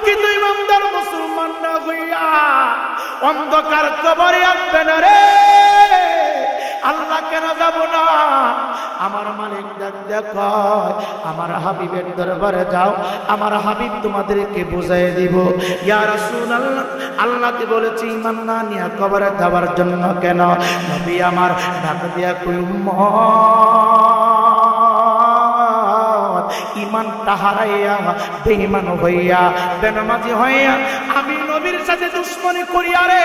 প্রকৃত ইমানদার মুসলমান না হইয়া অন্ধকার কবরে আসবে না রে। আল্লাহ কেন যাব না? আমার মালিক দেখো, আমার হাবিবের দরবারে যাও, আমার হাবিব তোমাদেরকে বুঝাই দিব। ইয়া রাসূলুল্লাহ, আল্লাহকে বলেছি ঈমান না নিয়ে কবরে যাবার জন্য কেন? নবী আমার ডাক দিয়া কই, উম্মত ঈমান তাহারাইয়া বেঈমান হইয়া বেনামাজি হইয়া আমি নবীর সাথে দুশমনি করিয়া রে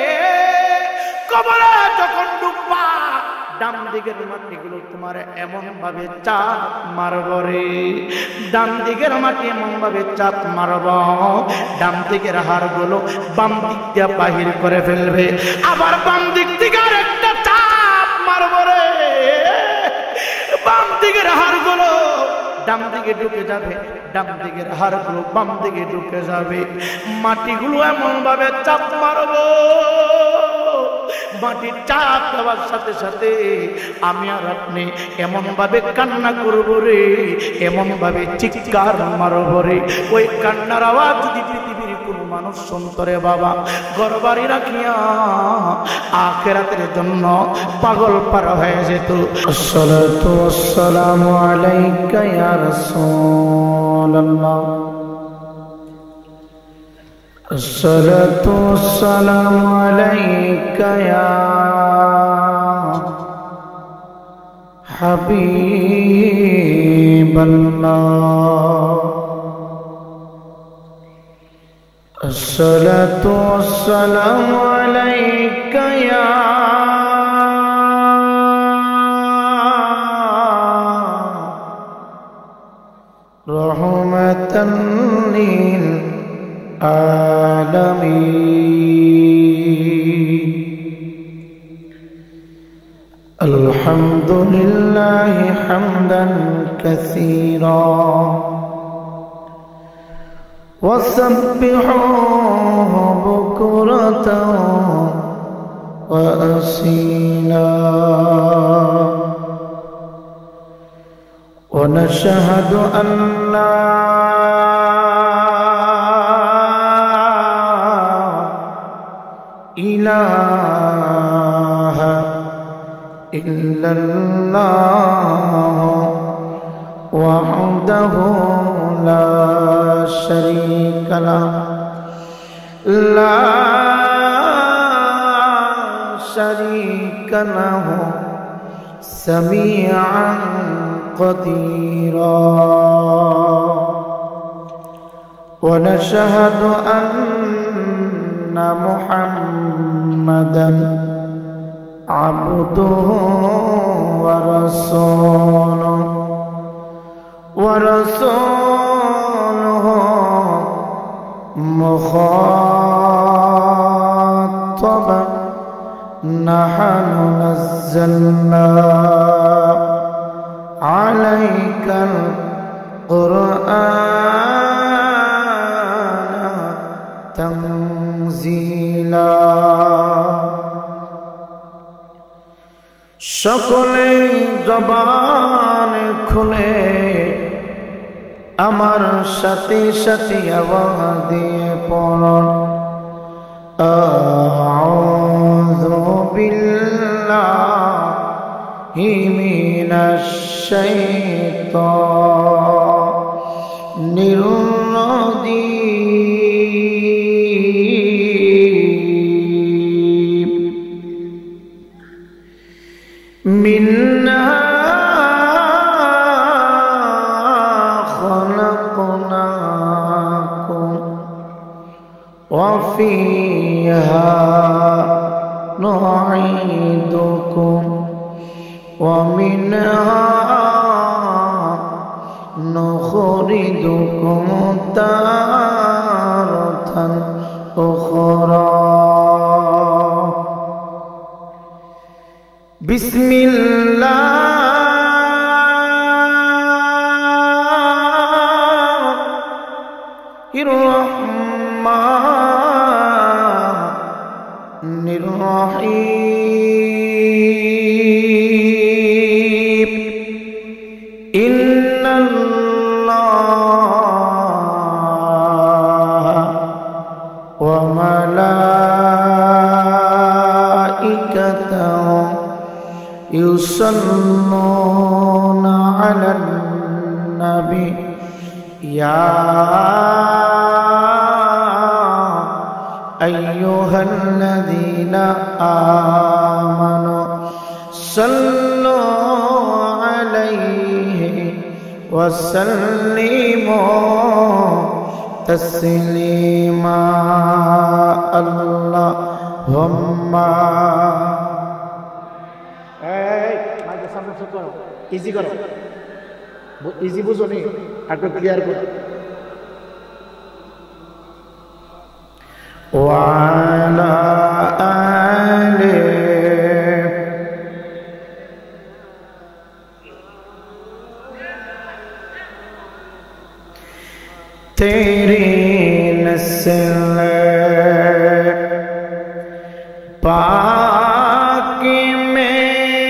কবরে যখন ডুববা ডান দিকের মাটিগুলো তোমার এমন ভাবে চাপ মারব রে, ডান দিকের মাটি এমন ভাবে চাপ মারব, ডান দিকের হাড়গুলো বাম দিক দিয়ে বাহির করে ফেলবে, আবার বাম দিক থেকে আরেকটা চাপ মারব রে, বাম দিকের হাড়গুলো ডান দিকে ঢুকে যাবে, ডান দিকের হাড়গুলো বাম দিকে ঢুকে যাবে, মাটিগুলো এমন ভাবে চাপ মারব, মাটির চাপ দেওয়ার সাথে সাথে আমি আর আপনি এমন ভাবে কান্না করব রে, এমন ভাবে চিৎকার মারব রে, ওই কান্নার আওয়াজ যদি পৃথিবীর কোন মানুষ শুনতো রে বাবা, ঘরবাড়ি রাখিয়া আখিরাতের জন্য পাগল পার হয়ে যেত। আসসালাতু ওয়াসসালামু আলাইকা ইয়া রাসূলুল্লাহ, الصلاة والسلام عليك يا حبيب الله، الصلاة والسلام عليك يا رحمة للعالمين، الحمد لله حمدا كثيرا وسبحوه بكرة وأصيلا، ونشهد أن لا إله إلا الله وحده لا شريك له، لا شريك له، سميعا قديرا، ونشهد أن محمدا عبده ورسوله مخاطبا، نحن نزلنا عليك القرآن تنزيلا، সকলে জবান খুলে আমার সাথে সাথে আওয়াজ দিয়ে পড়ুন, আউযু বিল্লাহি মিনাশ শাইতানির রাজীম, মিন্হা খলাকনাকুম ওয়া ফীহা নুঈদুকুম ওয়া মিনহা নুখরিজুকুম তারাতান উখরা। বিসমিল্লাহির রহমানির রহিম, ইন্নাল্লাহা ইউসাল্লুনা আলান নবী ইয়া আইয়ুহাল্লাযীনা আমানু সাল্লু আলাইহি ওয়া সাল্লিমু তাসলিমা আল্লাহুম্মা মাইকের সামনে চুপ করো ইজি করো ইজি বুঝো নি একটু ক্লিয়ার করো وعلى آله तेरी नस्ल पाक में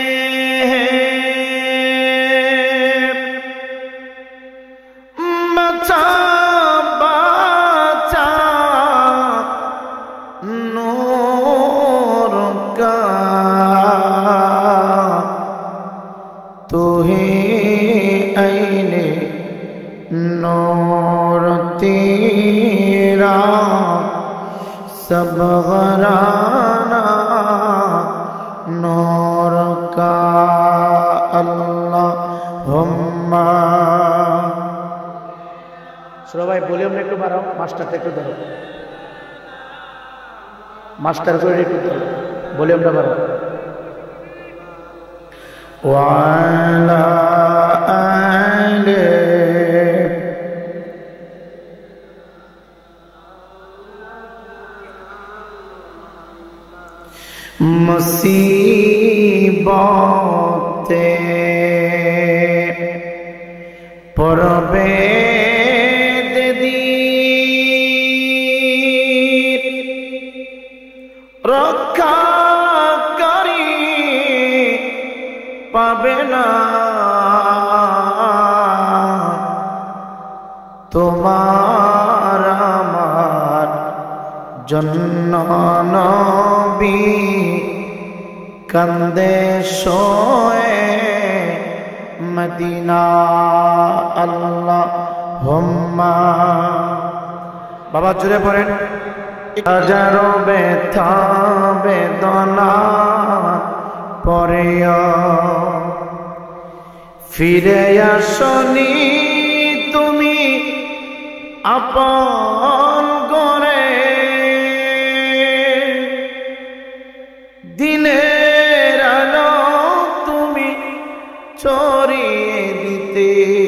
बचा बचा नूर का तू ही आईने नूर तेरा सब घराना नूर का अल्लाहुम्मा सुनो भाई वॉल्यूम একটু বাড়াও মাস্টারটা একটু ধরো মাস্টার করে একটু ধরো ভলিউমটা বাড়াও ওয়ালা আলে মুসিবতে পরবে রক্ষাকারী পাবে না তোমার আমার জন্য নবী কান্দে শোয়ে মদিনা আল্লাহুম্মা বাবা জুড়ে পড়েন হাজারো ব্যথা বেদনা পরেও ফিরে আসনি তুমি আপন করে দিনের আলো তুমি ছড়িয়ে দিতে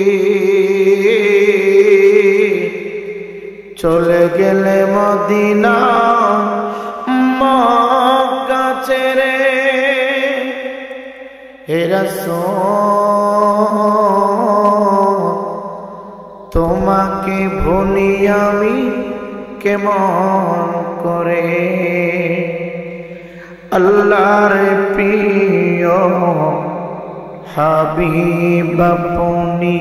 চলে গেলে মদিনা মক্কা ছেড়ে হে রাসূল তোমাকে ভুলি আমি কেমন করে আল্লাহর প্রিয় হাবিব আপনি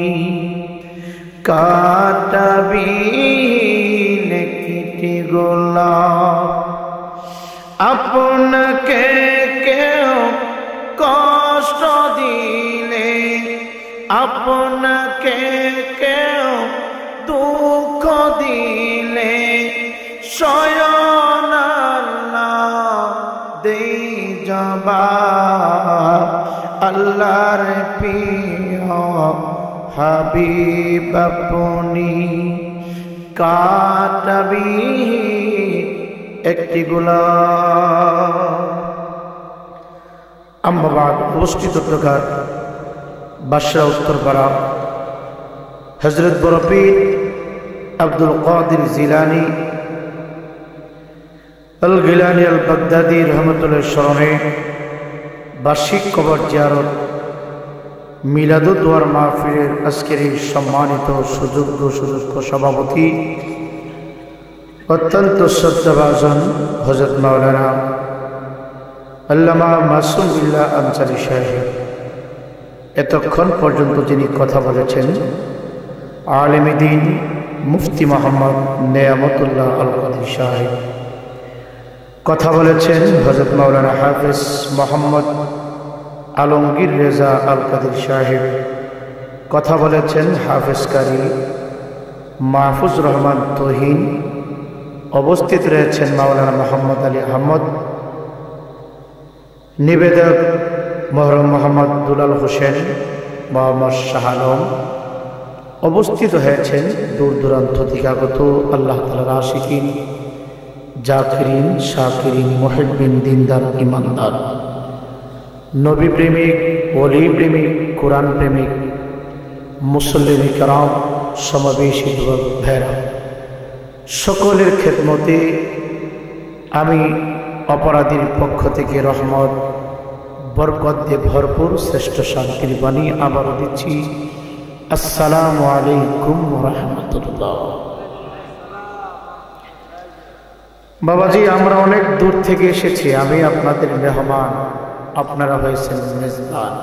কাটাবি নেকিটি গোলাপ আপনাকে কেউ কষ্ট দিলে আপনাকে কেউ দুঃখ দিলে স্বয়ং আল্লাহ দেই জবাব আল্লাহর প্রিয় হাবিব আপনি কাটাবি একটি গোলাপ আম্মা বাদ উপস্থিত দরকার বাদশা উত্তরপাড়া হযরত বরপীর Abdul Qadir Jilani al Gilani al Baghdadi রহমতুল্লাহ স্মরণে বার্ষিক কবর জিয়ারত মিলাদুদ্দোয়ার মাহফিলের আজকের এই সম্মানিত সুযোগ্য সভাপতি অত্যন্ত শ্রদ্ধাভাজন হযরত মাওলানা আল্লামা মাসুম বিল্লাহ আনসারী সাহেব এতক্ষণ পর্যন্ত যিনি কথা বলেছেন আলেমে দ্বীন মুফতি মোহাম্মদ নেয়ামতুল্লাহ আল কাদরী সাহেব কথা বলেছেন হযরত মাওলানা হাফেজ মোহাম্মদ আলমগীর রেজা আল কাদির সাহেব, কথা বলেছেন হাফেজ কারি মাহফুজ রহমান তহিন, উপস্থিত রয়েছেন মাওলানা মোহাম্মদ আলী আহমদ, নিবেদক মহরম মোহাম্মদ দুলাল হোসেন, মোহাম্মদ শাহ আলম, উপস্থিত হয়েছেন দূর দূরান্ত থেকে আগত আল্লাহ তাআলার আশিকিন, জাকিরিন, শাকিরিন, মুহিব্বিন, দিনদার, ইমানদার, নবী প্রেমিক, ওলি প্রেমিক, কোরআন প্রেমিক, মুসল্লিন কিরাম, সমাবেশী যুবক ভাইরা, সকলের খেদমতে আমি অপরাধীর পক্ষ থেকে রহমত বরকত দিয়ে ভরপুর শ্রেষ্ঠ শান্তির বাণী আবারও দিচ্ছি। আসসালামু আলাইকুম ওয়া রাহমাতুল্লাহ। বাবাজি, আমরা অনেক দূর থেকে এসেছি, আমি আপনাদের মেহমান, আপনারা হয়েছেন মেজবান।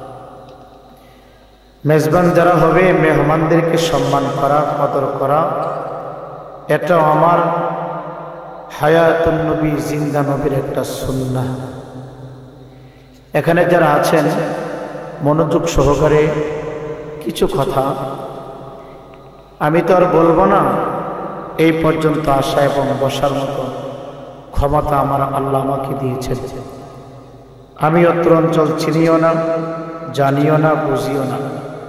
মেজবান যারা হবে, মেহমানদেরকে সম্মান করা, কদর করা, এটা আমার হায়াতুন নবী, জিন্দা নবীর একটা সুন্নাহ। এখানে যারা আছেন মনোযোগ সহকারে কিছু কথা আমি তো আর বলবো না, এই পর্যন্ত আসা এবং বসার মতো ক্ষমতা আমার আল্লাহ আমাকে দিয়েছেন। আমি অত্র অঞ্চল চিনিও না, জানিও না, বুঝিও না,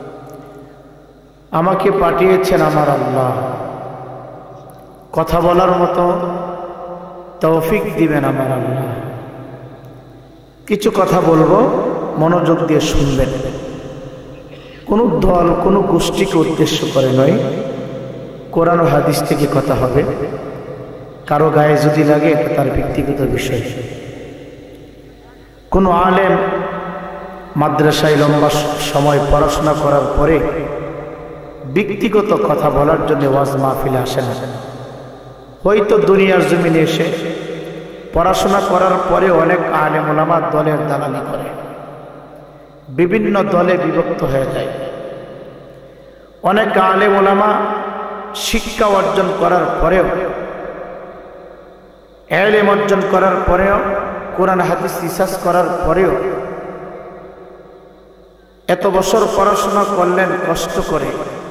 আমাকে পাঠিয়েছেন আমার আল্লাহ। কথা বলার মতো তৌফিক দিবেন আমার আল্লাহ। কিছু কথা বলবো, মনোযোগ দিয়ে শুনবেন। কোনো দল, কোনো গোষ্ঠীকে উদ্দেশ্য করে নয়, কোরআন ও হাদিস থেকে কথা হবে। কারো গায়ে যদি লাগে এটা তার ব্যক্তিগত বিষয়। কোনো আলেম মাদ্রাসায় লম্বা সময় পড়াশোনা করার পরে ব্যক্তিগত কথা বলার জন্য ওয়াজ মাহফিলে আসে না। হয়তো দুনিয়ার জমিনে এসে পড়াশোনা করার পরে অনেক আলেম ওলামা দলের দালালি করে, বিভিন্ন দলে বিভক্ত হয়ে যায়। অনেক আলেম ওলামা শিক্ষা অর্জন করার পরেও, ইলম অর্জন করার পরেও, কোরআন হাদিস রিসার্চ করার পরেও, এত বছর পড়াশোনা করলেন কষ্ট করে,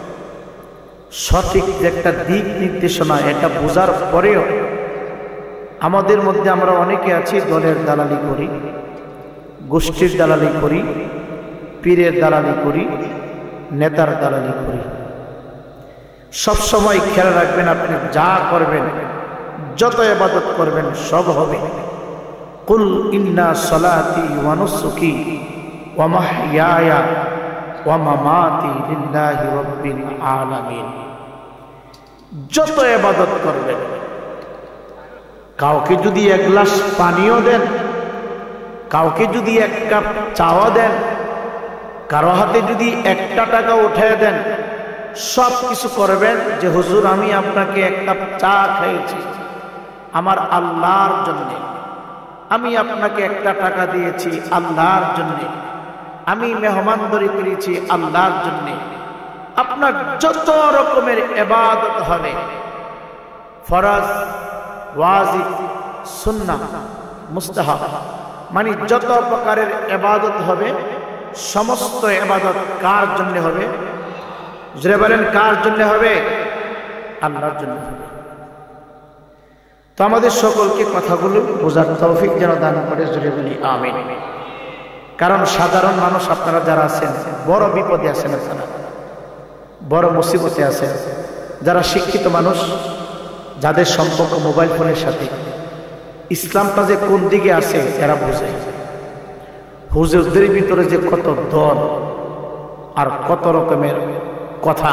সঠিক যে একটা দিক নির্দেশনা এটা বোঝার পরেও আমাদের মধ্যে আমরা অনেকে আছি দলের দালালি করি, গোষ্ঠীর দালালি করি, পীরের দালালি করি, নেতার দালালি করি। সবসময় খেয়াল রাখবেন, আপনি যা করবেন, যত ইবাদত করবেন, সব হবে কুল ইন্না সলাতি ওয়া নুসুকি ওয়া মাহইয়ায়া ওয়া মামাতি লিল্লাহি রাব্বিল আলামিন। যত ইবাদত করবেন, কাউকে যদি এক গ্লাস পানিও দেন, কাউকে যদি এক কাপ চাও দেন, কারো হাতে যদি একটা টাকা উঠিয়ে দেন, সব কিছু করবেন যে হুজুর আমি আপনাকে এক কাপ চা খাইয়েছি আমার আল্লাহর জন্য, আমি আপনাকে একটা টাকা দিয়েছি আল্লাহর জন্য, আমি মেহমানদারি করেছি আল্লাহর জন্য। আপনার যত রকমের ইবাদত হবে, ফরজ, ওয়াজিব, সুন্নাহ, মুস্তাহাব, মানে যত প্রকারের ইবাদত হবে, সমস্ত ইবাদত কার জন্য হবে? জোরে বলেন, কার জন্য হবে? আল্লাহর জন্য হবে। তো আমাদের সকলকে কথাগুলো বোঝার তৌফিক যেন দান করে, জোরে বলি আমিন। কারণ সাধারণ মানুষ আপনারা যারা আছেন, বড় বিপদে আছেন, আপনারা বড় মুসিবতে আছেন। যারা শিক্ষিত মানুষ, যাদের সম্পর্ক মোবাইল ফোনের সাথে, ইসলামটা যে কোন দিকে আছে এরা বোঝে। হুজুরদের ভিতরে যে কত দল আর কত রকমের কথা।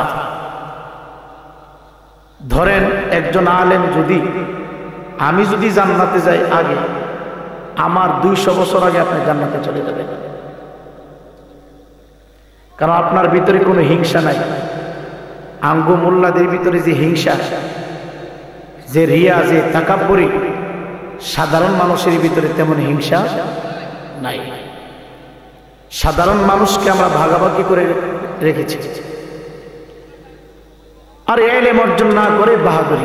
ধরেন একজন আলেম যদি, আমি যদি জান্নাতে যাই আগে, আমার 200 বছর আগে আপনি জান্নাতে চলে যাবেন। কারণ আপনার ভিতরে কোনো হিংসা নাই। আঙ্গু মোল্লাদের ভিতরে যে হিংসা, যে রিয়া, যে তাকাব্বুরি, সাধারণ মানুষের ভিতরে তেমন হিংসা নাই। সাধারণ মানুষকে আমরা ভাগাভাগি করে রেখেছি, আর ইলম অর্জন না করে বাহাদুরি।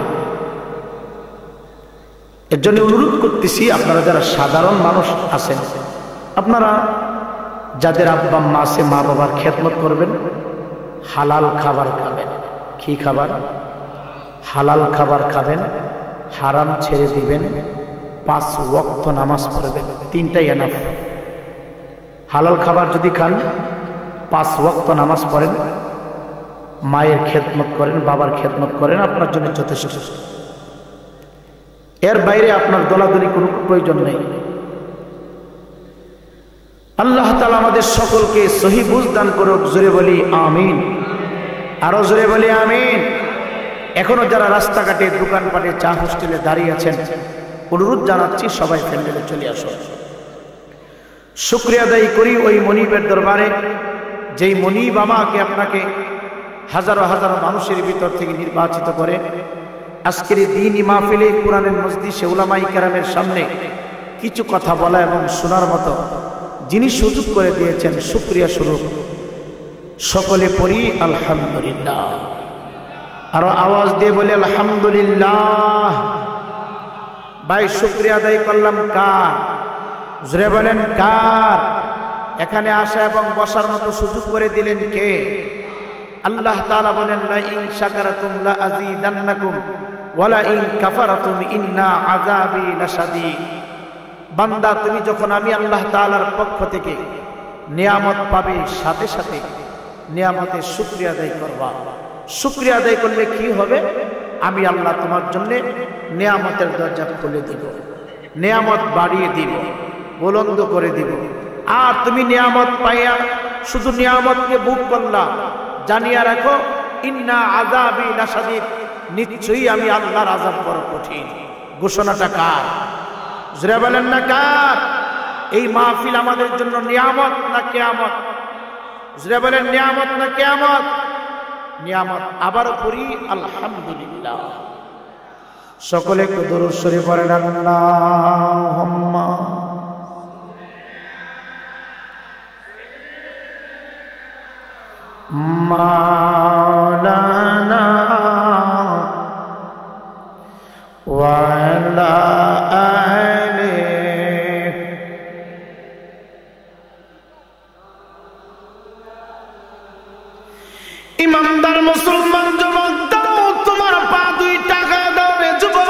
এর জন্য অনুরোধ করতেছি, আপনারা যারা সাধারণ মানুষ আছেন, আপনারা যাদের আব্বা মা আছে মা বাবার খেদমত করবেন, হালাল খাবার খাবেন। কি খাবার? হালাল খাবার খাবেন, হারাম ছেড়ে দিবেন, 5 ওয়াক্ত নামাজ পড়বেন। তিনটাই এনাফ। হালাল খাবার যদি খান, 5 ওয়াক্ত নামাজ পড়েন, মায়ের খেদমত করেন, বাবার খেদমত করেন, আপনার জন্য যথেষ্ট। এর বাইরে আপনার দলাদলি কোনো প্রয়োজন নেই। আল্লাহ তাআলা আমাদের সকলকে সহি বুঝ দান করুক। জোরে বলি আমিন। আরো জোরে বলি আমিন। এখনো যারা রাস্তাঘাটে, দোকানপাটে, চা হোস্টেলে দাঁড়িয়ে আছেন, অনুরোধ জানাচ্ছি সবাই প্যান্ডেলে চলে আসুন। শুকরিয়া আদায় করি ওই মনিবের দরবারে, যেই মনিব আমাকে আপনাকে হাজারো হাজারো মানুষের ভিতর থেকে নির্বাচিত করে আজকের দ্বীনি মাহফিলে কোরআনের মজলিসে উলামায়ে কেরামের সামনে কিছু কথা বলা এবং শোনার মতো যিনি সুযোগ করে দিয়েছেন, শুকরিয়া স্বরূপ সকলে পড়ি আলহামদুলিল্লাহ। আরো আওয়াজ দিয়ে বলি আলহামদুলিল্লাহ। ভাই শুকরিয়া আদায় করলাম কার? জোরে বলেন কার? এখানে আসা এবং বসার মতো সুযোগ করে দিলেন কে? আল্লাহ তাআলা বলেন, লা ইন শাকারাতুম লা আযীদান্নাকুম ওয়া লা ইন কাফারাতুম ইন্না আযাবি লাশাদীদ। বান্দা, তুমি যখন আমি আল্লাহ তাআলার পক্ষ থেকে নিয়ামত পাবে, সাথে সাথে নিয়ামতের শুকরিয়া আদায় করবা। শুকরিয়া আদায় করলে কি হবে? আমি আল্লাহ তোমার জন্য নিয়ামতের দরজা খুলে দিব, নিয়ামত বাড়িয়ে দিব, বুলন্দ করে দিব। আর তুমি নিয়ামত পাইয়া শুধু নিয়ামতকে ভোগ করলা, জানিয়া রাখো ইন্না আযাবি লাশাদীদ, নিশ্চয়ই আমি আল্লাহর আযাব বড় কঠিন। ঘোষণাটা কার? জোরে বলেন না কার? এই মাহফিল আমাদের জন্য নিয়ামত না কিয়ামত? জোরে বলেন নিয়ামত না কিয়ামত? নিয়ামত। আবারও পড়ি আলহামদুলিল্লাহ। সকলে একটু দরুদ শরীফ পড়েন। আল্লাহুম্মা মাওলানা ওয়া আলা ইমানদার মুসলমান যুবক, দাও তোমার পা 2 টাকা দাও রে যুবক।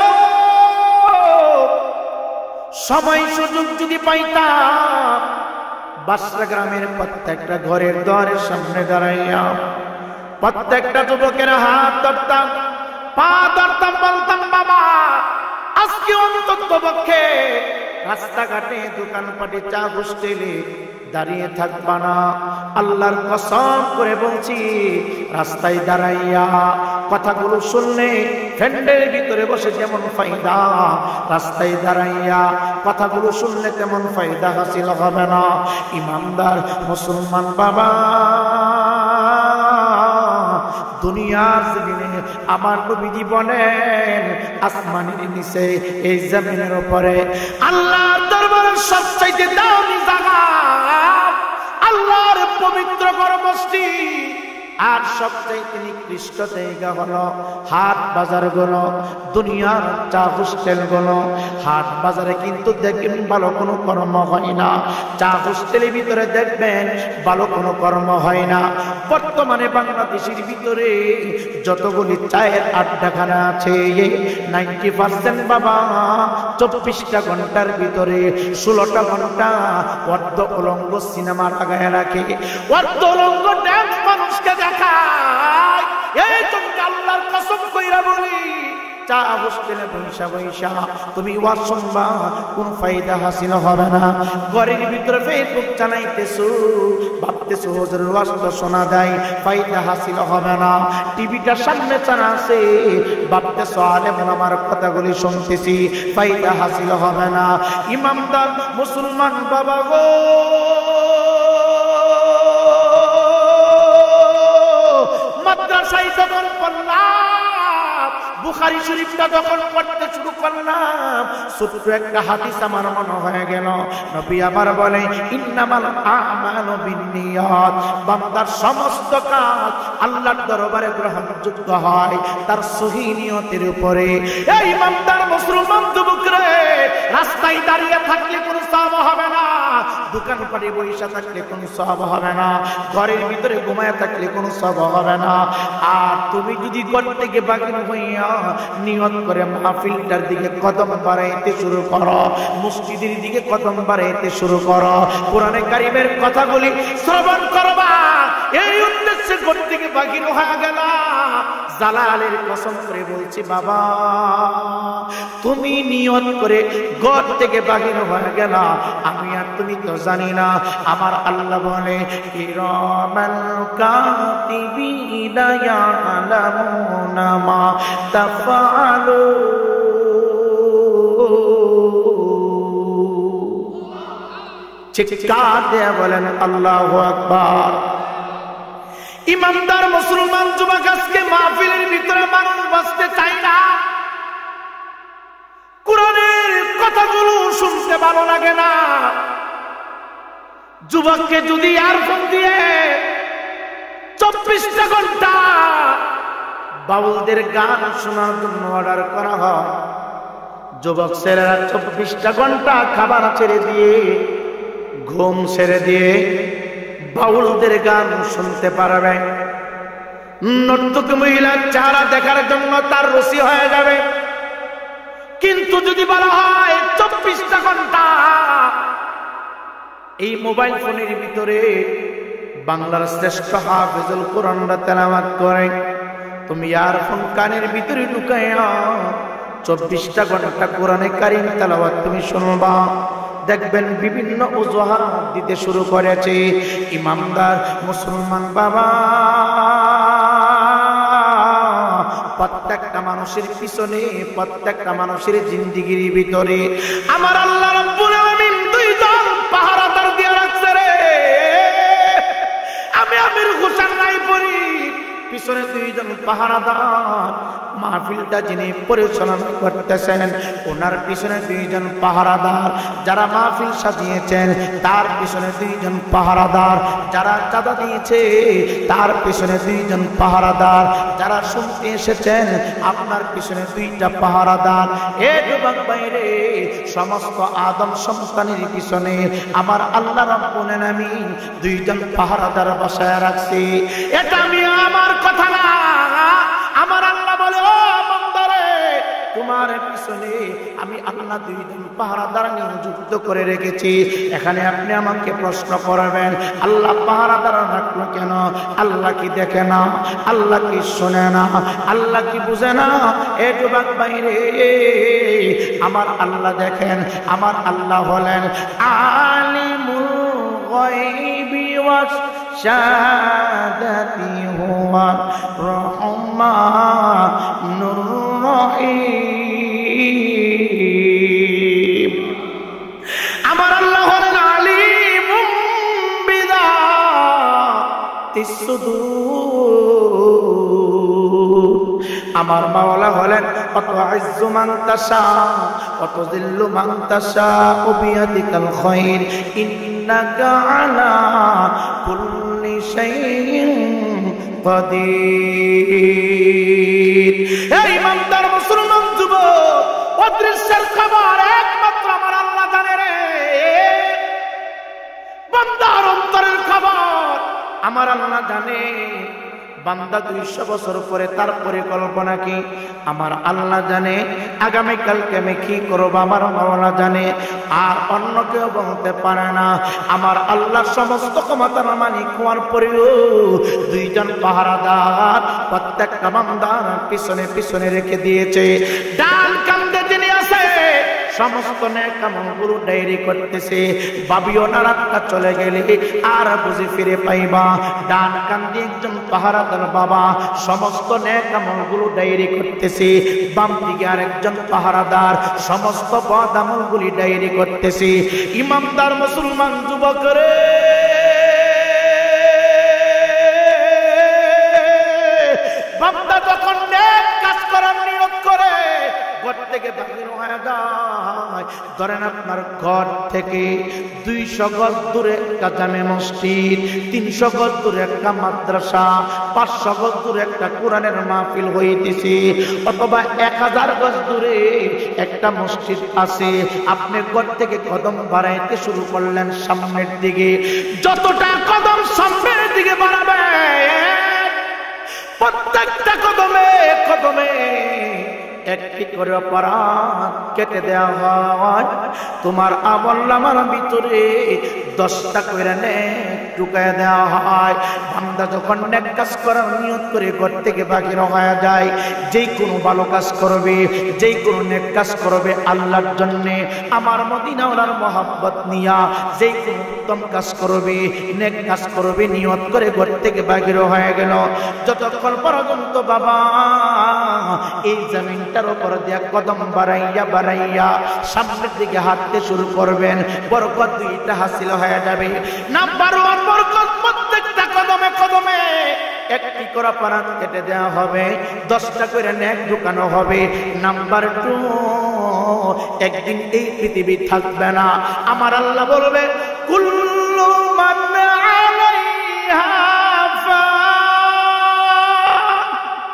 সবাই সুযোগ যদি পাইতাম, বাসরা গ্রামের প্রত্যেকটা ঘরের দ্বারের সামনে দাঁড়াইয়া প্রত্যেকটা যুবকের হাত ধরতাম, পা ধরতাম, বলতাম, বাবা আজকে অন্তত পক্ষে রাস্তাঘাটে, দোকানপাটে, চা হোস্টেলে দাঁড়িয়ে থাকবা না। আল্লাহর কসম করে বলছি, রাস্তায় দাঁড়াইয়া কথাগুলো শুনলে ফ্যান্ডের ভিতরে বসে যেমন ফায়দা, রাস্তায় দাঁড়াইয়া কথাগুলো শুনলে তেমন ফায়দা হাসিল হবে না। ইমানদার মুসলমান বাবা, দুনিয়ার জমিনে আমার নবীজি বলেন, আসমানের নিচে এই জমিনের উপরে আল্লাহর দরবারের সবচাইতে দামি জায়গা আল্লাহর পবিত্র ঘরমসজিদ, আর সবচাইতে নিকৃষ্ট জায়গা হলো হাট বাজার গুলো, দুনিয়ার চা হোস্টেল গুলো। হাট বাজারে কিন্তু দেখবেন ভালো কোনো কর্ম হয় না, চা হোস্টেলের ভিতরে দেখবেন ভালো কোনো কর্ম হয় না। বর্তমানে বাংলাদেশের ভিতরে যতগুলি চায়ের আড্ডাখানা আছে, 90% বাবা 24টা ঘন্টার ভিতরে 16টা ঘন্টা অর্ধ উলঙ্গ সিনেমা লাগায় রাখে, অর্ধ উলঙ্গ ড্যান্স মানুষকে দেখায়। এই জন্য আল্লাহর কসম কইরা বলি, চা হোস্টেলে বৈশা বৈশা তুমি ওয়াজ শুনবা, কোন ফায়দা হাসিল হবে না। ঘরের ভিতরে ফেসবুক চালাইতেছো, ভাবতেছো হুজুরের ওয়াজ তো শোনা যায়, ফায়দা হাসিল হবে না। টিভিটার সামনে চানা আছে, ভাবতেছো আলেম আমার কথাগুলি শুনতেছি, ফায়দা হাসিল হবে না। ইমানদার মুসলমান বাবা গো, মাদ্রাসায় যখন পড়লাম, বুখারী শরীফটা যখন পড়তে শুরু করলাম, ছোট্ট একটা হাদিস আমার মনে হয়ে গেল। নবী আমার বলে, ইন্নামাল আমালু বিন্নিয়াত, বান্দার সমস্ত কাজ আল্লাহর দরবারে গ্রহণযোগ্য হয় তার সহি নিয়তের উপরে। এই ইমানদার মুসলমান যুবক রে, রাস্তায় দাঁড়িয়ে থাকলে কোনো সওয়াব হবে না, দোকান পাটে বইসা থাকলে কোনো সওয়াব হবে না, ঘরের ভিতরে ঘুমায় থাকলে কোনো সওয়াব হবে না। আর তুমি যদি ঘর থেকে বাহির হইয়া নিয়ত করে মাহফিলটার দিকে কদম বাড়াইতে শুরু করো, মসজিদের দিকে কদম বাড়াইতে শুরু করো, কোরআনে কারীমের কথাগুলি শ্রবণ করবা, এই উদ্দেশ্যে ঘর থেকে বাহির হয়ে গেল, জালালের কসম করে বলছি বাবা, তুমি নিয়ত করে ঘর থেকে বাহির হয়ে গেল, আমি আর তুমি তো জানি না। আমার আল্লাহ বলে কিরামান কাতিবিনা ইয়ালামুনা মা তাফআলুন। চিৎকার দিয়ে বলেন আল্লাহু আকবার। ইমানদার মুসলমান যুবক, আজকে মাহফিলের ভিতরে মানুষ বসতে চায় না, কোরআনের কথাগুলো শুনতে ভালো লাগে না। যুবককে যদি ইয়ারফোন দিয়ে 24টা ঘন্টা বাউলদের গান শোনার জন্য অর্ডার করা হয়, যুবক ছেলেরা 24টা ঘন্টা খাবার ছেড়ে দিয়ে, ঘুম ছেড়ে দিয়ে বাউলদের গান শুনতে পারবে। নর্তক মহিলার চেহারা দেখার জন্য তার রুচি হয়ে যাবে। কিন্তু যদি বলা হয় 24টা ঘন্টা এই মোবাইল ফোনের ভিতরে বাংলার শ্রেষ্ঠ হাফেজুল কোরআনরা তেলাওয়াত করে, তুমি ইয়ারফোন কানের ভিতরে ঢুকাইয়া 24টা ঘন্টা কোরআনে কারীম তেলাওয়াত তুমি শুনবা, দেখবেন বিভিন্ন অজুহাত দিতে শুরু করেছে। ইমানদার মুসলমান বাবা, প্রত্যেকটা মানুষের পিছনে, প্রত্যেকটা মানুষের জিন্দেগির ভিতরে আমার আল্লাহ রাব্বুল আলামিন দুইজন পাহারাদার দিয়ে রাখছে রে। আমি আমির হোসেন নাই পড়ি, পিছনে দুইজন পাহারাদার, মাহফিলটা যিনি পরিচালনা করতেছেন ওনার পিছনে দুইজন পাহারাদার, যারা মাহফিল সাজিয়েছেন তার পিছনে দুইজন পাহারাদার, যারা চাঁদা দিয়েছে তার পিছনে দুইজন পাহারাদার, যারা শুনতে এসেছেন আপনার পিছনে দুইটা পাহারাদার। এ যুবক বাইরে সমস্ত আদম সন্তানের পিছনে আমার আল্লাহ রাব্বুল আলামিন দুইজন পাহারাদার বসায় রাখছে। এটা আমি আমার কথা না, আমার আল্লাহ বলে ও বান্দারে, তোমার পিছনে আমি আল্লাহ দুইজন পাহারাদার নিযুক্ত করে রেখেছি। এখানে আপনি আমাকে প্রশ্ন করবেন, আল্লাহ পাহারাদার রাখলো কেন? আল্লাহ কি দেখে না? আল্লাহ কি শোনে না? আল্লাহ কি বুঝে না? এ যুবক বাইরে আমার আল্লাহ দেখেন, আমার আল্লাহ হলেন আলিমুল গায়বি ওয়াশ শাহাদাতি হুয়া রহমানুর রহিম। আমার আল্লাহ হলেন আলিমুম বিযাতিস সুদূর। আমার মাওলা হলেন কত আইজ্জু মান তাশা কত জিল্লু মান তাশা বিয়াদিকাল খায়র ইন্নাকা আলা কুল্লি শাইইন কাদির। এই ইমানদার মুসলমান যুবক, অদৃশ্যের খবর একমাত্র আমার আল্লাহ জানে রে। বান্দার অন্তরের খবর আমার আল্লাহ জানে। বান্দা 200 বছর পরে তার পরিকল্পনা কি আমার আল্লাহ জানে। আগামীকালকে আমি কি করবো আমার মাওলা জানে, আর অন্য কেউ বলতে পারে না। আমার আল্লাহ সমস্ত ক্ষমতার মালিক হওয়ার পরেও দুইজন পাহারাদার প্রত্যেকটা বান্দার পিছনে পিছনে রেখে দিয়েছে। ডান কান্দে যিনি আছে সমস্ত নেক আমলগুলো ডায়েরি করতেছে। ভাবিও না রাতটা চলে গেলে আর বুঝি ফিরে পাইবা। ডান কান দিয়ে একজন পাহারাদার বাবা সমস্ত নেক আমলগুলো ডায়েরি করতেছে, বাম দিকে আরেকজন পাহারাদার সমস্ত বদ আমলগুলি ডায়েরি করতেছে। ইমানদার মুসলমান যুবক রে, বান্দা যখন নেক কাজ করার নিয়ত করে ঘর থেকে বাহির হয়ে যায়, ধরেন আপনার ঘর থেকে 200 গজ দূরে একটা জামে মসজিদ, 300 গজ দূরে একটা মাদ্রাসা, 500 গজ দূরে একটা কোরআনের মাহফিল হইতেছে, অথবা 1000 গজ দূরে একটা মসজিদ আছে। আপনি ঘর থেকে কদম বাড়াইতে শুরু করলেন সামনের দিকে, যতটা কদম সামনের দিকে বাড়াবে প্রত্যেকটা কদমে কদমে একটি করে অপরাধ কেটে দেওয়া হয়। তোমার আমলনামার ভিতরে 10টা করে নেক ঢুকায় দেওয়া হয়। বান্দা যখন নেক কাজ করার নিয়ত করে ঘর থেকে বাহির হয়ে যায়, যেই কোনো ভালো কাজ করবে, যেই কোনো নেক কাজ করবে আল্লাহর জন্য, আমার মদিনাওয়ালার মহব্বত নিয়া যেই কোনো উত্তম কাজ করবে, নেক কাজ করবে, নিয়ত করে ঘর থেকে বাহির হয়ে গেল, যতক্ষণ পর্যন্ত বাবা এই জমিনটার উপর দিয়া কদম বাড়াইয়া বাড়াইয়া সামনের দিকে হাঁটতে শুরু করবেন, বরকত 2টা হাসিল হয়ে যাবে। নাম্বার 1 বরকত, প্রত্যেকটা কদমে কদমে একটি করে অপরাধ কেটে দেওয়া হবে, 10টা করে নেক ঢুকানো হবে। নাম্বার 2, একদিন এই পৃথিবী থাকবে না, আমার আল্লাহ বলবে কুল্লু মান আলাইহা ফান।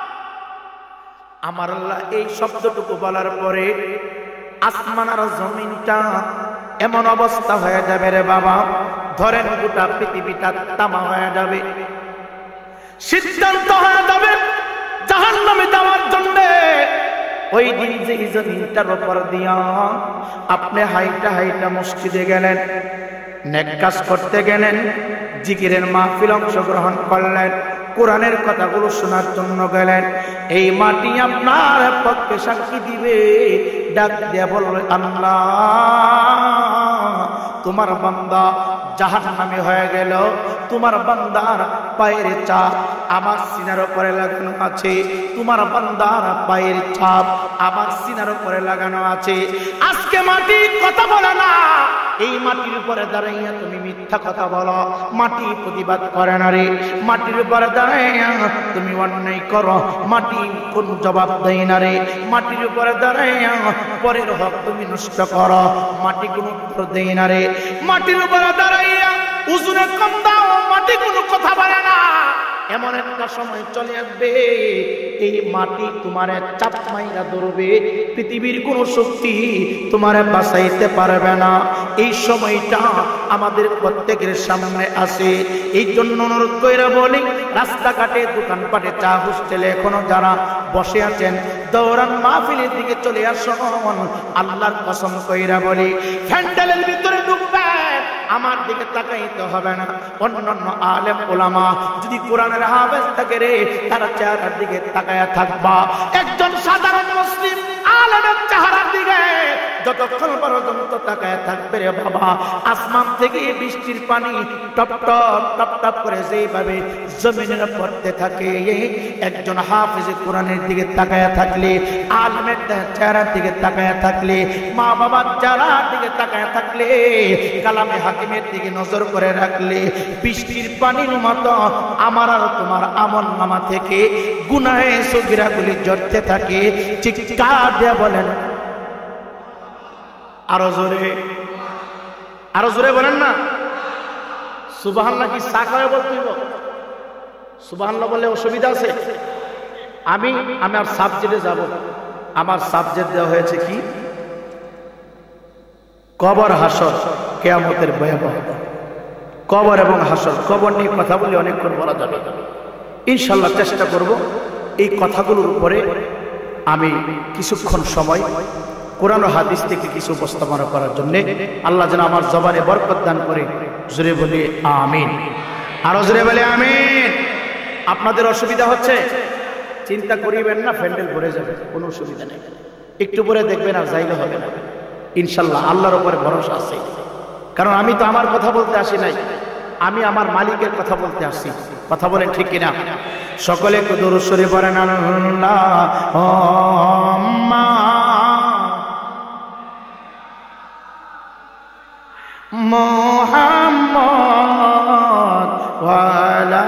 আমার আল্লাহ এই শব্দটুকু বলার পরে আসমান আর জমিনটা এমন অবস্থা হয়ে যাবে রে বাবা, ধরেন গোটা পৃথিবীটা তামা হয়ে যাবে, সিদ্ধান্ত হয়ে যাবে জাহান্নামে যাওয়ার জন্য। ওই দিন যে জমিনটার উপর দিয়া আপনি হাইটা হাইটা মসজিদে গেলেন, নেক কাজ করতে গেলেন, জিকিরের মাহফিল অংশগ্রহণ করলেন, কোরআনের কথাগুলো শোনার জন্য গেলেন, এই মাটি আপনার পক্ষে সাক্ষী দিবে, ডাক দিয়ে বলবে আল্লাহ তোমার বান্দা জাহান্নামে হয়ে গেল, তোমার বান্দার পায়ের ছাপ আমার সিনার উপরে লাগানো আছে, তোমার বান্দার পায়ের ছাপ আমার সিনার উপরে লাগানো আছে। আজকে মাটি কথা বলে না, এই মাটির উপরে দাঁড়াইয়া তুমি মিথ্যা কথা বলো, মাটি প্রতিবাদ করে না রে, মাটির উপরে দাঁড়াইয়া তুমি অন্যায় করো, মাটি কোন জবাব দেয় না রে, মাটির উপরে দাঁড়াইয়া পরের হক তুমি নষ্ট করো, মাটি কোন উত্তর দেয় না রে, মাটির উপরে দাঁড়াইয়া উজুরে কম দাও, মাটি কোনো কথা বলে না। এমন একটা সময় চলে আসবে এই মাটি তোমারে চাপ মাইরা ধরবে, পৃথিবীর কোন শক্তি তোমারে বাঁচাইতে পারবে না। এই সময়টা আমাদের প্রত্যেকের সামনে আছে। এই জন্য অনুরোধ কইরা বলি, রাস্তাঘাটে দোকানপাটে চা হোস্টেলে এখনো যারা বসে আছেন, দৌড়ান মাহফিলের দিকে চলে আসুন। আল্লাহর কসম কইরা বলি, প্যান্ডেলের ভিতরে ঢুকবে আমার দিকে তাকাইতে হবে না। অন্যান্য আলেম ওলামা যদি কোরআনের হাফেজ থাকে রে, তারা চেহারার দিকে তাকায়া থাকবা। একজন সাধারণ মুসলিম আলেমের চেহারার দিকে যতক্ষণ পর্যন্ত তাকায়া থাকবে রে বাবা, আসমান থেকে বৃষ্টির পানি টপ টপ টপ টপ করে যেইভাবে জমিনের পড়তে থাকে, একজন হাফেজ কোরআনের দিকে তাকায়া থাকলে, আলেমের চেহারার দিকে তাকায়া থাকলে, মা বাবার চেহারার দিকে তাকায়া থাকলে, কালামে হাকিমের দিকে নজর করে রাখলে, বৃষ্টির পানির মতো আমার আর তোমার আমল নামা থেকে গুনাহে সগীরাগুলি ঝরতে থাকে। চিৎকার দিয়ে বলেন আরো জোরে, আরো জোরে বলেন না সুবহানাল্লাহ। কি সাকারে বলতে হইব? সুবহানাল্লাহ বললে অসুবিধা আছে? আমি আমার সাবজেক্টে যাব। আমার সাবজেক্ট দেওয়া হয়েছে কি? কবর হাসর, কিয়ামতের ভয়াবহতা। কবর এবং হাসর, কবর নিয়ে কথা বলে অনেকক্ষণ বলা যাবে, ইনশাল্লাহ চেষ্টা করব এই কথাগুলোর উপরে আমি কিছুক্ষণ সময় কোরআন ও হাদিস থেকে কিছু উপস্থাপনা করার জন্য। আল্লাহ যেন আমার জবানে বরকত দান করে। জোরে বলি আমিন, আরো জোরে বলি আমিন। আপনাদের অসুবিধা হচ্ছে? চিন্তা করিবেন না, প্যান্ডেল ভরে যাবে, কোনো অসুবিধা নেই। একটু পরে দেখবেন আর যাইলে হবে না, ইনশাল্লাহ আল্লাহর উপরে ভরসা আছে। কারণ আমি তো আমার কথা বলতে আসি নাই, আমি আমার মালিকের কথা বলতে আসছি। কথা বলেন ঠিক কিনা? সকলে একটু দরুদ শরীফ পড়েন আল্লাহুম্মা মুহাম্মদ ওয়া আলা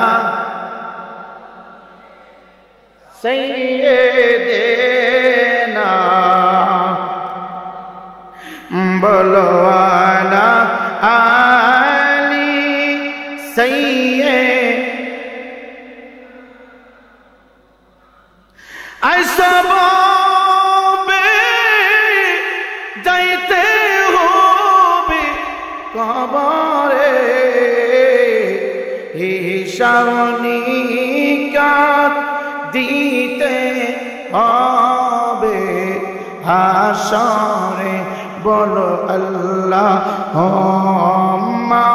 সাইয়্যিদিনা বলো আলা আলি হিসাব-নিকাশ দিতে হবে হাসরে, বলো আল্লাহুম্মা।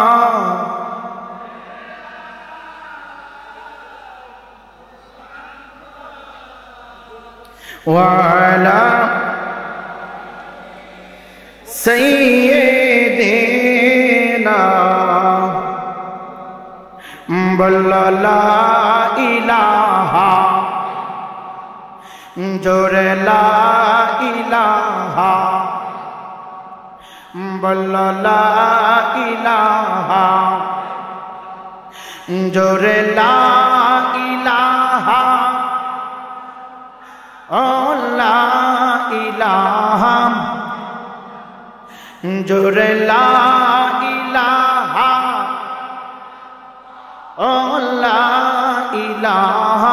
ওয়ালা সাইয়্যিদিনা, বলো লা ইলাহা, জোরে লা ইলাহা, বলো লা ইলাহা, জোরে লা ইলাহা, ও লা ইলাহা, জোরে লা ইলাহা, ও লা ইলাহা।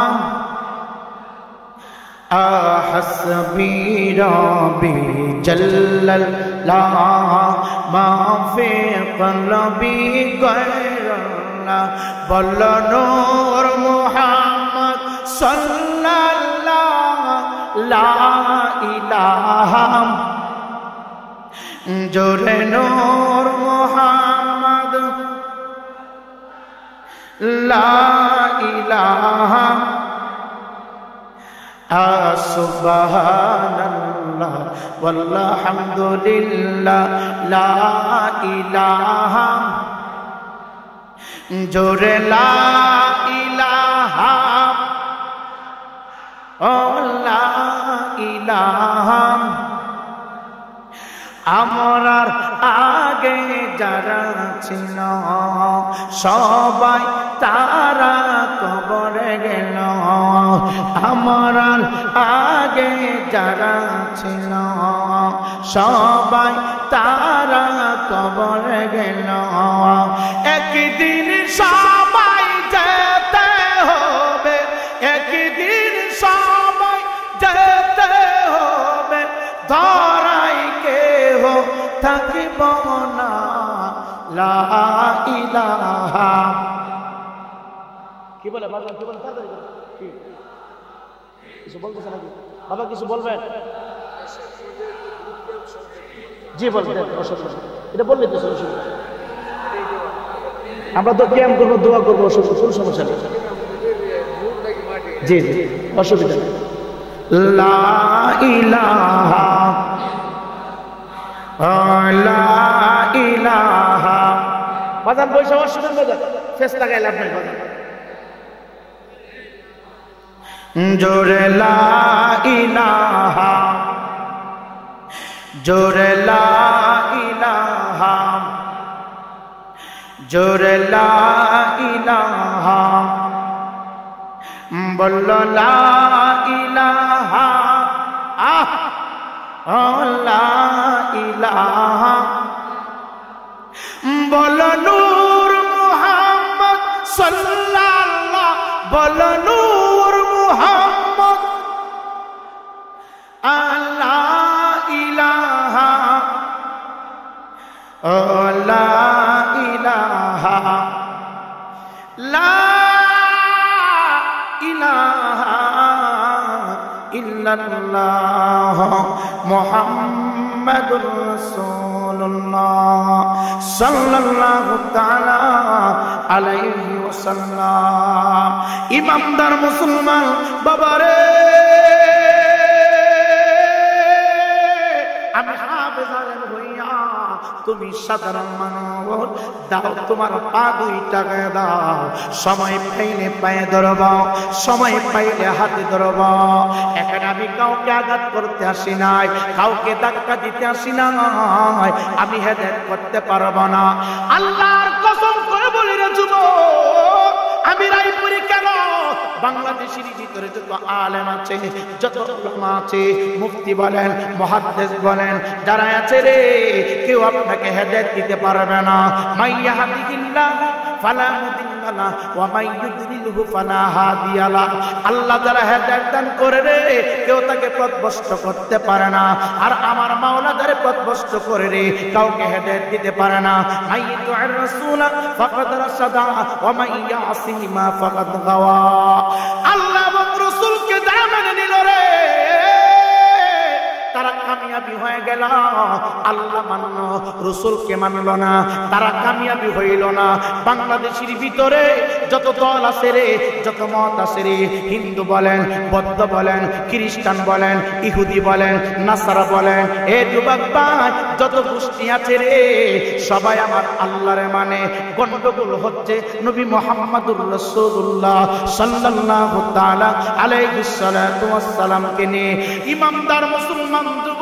হাসবি রব্বি জাল্লাল্লাহ মা ফি কলবি গায়রুল্লাহ, বলো নূর মুহাম্মদ সাল্লাল্লাহ লা ইলাহা, জোরে নূর মুহাম্মদ লা ইলাহা। সুবহানাল্লাহ ওয়ালহামদুলিল্লাহ লা ইলাহা, জোরে লা ইলাহা, ও লা ইলাহা। আমরার আগে যারা ছিল সবাই তারা কবরে গেল, আমরার আগে যারা ছিল সবাই তারা কবরে গেল। একদিন সবাই যেতে হবে, একদিন সবাই যেতে হবে, ধরাই কেহ থাকিব না, লা ইলাহা। কি বলে বাবা, কি বলে তাড়াতাড়ি বলো, কি কিছু বলতেছে নাকি বাবা, কিছু বলবেন? জি বলবেন, অসুবিধা এটা বললে তো অসুবিধা, আমরা তো ক্যাম করবো, দোয়া করবো, কোনো সমস্যা নেই। জি জি অসুবিধা নেই। লা ইলাহা, লা ইলাহা। বাজান বৈশা অসুবিধা, বাজান ফেস লাগাইলে আপনার বাজান, জোরে লা ইলাহা, জোরে লা ইলাহা, জোরে লা ইলাহা, বলো লা ইলাহা, লা ইলাহা, বলো নূর মুহাম্মদ সাল্লাল্লাহ, বলো নূর মুহাম্মদ, লা ইলাহা, লা ইলাহা, লা ইলাহা ইল্লাল্লাহ মুহাম্মাদুর রাসূলুল্লাহ সাল্লাল্লাহু তাআলা আলাইহি ওয়াসাল্লাম। ইমানদার মুসলমান বাবারে, আমি হাফেজ আলেম হইয়া তুমি সাধারণ মানুষ, দাও তোমার পা দুইটা গায়ে দাও, সময় পাইলে পায়ে ধরবা, সময় পাইলে হাতে ধরবা। এখন আমি কাউকে আঘাত করতে আসি নাই, কাউকে ধাক্কা দিতে আসি নাই, আমি হেদায়েত করতে পারবো না। আল্লাহর কসম করে বলি রে যুবক, আমি রায়পুরি কেন, বাংলাদেশের ভিতরে যত আলেম আছে, যত উলামা আছে, মুফতি বলেন, মুহাদ্দিস বলেন, যারা আছে রে, কেউ আপনাকে হেদায়েত দিতে পারবে না। মাইয়াহদিল্লাহ ফালা মুদিল্লা লাহু ওয়া মান ইউদ্লিলহু ফালা হাদিয়া লাহু। আল্লাহ যারা হেদায়েত দান করে রে, কেউ তাকে পথভ্রষ্ট করতে পারে না। আর আমার মাওলা যারা পথভ্রষ্ট করে রে, কাউকে হেদায়েত দিতে পারে না। মাইয়ুতি'র রাসূলা ফাকাদ রাশাদা ওয়া মান ইয়াসিহিমা ফাকাদ গাওয়া। আল্লাহ এবং রাসূলকে যারা মেনে নিল রে, তারা কামিয়াবি হয়ে গেল। আল্লাহ মানল, রাসূলকে মানল না, তারা কামিয়াবি হইল না। বাংলাদেশের ভিতরে যত দল আছে রে, যত মত আছে রে, হিন্দু বলেন, বৌদ্ধ বলেন, খ্রিস্টান বলেন, ইহুদি বলেন, নাসারা বলেন, এ যুবক ভাই যত গোষ্ঠী আছে রে, সবাই আমার আল্লাহর মানে। গন্ডগোল হচ্ছে নবী মুহাম্মদুর রাসূলুল্লাহ সাল্লাল্লাহু তাআলা আলাইহি সাল্লাতু ওয়াস সালামকে নিয়ে। ইমানদার মুসলমান যুবক,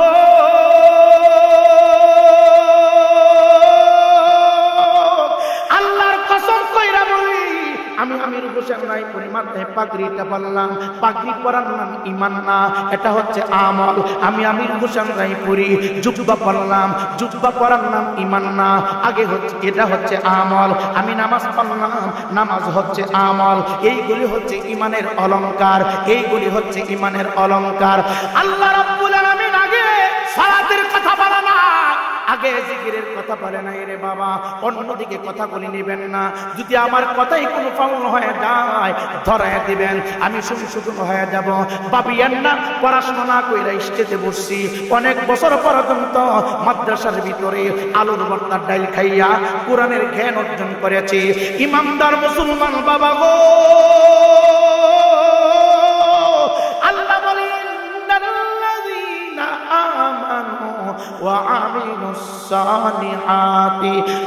আল্লাহর কসম কইরা বলি, আমি আমির হোসেন রায়পুরি মাথায় পাগড়িটা পরলাম, পাগড়ি পরার নাম ঈমান না, এটা হচ্ছে আমল। আমি আমির হোসেন রায়পুরি জুব্বা পরলাম, জুব্বা পরার নাম ঈমান না, আগে হচ্ছে এটা হচ্ছে আমল। আমি নামাজ পড়লাম, নামাজ হচ্ছে আমল। এইগুলি হচ্ছে ঈমানের অলংকার, এইগুলি হচ্ছে ঈমানের অলংকার। আল্লাহ রাব্বুল আলামিন আগে সালাতের কথা বলে না, আগে জিকিরের কথা বলে নাই রে বাবা। অন্যদিকে কথা বলে নেবেন না। যদি আমার কথাই কোনো ফাউল হয়ে যায় ধরায় দিবেন, আমি শুধু হয়ে যাব। ভাবিয়েন না পড়াশোনা না কইরা স্টেজে বসছি, অনেক বছর পর্যন্ত মাদ্রাসার ভিতরে আলুর ভর্তার ডাইল খাইয়া কোরআনের জ্ঞান অর্জন করেছি। ইমানদার মুসলমান বাবা গো, আল্লাহ বলেন وعملوا الصالحات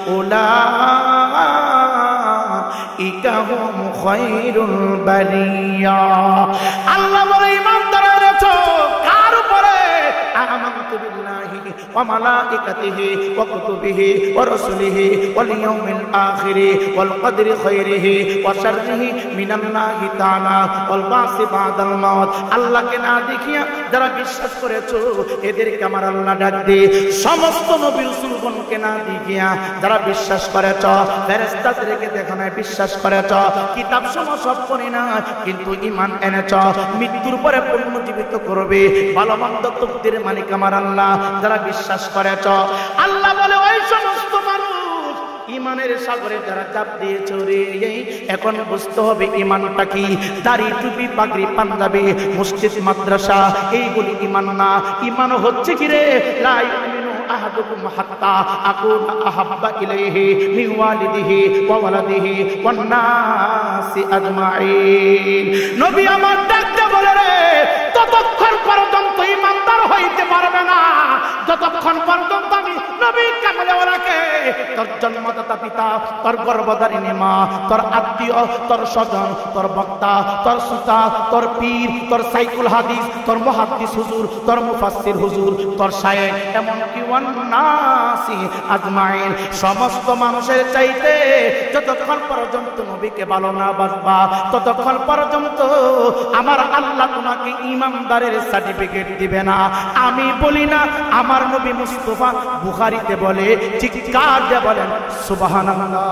أولئك هم خير البرية। আল্লাহ বলে ইমানদাররা তো কার উপরে? আমানতু বিল্লাহি ওয়া মালাইকাতিহি ওয়া কুতুবিহি ওয়া রাসূলিহি ওয়াল ইয়াউমিল আখির ওয়াল কদরি খায়রিহি ওয়া শাররিহি মিনাল্লাহি তাআলা ওয়াল বাসি বাদাল মাউত। আল্লাহকে না দেখিয়া যারা বিশ্বাস করেছো এদেরকে আমার আল্লাহ ডাক দে। সমস্ত নবী রাসূলগণকে না দেখিয়া যারা বিশ্বাস করেছো, ফেরেশতাদেরকে দেখো না বিশ্বাস করেছো, কিতাব সব পড়ি না কিন্তু ঈমান এনেছো, মৃত্যুর পরে পুনর্জীবিত করবে, ভালো মন্দ তকদীর মালিক আমার আল্লাহ যারা বিশ্বাস করেছো। আল্লাহ বলে ওই সমস্ত মানুষ ঈমানের সাগরে যারা চাপ দিয়েছে রে, এখন বুঝতে হবে ঈমানটা কি। দাড়ি টুপি পাগড়ি পাঞ্জাবি মসজিদ মাদ্রাসা এইগুলি ঈমান না। ঈমান হচ্ছে কি রে? লা ইউমিনু আহাদুকুম হাত্তা আকুনা আহাব্বা ইলাইহি মিন ওয়ালিদিহি ওয়া ওয়ালাদিহি ওয়ান নাসি আজমাইন। নবী আমার ডাকতে বলে রে, ততক্ষণ পর্যন্ত ঈমানদার হইতে পারবে না যতক্ষণ পর্যন্ত আমি নবী কামলেওয়ালাকে, তোর জন্মদাতা পিতা, তোর গর্ভধারিণী মা, তোর আত্মীয়, তোর স্বজন, তোর বক্তা, তোর সুতা, তোর পীর, তোর সাইকুল হাদিস, তোর মুহাদ্দিস হুজুর, তোর মুফাসসির হুজুর, তোর শায়েখ, এমনকি ওয়ান নাসি আজমাইন, সমস্ত মানুষের চাইতে যতক্ষণ পর্যন্ত নবীকে ভালো না বাসবা ততক্ষণ পর্যন্ত আমার আল্লাহ তোমাকে ঈমানদারের সার্টিফিকেট দিবে না। আমি বলি না, আমার নবী মুস্তাফা বুখারীতে বলে, চিৎকার দিয়ে বলেন সুবহানাল্লাহ।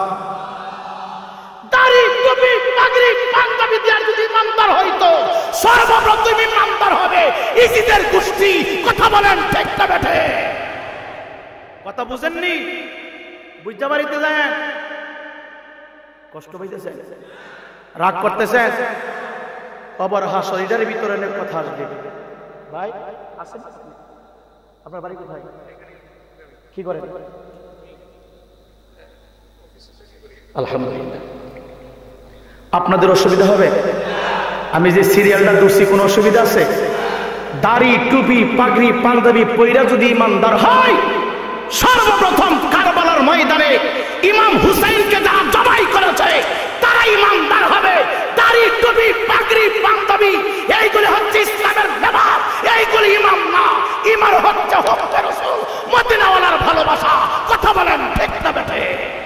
দাড়ি টুপি পাগড়ি পাঞ্জাবি দিয়ে যদি ঈমানদার হইতো, সর্বপ্রথম ঈমানদার হবে ইজিদের গোষ্ঠী। কথা বলেন ঠিক না বেঠে? কথা বুঝেননি? বুঝতে পারিতে যায়? কষ্ট পাইতেছেন? রাগ করতেছেন? কবর হাসর এটার ভিতরে অনেক কথা আসবে ভাই। আসেন, আপনার বাড়ি কোথায়? কি করেন? আলহামদুলিল্লাহ। আপনাদের অসুবিধা হবে? আমি যে সিরিয়ালটা ধরছি কোনো অসুবিধা আছে? দাড়ি টুপি পাগড়ি পাঞ্জাবি পয়রা যদি ঈমানদার হয়, সর্বপ্রথম কারবালার ময়দানে ইমাম হুসাইনকে যারা জবাই করেছে তারা ঈমানদার হবে। দাড়ি টুপি পাগড়ি পাঞ্জাবি এইগুলি হচ্ছে ইসলামের ব্যবহার, এইগুলি ঈমান না। ঈমান হচ্ছে হক রাসূল মদিনাওয়ালার ভালোবাসা। কথা বলেন ঠিক না বেঠে?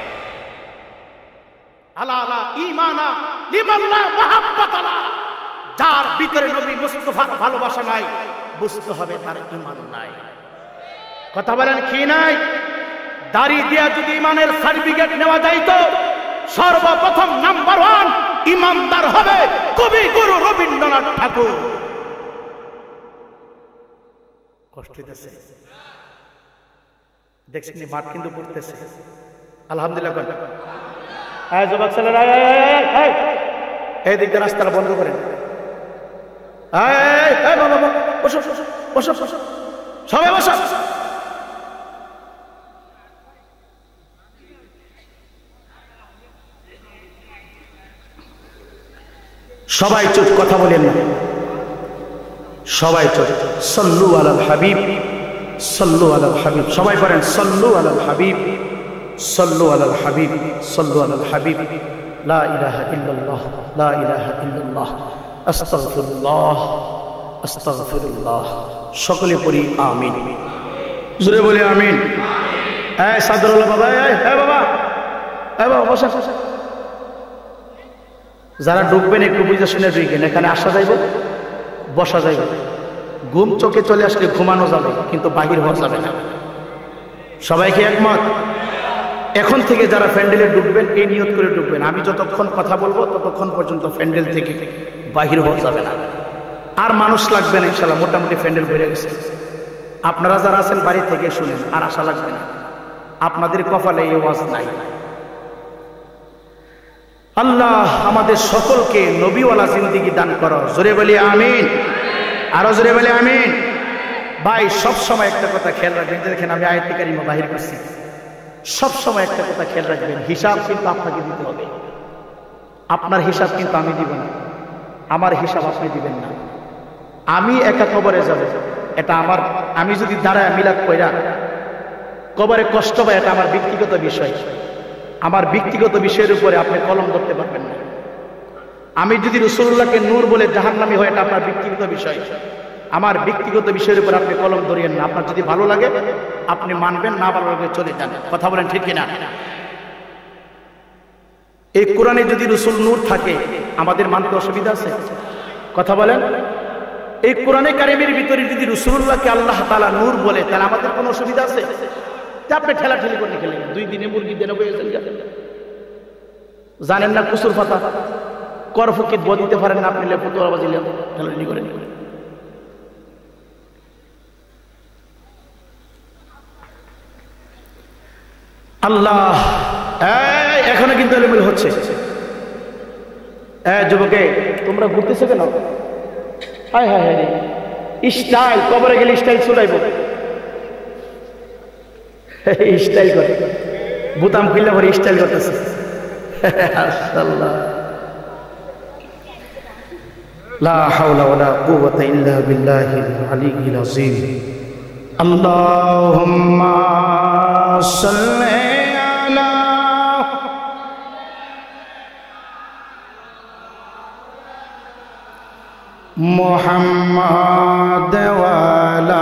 আলা আলা ঈমানা লিমান লা মুহাব্বাতালা। যার ভিতরে নবী মুস্তাফার ভালোবাসা নাই, বুঝতে হবে তার ঈমান নাই। কথা বলেন কি নাই? দাড়ি দিয়া যদি ঈমানের সার্টিফিকেট নেওয়া যাইতো, সর্বপ্রথম নাম্বার 1 ইমানদার হবে কবি গুরু রবীন্দ্রনাথ ঠাকুর। কষ্ট হইতেছে দেখছেন, মাঠ কিন্তু পড়তেছে। আলহামদুলিল্লাহ করেন। যুবক ছেলেরা এই দিক দিয়ে রাস্তাটা বন্ধ করেন। সবাই বসো। সবাই চুপ, কথা বলেন না, সবাই চুপ। সাল্লু আলাল হাবিব, সাল্লু আলাল হাবিব। সবাই পড়েন সাল্লু আলাল হাবিব, সাল্লু আলাল হাবিব, সাল্লু আলাল হাবিব। লা ইলাহা ইল্লাল্লাহ, লা ইলাহা ইল্লাল্লাহ, আস্তাগফিরুল্লাহ, আস্তাগফিরুল্লাহ। সকলে পড়ি আমিন। জোরে বলি আমিন। এই সাদরুল্লাহ বাবা, এই বাবা, এই বাবা বসা। যারা ঢুকবেন একটু বুঝে শুনে ঢুকবেন। এখানে আসা যাইব, বসা যাইব। ঘুম চোখে চলে আসলে ঘুমানো যাবে, কিন্তু বাহির হওয়া যাবে না। সবাই কি একমত? এখন থেকে যারা প্যান্ডেলে ঢুকবেন এই নিয়ত করে ঢুকবেন, আমি যতক্ষণ কথা বলবো ততক্ষণ পর্যন্ত প্যান্ডেল থেকে বাহির হওয়া যাবে না। আর মানুষ লাগবে না ইনশাআল্লাহ, মোটামুটি প্যান্ডেল বেড়ে গেছে। আপনারা যারা আছেন বাড়ি থেকে শুনেন, আর আশা লাগবে না। আপনাদের কপালে এই ওয়াজ নাই। আল্লাহ আমাদের সকলকে নবীওয়ালা জিন্দেগি দান করো। জোরে বলি আমিন, আরো জোরে বলি আমিন। ভাই সব সময় একটা কথা খেয়াল রাখবেন, দেখেন আমি আয়াতে কারিমা বাহির করছি। সব সময় একটা কথা খেয়াল রাখবেন, হিসাব কিন্তু আপনাকে দিতে হবে। আপনার হিসাব কিন্তু আমি দিব না, আমার হিসাব আপনি দিবেন না। আমি একা কবরে যাব, এটা আমার, আমি যদি দাঁড়ায় মিলাদ কইরা কবরে কষ্ট পাই, এটা আমার ব্যক্তিগত বিষয়। আমার ব্যক্তিগত বিষয়ের উপরে আপনি কলম ধরতে পারবেন না। আমি যদি রাসূলুল্লাহকে নূর বলে জাহান্নামী হয়, এটা আপনার ব্যক্তিগত বিষয়। আমার ব্যক্তিগত বিষয়ের উপর আপনি কলম ধরিয়েন না। আপনার যদি ভালো লাগে আপনি মানবেন, না ভালো লাগে চলে যান। কথা বলেন ঠিক কিনা? এই কোরআনে যদি রাসূল নূর থাকে আমাদের মানতে অসুবিধা আছে? কথা বলেন। এই কোরআনে কারিমের ভিতরে যদি রাসূলুল্লাহকে আল্লাহ তাআলা নূর বলে, তাহলে আমাদের কোনো অসুবিধা আছে? আপনি ঠেলাঠেলি করে খেলেন, 2 দিনে মুরগি দেন বইয়েছেন। জানেন না কুসুর পাতা কর ফকির বদিতে পারেন না, আপনি লেপুতরা বাজিলেন, ঠেলাঠেলি করেন। আল্লাহ এখনো কিন্তু এলোমেলো হচ্ছে। যুবকে তোমরা ঘুরতেছো কেন? হায় হায় হায়, স্টাইল, কবরে গেলে স্টাইল চুলাইব, স্টাইল করে বুতাম খুললে পরে স্টাইল করতেছে। লা হাওলা ওয়ালা কুওয়াতা ইল্লা বিল্লাহিল আলিয়্যিল আযীম। আল্লাহুম্মা সাল্লি আলা মুহাম্মাদ ওয়া আলা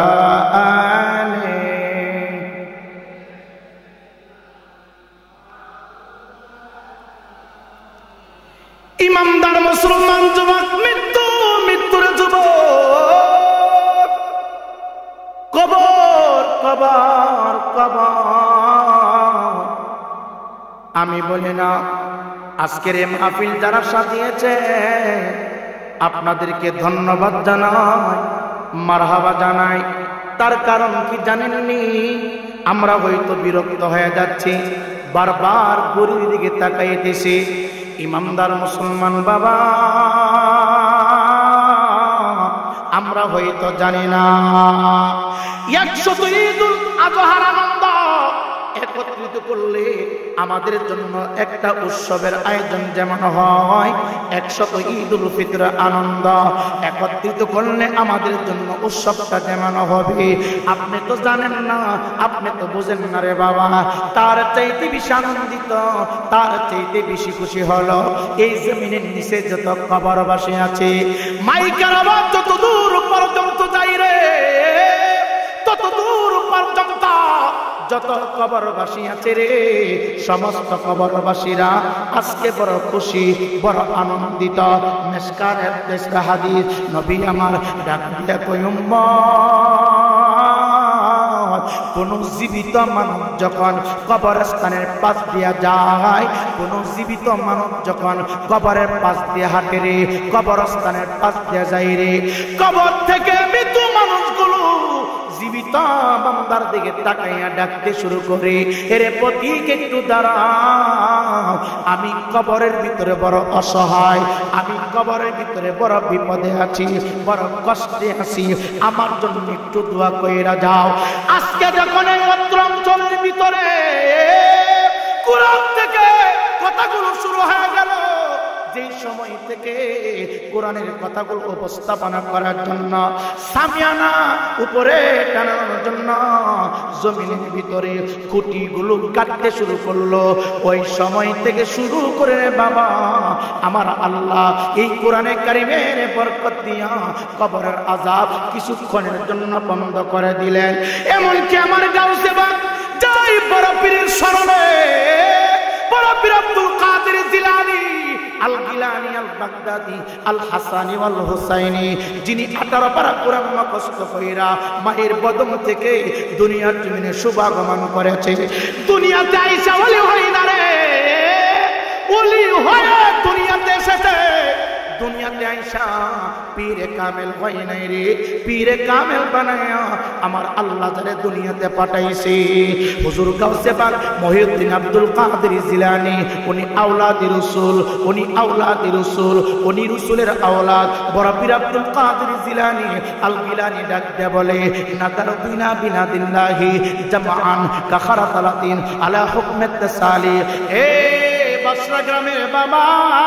ইমানদার মুসলমান যুবক, মৃত্যুর যুবক, কবর কবর কবর। আমি বলি না, আজকের এই মাহফিল যারা সাজিয়েছে আপনাদেরকে ধন্যবাদ জানাই, মারহাবা জানাই। তার কারণ কি জানেননি? আমরা হয়তো বিরক্ত হয়ে যাচ্ছি, বারবার ঘড়ির দিকে তাকাইতেছি। ইমানদার মুসলমান বাবা, আমরা হয়তো জানি না 100 ঈদুল আজহার আনন্দ একত্রিত করলে আমাদের জন্য একটা উৎসবের আয়োজন যেমন হয়, 100 ঈদুল ফিতর আনন্দ একত্রিত করলে আমাদের জন্য উৎসবটা যেমন হবে। আপনি তো জানেন না, আপনি তো বুঝেন না রে বাবা। তার চাইতে বেশি আনন্দিত, তার চাইতে বেশি খুশি হলো এই জমিনের নিচে যত কবরবাসী আছে। মাইকের আওয়াজ যত দূর পর্যন্ত যাই রে, তত দূর পর্যন্ত যত কবরবাসী আছে রে, সমস্ত কবরবাসীরা আজকে বড় খুশি, বড় আনন্দিত। মিসকাতের তেসরা হাদিস, নবী আমার ডাক দিয়া কই উম্মত, কোন জীবিত মানব যখন কবরস্থানের পাশ দিয়ে যায়, কোন জীবিত মানব যখন কবরের পাশ দিয়ে হাঁটে রে, কবরস্থানের পাশ দিয়ে যায় রে, কবর থেকে মৃত মানুষগুলো জীবিত বান্দার দিকে তাকাইয়া ডাকতে শুরু করে, এরে পথিক একটু দাঁড়াও, আমি কবরের ভিতরে বড় অসহায়, আমি কবরের ভিতরে বড় বিপদে আছি, বড় কষ্টে আছি, আমার জন্য একটু দোয়া কইরা যাও। আজকে যখন এই অঞ্চলের ভিতরে কোরআন থেকে কথাগুলো শুরু হয়ে গেল, যেই সময় থেকে কোরআনের কথাগুলো উপস্থাপনা করার জন্য সামিয়ানা উপরে টানানোর জন্য জমিনের ভিতরে খুঁটিগুলো কাটতে শুরু করলো, ওই সময় থেকে শুরু করে বাবা আমার আল্লাহ এই কোরআনে কারিমের বরকত দিয়া কবরের আযাব কিছুক্ষণের জন্য বন্ধ করে দিলেন। এমনকি আমার গাউসে বাগ যাই বড় পীরের শরণে, বড় পীর Abdul Qadir Jilani al Gilani আল বাগদাদি আল হাসানি ওয়াল হুসাইনি, যিনি 18 পারা কোরআন মুখস্থ কইরা মায়ের বদন থেকে দুনিয়ার জমিনে শুভাগমন করেছে। দুনিয়াতে আইসা ওলি হয় না রে, ওলি হয়ে দুনিয়াতে এসেছে, দুনিয়াতে আইসা পীরে কামেল হয় নাই রে, পীরে কামেল বানায়া আমার আল্লাহ যারে দুনিয়াতে পাঠাইছে। হুজুর গাউসে পাক মহিউদ্দিন আব্দুল কাদের জিলানী, উনি আওলাদি রাসূল, উনি আওলাদি রাসূল, উনি রাসূলের আওলাদ। বড় পীর Abdul Qadir Jilani al Gilani ডাক দিয়ে বলে, নাদার বিনা বিনাদিল্লাহি জামান কাখারাতালাতিন আলা হুকমাত তাসালি। এ বাসরা গ্রামের বাবা,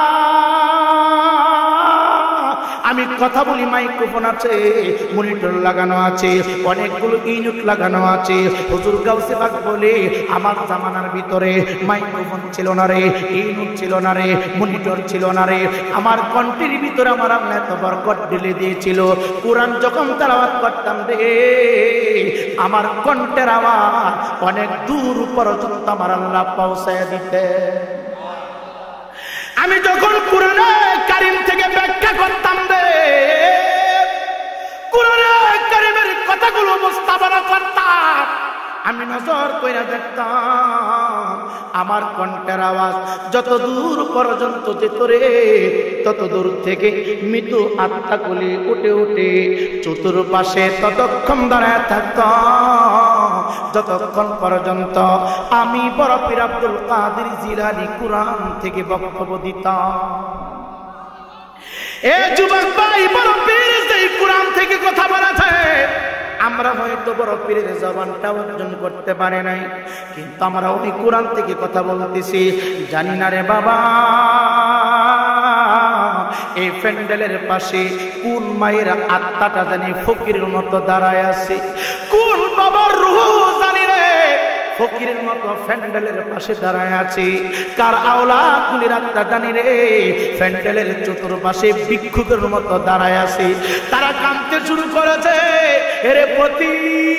আমি কথা বলি, মাইক্রোফোন আছে, মনিটর লাগানো আছে, অনেকগুলো ইউনিট লাগানো আছে। হুজুর গাউসে পাক বলে, আমার জামানার ভিতরে মাইক্রোফোন ছিল না রে, ইউনিট ছিল না রে, মনিটর ছিল না রে, আমার কণ্ঠের ভিতরে আমার আল্লাহ এত বরকত ঢেলে দিয়েছিল। কোরআন যখন তেলাওয়াত করতাম রে, আমার কণ্ঠের আওয়াজ অনেক দূর পর্যন্ত আমার আল্লাহ পৌঁছায় দিতে। আমি যখন কোরআনে কারীম থেকে ব্যাখ্যা করতাম রে, কোরআনে কারীমের কথাগুলো উপস্থাপনা করতাম, আমি নজর কইরা দেখতাম আমার কণ্ঠের আওয়াজ যত দূর পর্যন্ত যেত রে, তত দূর থেকে মৃত্যু আত্মাগুলি উঠে উঠে চতুর্পাশে ততক্ষণ দাঁড়ায় থাকতাম যতক্ষণ পর্যন্ত আমি বড় পীর আব্দুল কাদের জিলানী কোরআন থেকে বক্তব্য দিতাম। এ যুবক ভাই, বড় পীর যেই কোরআন থেকে কথা বলেছে, আমরা হয়তো বড় পীরের জবানটা অর্জন করতে পারে নাই, কিন্তু আমরা ওই কোরআন থেকে কথা বলতেছি। জানি না রে বাবা, এই প্যান্ডেলের পাশে কোন মায়ের আত্মাটা জানি ফকিরের মতো দাঁড়ায় আছে, কোন বাবার রূহ জানি রে ফকিরের মতো প্যান্ডেলের পাশে দাঁড়ায় আছে, কার আওলাদগুলির আত্মা জানি রে প্যান্ডেলের চতুর্পাশে ভিক্ষুকের মতো দাঁড়ায় আছে। তারা কাঁদতে শুরু করেছে, এরে পতি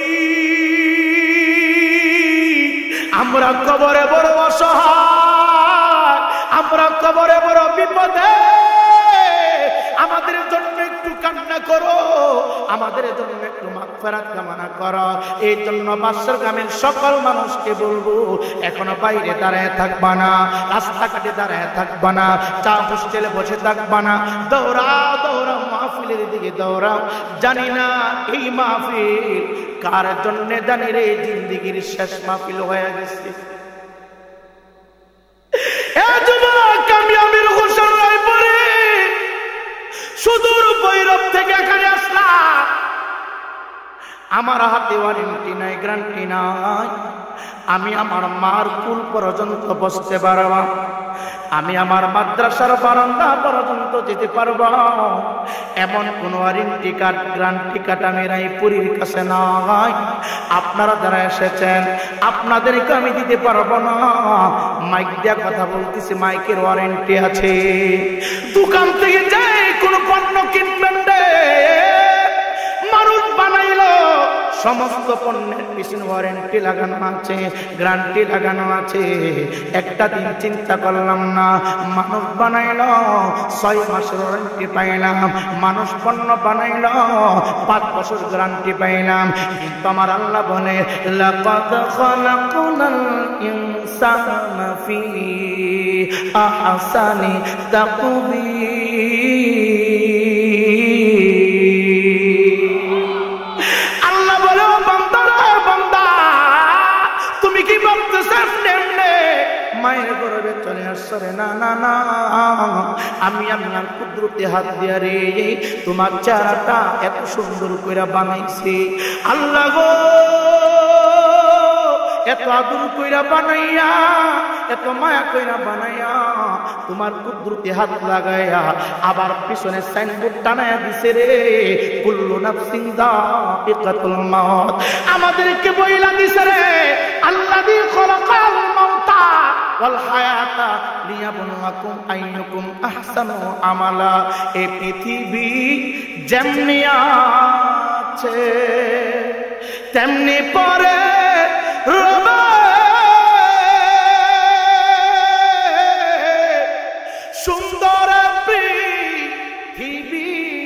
আমরা কবরে বড় অসহায়, আমরা কবরে বড় বিপদে, আমাদের জন্য একটু কান্না করো, আমাদের জন্য একটু মাগফিরাত কামনা করো। এই জন্য বাসর গ্রামের সকল মানুষকে বলবো, এখনো বাইরে দাঁড়ায় থাকবা না, রাস্তাঘাটে দাঁড়ায় থাকবা না, চা হোস্টেলে বসে থাকবা না, দৌড়াও দৌড়াও, মাহফিলের দিকে দৌড়াও। জানি না এই মাহফিল কার জন্য, জানি রে জিন্দেগির শেষ মাহফিল হয়ে গেছে। সুদূর ভৈরব থেকে এখানে আসলাম, আমার হাতে ওয়ারেন্টি নাই, গ্যারান্টি নাই আমি আমার মার কুল পর্যন্ত বসতে পারব, আমি আমার মাদ্রাসার বারান্দা পর্যন্ত যেতে পারবো, এমন কোন ওয়ারেন্টি কার্ড গ্যারান্টি কার্ড আমি রায়পুরীর কাছে নাই। আপনারা যারা এসেছেন আপনাদেরকে আমি দিতে পারবো না। মাইক দিয়ে কথা বলতেছি, মাইকের ওয়ারেন্টি আছে। দোকান থেকে যাই কোন পণ্য কিনবেন রে, মানুষ বানাইলো সমস্ত পণ্যের পিছনে ওয়ারেন্টি লাগানো আছে, গ্যারান্টি লাগানো আছে। একটা দিন চিন্তা করলাম না, মানুষ বানাইল 6 মাসের ওয়ারেন্টি পাইলাম, মানুষ পণ্য বানাইল 5 বছর গ্যারান্টি পাইলাম। কিন্তু আমার আল্লাহ বলে লাকাদ খালাকনাল ইনসানা ফি আহসানি তাকবীর। আল্লাহ বলে বান্দা বান্দা তুমি কি ভাবতেছ এমনে মায়ের গর্ভে চলে আসছে রে? না না না, আমি আমার কুদরতি হাত দিয়া রে তোমার চেহারাটা এত সুন্দর করে বানাইছি। আল্লাহ গো এত আদর কইরা বানাইয়া, এত মায়া কইরা বানাইয়া, তোমার কুদরতি হাত লাগাইয়া আবার পিছনে সাইনবোর্ড টানায়া দিছে রে, কুল্লু নাফসিন যায়িকাতুল মাউত। আমাদেরকে বইলা দিছে রে, আল্লাযী খালাকাল মাউতা ওয়াল হায়াতা লিয়াবলুয়াকুম আইয়ুকুম আহসানু আমালা। এই পৃথিবী যেমনি আছে তেমনি পরে রবে, সুন্দর পৃথিবী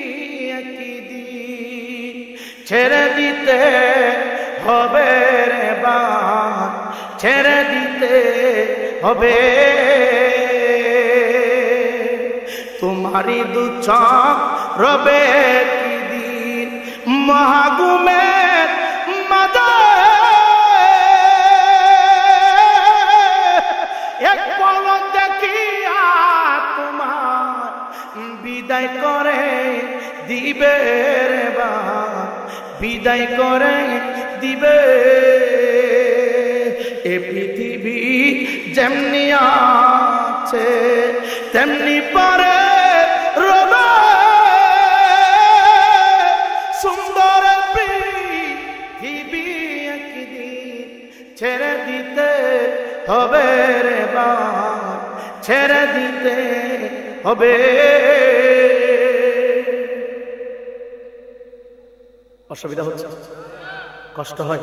একদিন ছেড়ে দিতে হবে রে বাপ, ছেড়ে দিতে হবে। তোমারই দু চোখ রবে একদিন মহাগুমের মাঝে, এক পলক দেখিয়া তোমার বিদায় করে দিবে রে বাপ, বিদায় করে দিবে। এ পৃথিবী যেমনি আছে তেমনি পরে রবে, সুন্দর পৃথিবী একদিন ছেড়ে দিতে হবে রে বাপ, ছেড়ে দিতে হবে। অসুবিধা হচ্ছে, কষ্ট হয়।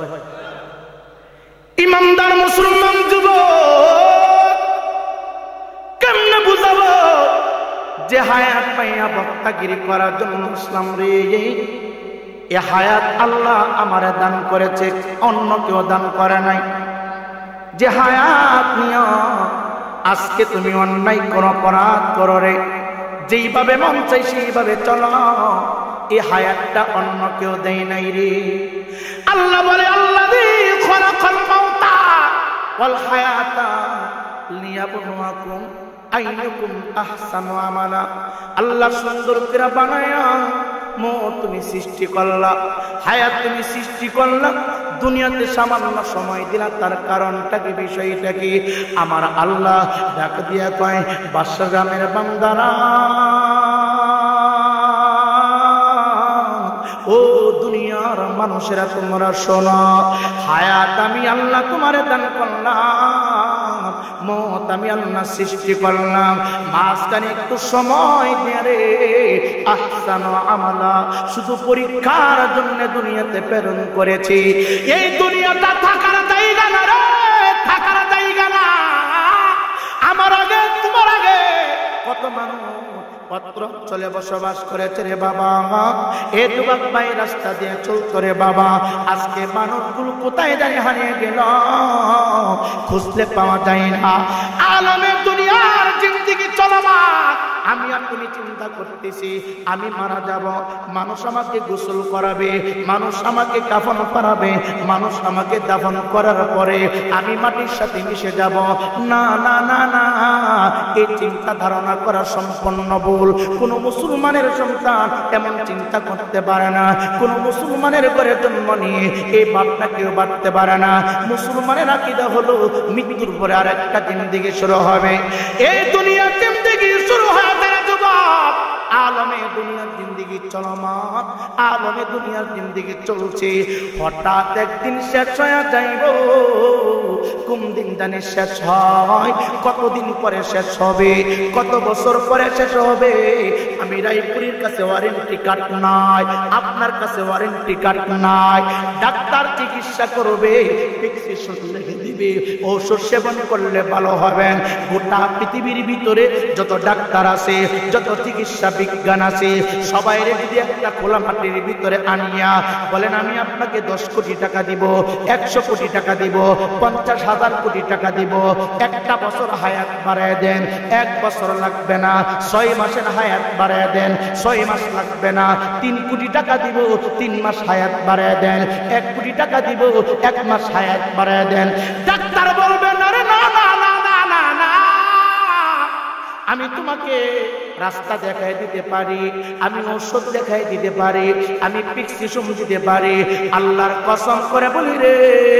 ইমানদার মুসলমান যুবক কেমনে বুঝাবো যে হায়াত পাইয়া বক্তাগিরি করার জন্য ইসলাম রে? এ হায়াত আল্লাহ আমারে দান করেছে, অন্য কেউ দান করে নাই। যে হায়াত নিয়ে আজকে তুমি অন্যায় করো, অপরাধ করো রে, যেইভাবে মন চাই সেইভাবে চলো, এই হায়াতটা অন্য কেউ দেয় নাই রে। আল্লাহ বলে আল্লাযী খালাকাল মাউতা ওয়াল হায়াতা লিয়াবলুয়াকুম আইয়ুকুম আহসানু আমালা। আল্লাহ সুন্দর করে বানায়া মৌত তুমি সৃষ্টি করলা, হায়াত তুমি সৃষ্টি করলা, দুনিয়াতে সামান্য সময় দিলা। তার কারণটা কি, বিষয়টা কি? আমার আল্লাহ ডাক দিয়া কয়, বাদশা গ্রামের বান্দারা, ও দুনিয়ার মানুষেরা তোমরা শোনো, হায়াত আমি আল্লাহ তোমারে দান করলাম, মত আমি আল্লাহ সৃষ্টি করলাম, মাঝখানে একটু সময় দিয়ে রে আহসানু আমালা শুধু পরীক্ষার জন্য দুনিয়াতে প্রেরণ করেছি। এই দুনিয়াটা থাকার জায়গা না রে, থাকার জায়গা না। আমার আগে তোমার আগে কত মানুষ পত্র চলে বসবাস করেছে রে বাবা, এ যুবক ভাই রাস্তা দিয়ে চলতো রে বাবা, আজকে মানুষগুলো কোথায় জানি হারিয়ে গেল, খুঁজলে পাওয়া যায় না। আলমের দুনিয়ার জিন্দেগি চলমান, আমি আর তুমি চিন্তা করতেছি আমি মারা যাব, মানুষ আমাকে গোসল করাবে, মানুষ আমাকে কাফন পরাবে, মানুষ আমাকে দাফন করার পরে আমি মাটির সাথে মিশে যাব। না না না না, এই চিন্তা ধারণা করা সম্পূর্ণ ভুল। কোন মুসলমানের সন্তান এমন চিন্তা করতে পারে না, কোন মুসলমানের ঘরে জন্ম নিয়ে এই ভাবনা কেউ বাড়তে পারে না। মুসলমানের আকীদা হলো মৃত্যুর পরে আর একটা জিন্দেগি শুরু হবে। এই দুনিয়ার জিন্দেগি শুরু হয় তারা যুবক, আলমে দুনিয়ার জিন্দেগি জিন্দেগি চলমান, আলমে দুনিয়ার জিন্দেগি চলছে। হঠাৎ একদিন শেষ হয়ে যাইব, কোন দিন জানি শেষ হয়, কতদিন পরে শেষ হবে, কত বছর পরে শেষ হবে। আমি রায়পুরীর কাছে ওয়ারেন্টি কার্ড নাই, আপনার কাছে ওয়ারেন্টি কার্ড নাই। ডাক্তার চিকিৎসা করবে, প্রেসক্রিপশন লিখে দিবে, ঔষধ সেবন করলে ভালো হবেন। গোটা পৃথিবীর ভিতরে যত ডাক্তার আছে, যত চিকিৎসা বিজ্ঞান আছে, সবাই যদি একটা খোলা মাটির ভিতরে আনিয়া বলেন আমি আপনাকে 10 কোটি টাকা দিব, 100 কোটি টাকা দিব, 50,000 কোটি টাকা দিব, একটা বছর হায়াত বাড়ায় দেন, 1 বছর লাগবে না, 6 মাসের হায়াত বাড়ায় দেন, 6 মাস লাগবে না, 3 কোটি টাকা দিব, 3 মাস হায়াত বাড়ায় দেন, 1 কোটি টাকা দিব, 1 মাস হায়াত বাড়ায় দেন। ডাক্তার বলবেন আরে না না না না না না, আমি তোমাকে রাস্তা দেখাই দিতে পারি, আমি ঔষধ দেখাই দিতে পারি, আমি প্রেসক্রিপশন দিতে পারি। আল্লাহর কসম করে বলি রে,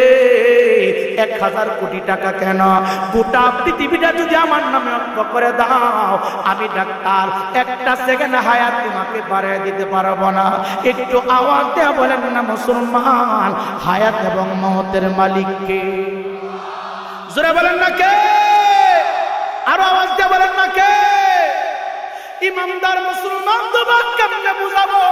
1000 কোটি টাকা কেন, গোটা পৃথিবীটা যদি আমার নামে অঙ্ক করে দাও, আমি ডাক্তার একটা সেকেন্ড হায়াত তোমাকে বাড়িয়ে দিতে পারবো না। একটু আওয়াজ দেয়া বলেন না মুসলমান, হায়াত এবং মওতের মালিক কে? জোরে বলেন না কে? আরো আওয়াজ দেয়া বলেন না কে? ইমানদার মুসলমান তোমাকে কেমনে বুঝাবো?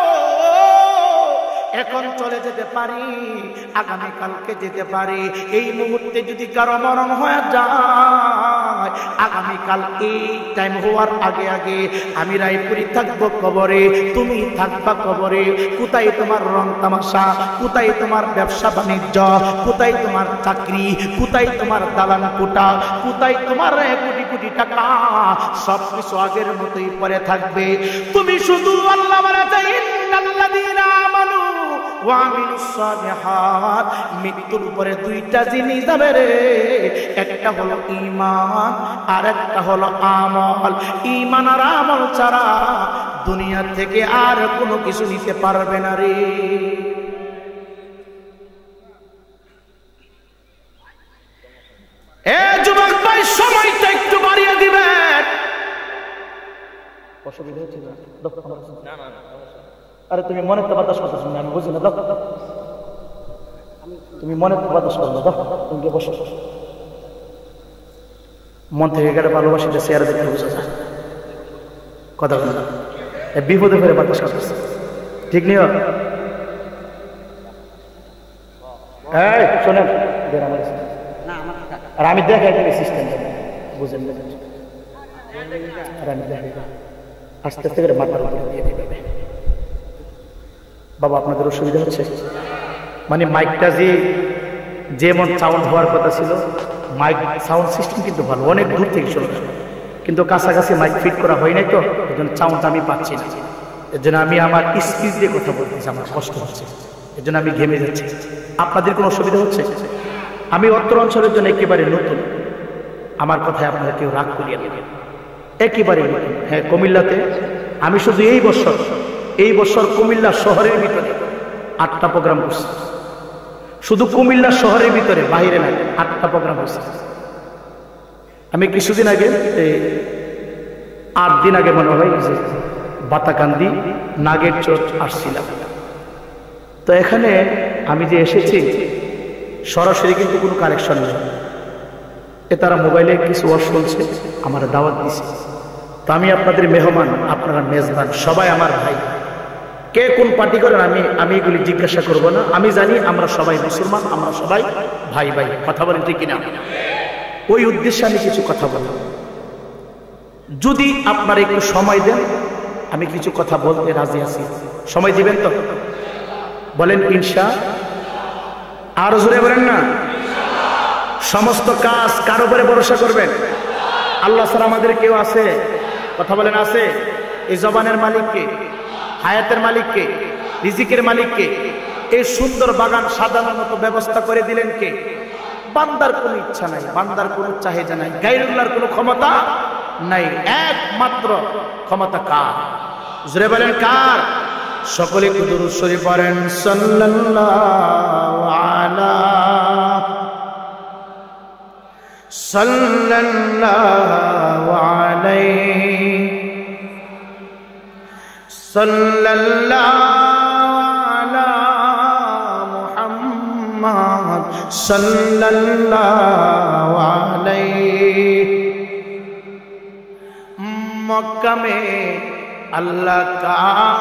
এখন চলে যেতে পারি, আগামী কালকে যেতে পারি। এই মুহূর্তে যদি কারো মরণ হয়ে যায়, আগামী কাল এই টাইম হওয়ার আগে আগে আমি রায়পুরি থাকবো কবরে, তুমি থাকবা কবরে। কোথায় তোমার রং তামাশা, কোথায় তোমার ব্যবসা বাণিজ্য, কোথায় তোমার চাকরি, কোথায় তোমার দালান কোটা, কোথায় তোমার কোটি কোটি টাকা, সব কিছু আগের মতোই পরে থাকবে। তুমি শুধু আল্লাহ বলে ইন্নাল্লাযীনা আমানু ওয়া আমিলুস সালিহাত, মৃত্যুর উপরে 2টা জিনিস যাবে রে, একটা হলো ঈমান আর একটা হলো আমল। ঈমান আর আমল ছাড়া দুনিয়া থেকে আর কোনো কিছু নিতে পারবে না রে। এ যুবক ভাই, সময়টা একটু বাড়িয়ে দিবেন। অসুবিধা হচ্ছে না? আরে তুমি মনে তো বাতাস করতেছ না, আমি বুঝি না। তুমি মনে তো বাতাস করো না, তুমি বসো। মন থেকে গেলে ভালোবাসিতে চেয়ারে দেখতে বুঝা যায় কথা বলে না, বিপদে ফেরে বাতাস করতেছে, ঠিক নিও। এই শোনেন, আর আমি দেখাই দিই সিস্টেম, বুঝেন? আর আমি দেখাই আস্তে আস্তে করে মাথার উপরে দিয়ে দিবে। বাবা আপনাদের অসুবিধা হচ্ছে? মানে মাইকটা যেমন সাউন্ড হওয়ার কথা ছিল, মাইক সাউন্ড সিস্টেম কিন্তু ভালো, অনেক দূর থেকে শুনে, কিন্তু কাছাকাছি মাইক ফিট করা হয় নাই, তো এই জন্য সাউন্ড আমি পাচ্ছি না। এর জন্য আমি আমার স্পিচ দিয়ে কথা বলতেছি, আমার কষ্ট হচ্ছে, এর জন্য আমি ঘেমে যাচ্ছি। আপনাদের কোনো অসুবিধা হচ্ছে? আমি অত্র অঞ্চলের জন্য একেবারে নতুন, আমার কথায় আপনারা কেউ রাগ করিয়া নেবেন, একেবারে নতুন। হ্যাঁ, কুমিল্লাতে আমি শুধু এই বছর কুমিল্লা শহরের ভিতরে 8টা প্রোগ্রাম করছি, শুধু কুমিল্লা শহরের ভিতরে, বাইরে না, 8টা প্রোগ্রাম করছি। আমি কিছুদিন আগে 8 দিন আগে মনে হয় যে বাতাকান্দি নাগের চোট আসছিলাম। তো এখানে আমি যে এসেছি সরাসরি কিন্তু কোনো কানেকশন নেই, তারা মোবাইলে কিছু ওয়াজ শুনছে, আমার দাওয়াত দিছে। তো আমি আপনাদের মেহমান, আপনারা মেজবান, সবাই আমার ভাই। কে কোন পার্টি করেন আমি এগুলি জিজ্ঞাসা করব না। আমি জানি আমরা সবাই মুসলমান, আমরা সবাই ভাই ভাই, কথা বলেন ঠিক কিনা? ওই উদ্দেশ্যে আমি কিছু কথা বলব। যদি আপনারা একটু সময় দেন, আমি কিছু কথা বলতে রাজি আছি। সময় দিবেন তো? বলেন ইনশাআল্লাহ। আর জোরে বলেন না। সমস্ত কাজ কার উপরে ভরসা করবেন? আল্লাহ ছাড়া আমাদের কেউ আছে? কথা বলেন আছে? এই জবানের মালিক কে? হায়াতের মালিক কে? রিজিকের মালিক কে? এই সুন্দর বাগান সাজানোর মতো ব্যবস্থা করে দিলেন কে? বান্দার কোনো ইচ্ছা নাই, বান্দার কোনো চাহিদা নাই, গায়রুল্লাহর কোনো ক্ষমতা নাই, একমাত্র ক্ষমতা কার? জোরে বলেন কার? সকলে দুরূদ শরীফ পড়েন, সাল্লাল্লাহু আলাইহি সাল্লাল্লাহু আলা মুহাম্মদ সাল্লাল্লাহু আলাইহি। मक्का में अल्लाह का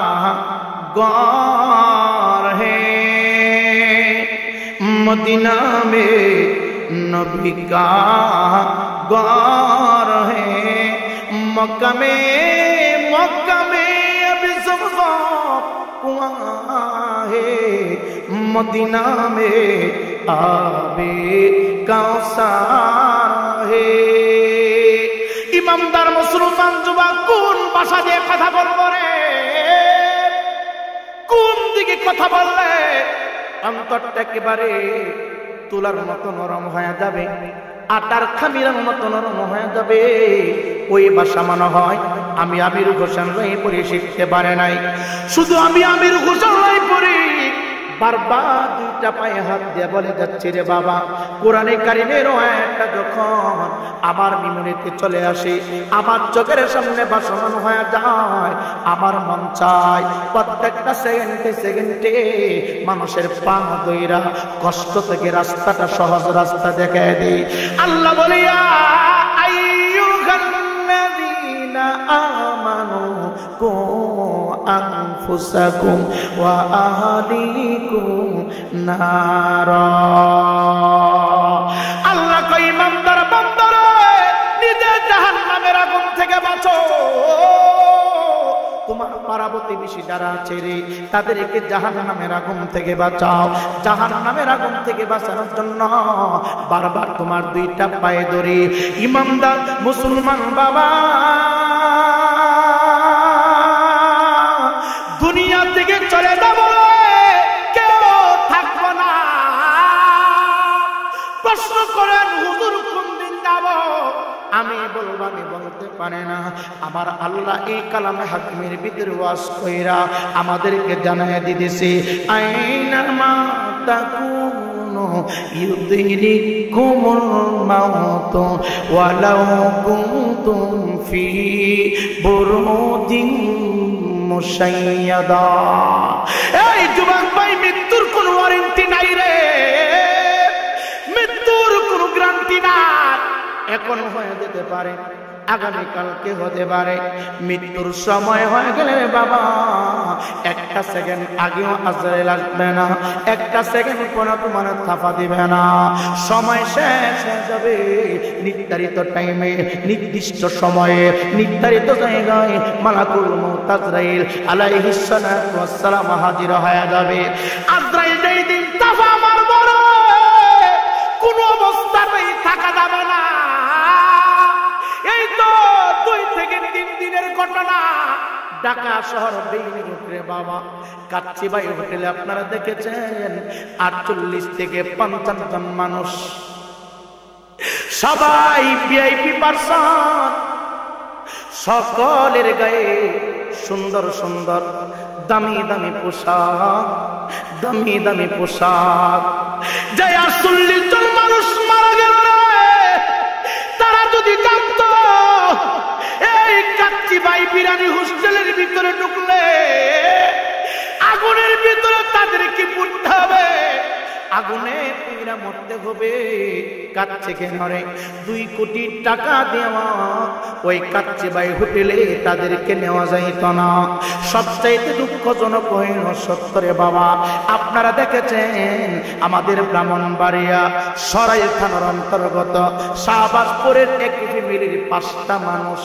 गौर है, मदीना में नबी का गौर है। मक्का में अभी ज़मज़म कुआं है, मदीना में आबे कौसार है। ইমানদার মুসলমান যুবক কোন ভাষা দিয়ে কথা বলবো রে, কোন দিকে কথা বললে অন্তরটা একেবারে তুলার মতো নরম হয়ে যাবে, আটার খামিরের মতো নরম হয়ে যাবে। ওই ভাষা মনে হয় আমি আমির হোসেন রায়পুরি শিখতে পারে নাই। শুধু আমি আমির হোসেন রায়পুরি বারবার দুইটা পায়ে হাত দিয়ে বলে যাচ্ছে, রে বাবা কোরআনে কারিমের আয়াতটা যখন আমার মিমুনিতে চলে আসে, আমার চোখের সামনে ভাসমান হয়ে যায়, আমার মন চায় প্রত্যেকটা সেকেন্ডে সেকেন্ডে মানুষের পা দইরা কষ্ট থেকে রাস্তাটা সহজ রাস্তা দেখায় দেয়। আল্লাহ বলিয়া আইয়ুহাল্লাযীনা আমানু কু আনফুসাকুম ওয়া আহলিকুম নারা। আল্লাহ কই ইমানদার বান্দারা নিজে জাহান্নামের আগুন থেকে বাঁচো, তোমার পাড়া প্রতিবেশী যারা আছে রে তাদেরকে জাহান্নামের আগুন থেকে বাঁচাও। জাহান্নামের আগুন থেকে বাঁচানোর জন্য বারবার তোমার দুইটা পায়ে ধরে ইমানদার মুসলমান বাবা দুনিয়া থেকে চলে যাব, কেউ থাকবো না। প্রশ্ন করেন হুজুর কোন দিন যাব, আমি বলবো আমি বলতে পারি না। আমার আল্লাহ এই কালামে হাকিমের ভিতরে ওয়াজ কইরা আমাদেরকে জানায় দিতেছে, আইনা মা তাকুনু ইউদরিকুমুল মাউত ওয়ালাউ কুনতুম ফি বুরুদিন মুশাইয়াদা। এই যুবক ভাই, মৃত্যুর কোন ওয়ারেন্টি নাই রে, মৃত্যুর কোন গ্যারান্টি নাই। এখন হয়ে যেতে পারে, আগামীকালকে হতে পারে। মৃত্যুর সময় হয়ে গেলে বাবা একটা সেকেন্ড আগেও আজরাইল আসবে না, একটা সেকেন্ড পরে তোমার থাপা দিবে না। সময় শেষ হয়ে যাবে, নির্ধারিত টাইমে নির্দিষ্ট সময়ে নির্ধারিত জায়গায় মালাকুল মউত আজরাইল আলাইহিস সালাতু ওয়াস সালাম হাজির হয়ে যাবে। আজরাইল যেই দিন থাপা মারবে কোন অবস্থাতেই থাকা যাবে না। এই তো 2 থেকে 3 দিনের ঘটনা। ঢাকা শহর বেইলি রোডে বাবা কাচ্চিবাই হোটেলে আপনারা দেখেছেন 48 থেকে 50 জন মানুষ, সবাই ভিআইপি পারসন, সকলের গায়ে সুন্দর সুন্দর দামি দামি পোশাক, দামি দামি পোশাক। যে 48 জন মানুষ মারা গেল, তারা যদি জানতো এই কাচ্চিবাই বিরানি হোস্টেলের ভিতরে ঢুকলে আগুনের ভিতরে তাদেরকে পড়তে হবে, আগুনে পুইরা মরতে হবে। কাচ্চি কেনরে 2 কোটি টাকা দেওয়া ওই কাচ্চিবাই হোটেলে তাদেরকে নেওয়া যাইত না। সবচাইতে দুঃখজনক হইল সত্তরে বাবা, আপনারা দেখেছেন আমাদের ব্রাহ্মণবাড়িয়া সরাই থানার অন্তর্গত শাহবাজপুরের একই ফ্যামিলির 5টা মানুষ,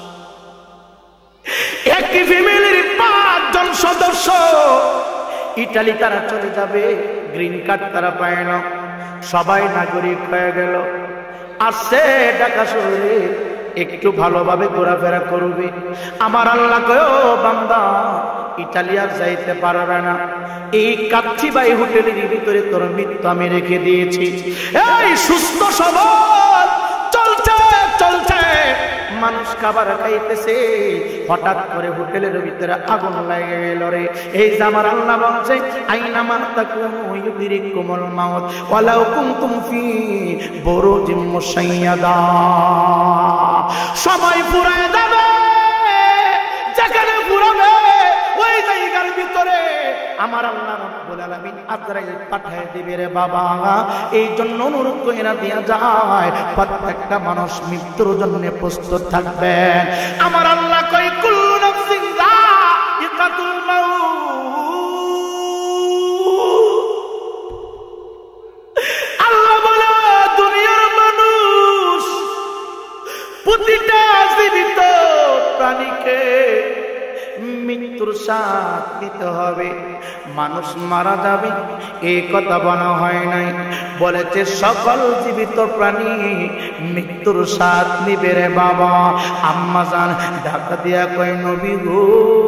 একই ফ্যামিলির 5 জন সদস্য ইটালি তারা চলে যাবে, গ্রিন কার্ড তারা পায় না, সবাই নাগরিক হয়ে গেল। আসছে ঢাকা শহরে একটু ভালোভাবে ঘোরাফেরা করবে। আমার আল্লাহ কয় ও বান্দা ইটালি আর যাইতে পারবে না, এই কাচ্চিবাই হোটেলের ভিতরে তোর মৃত্যু আমি রেখে দিয়েছি। এই সুস্থ সবল চলছে চলছে, মানুষ খাবার খাইতেছে, হঠাৎ করে হোটেলের ভিতরে আগুন লেগে গেল রে। এই যে আমার আল্লাহ বলছে আইনা মা তাকুনু ইউদরিকুমুল মাউত ওয়ালাউ কুনতুম ফি বুরুজিম মুশাইয়াদা। সময় ফুরায় যাবে, যেখানে ফুরাবে আমার আল্লাহ রাব্বুল আলামিন আজরাইল পাঠিয়ে দিবে রে বাবা। এই জন্য অনুরোধ কইরা দিয়া যায় প্রত্যেকটা মানুষ মৃত্যুর জন্য প্রস্তুত থাকবে। আমার আল্লাহ কই কুল্লু নাফসিন যায়িকাতুল মাউত। আল্লাহ বলে দুনিয়ার মানুষ প্রতিটা জীবিত প্রাণীকে মৃত্যুর স্বাদ নিতে হবে। মানুষ মারা যাবে এই কথা বলা হয় নাই, বলেছে সকল জীবিত প্রাণী মৃত্যুর স্বাদ নিবে রে বাবা। আম্মা জান ঢাকা দিয়া কয় নবী গো,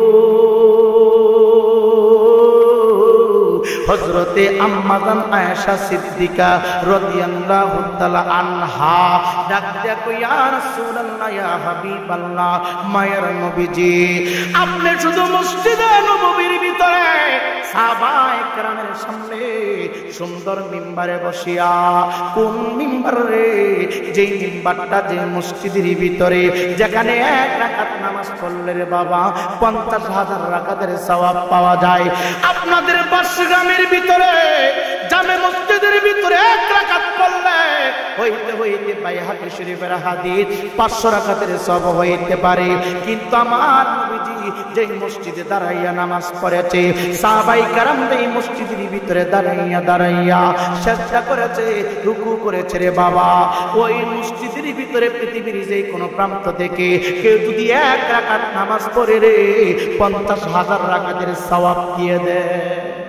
হযরতে আম্মা জান আয়েশা সিদ্দিকা রাদিয়াল্লাহু তাআলা আনহা ডাক দিয়া কই ইয়া রাসূলুল্লাহ ইয়া হাবিবাল্লাহ, মায়ের নবীজি আপনি শুধু মসজিদে নববীর ভিতরে সাহাবায়ে কেরামের সামনে সুন্দর মিম্বারে বসিয়া, কোন মিম্বার রে, যেই মিম্বারটা যে মসজিদের ভিতরে যেখানে এক রাকাত নামাজ পড়লে রে বাবা 50,000 রাকাতের সওয়াব পাওয়া যায়, আপনাদের বাসগ্রামের ভিতরে জামে মসজিদের ভিতরে এক রাকাত পড়লে হইতে হইতে বাইহাকি শরীফের হাদিস 500 রাকাতের সওয়াব হইতে পারে। কিন্তু আমার নবীজি যেই মসজিদে দাঁড়াইয়া নামাজ পড়েছে, সাহাবায়ে কেরাম এই মসজিদের ভিতরে দাঁড়াইয়া সিজদা করেছে, রুকু করেছে রে বাবা, ওই মসজিদের ভিতরে পৃথিবীর যে কোনো প্রান্ত থেকে কেউ যদি এক রাকাত নামাজ পড়ে রে 50,000 রাকাতের সওয়াব দিয়ে দেয়।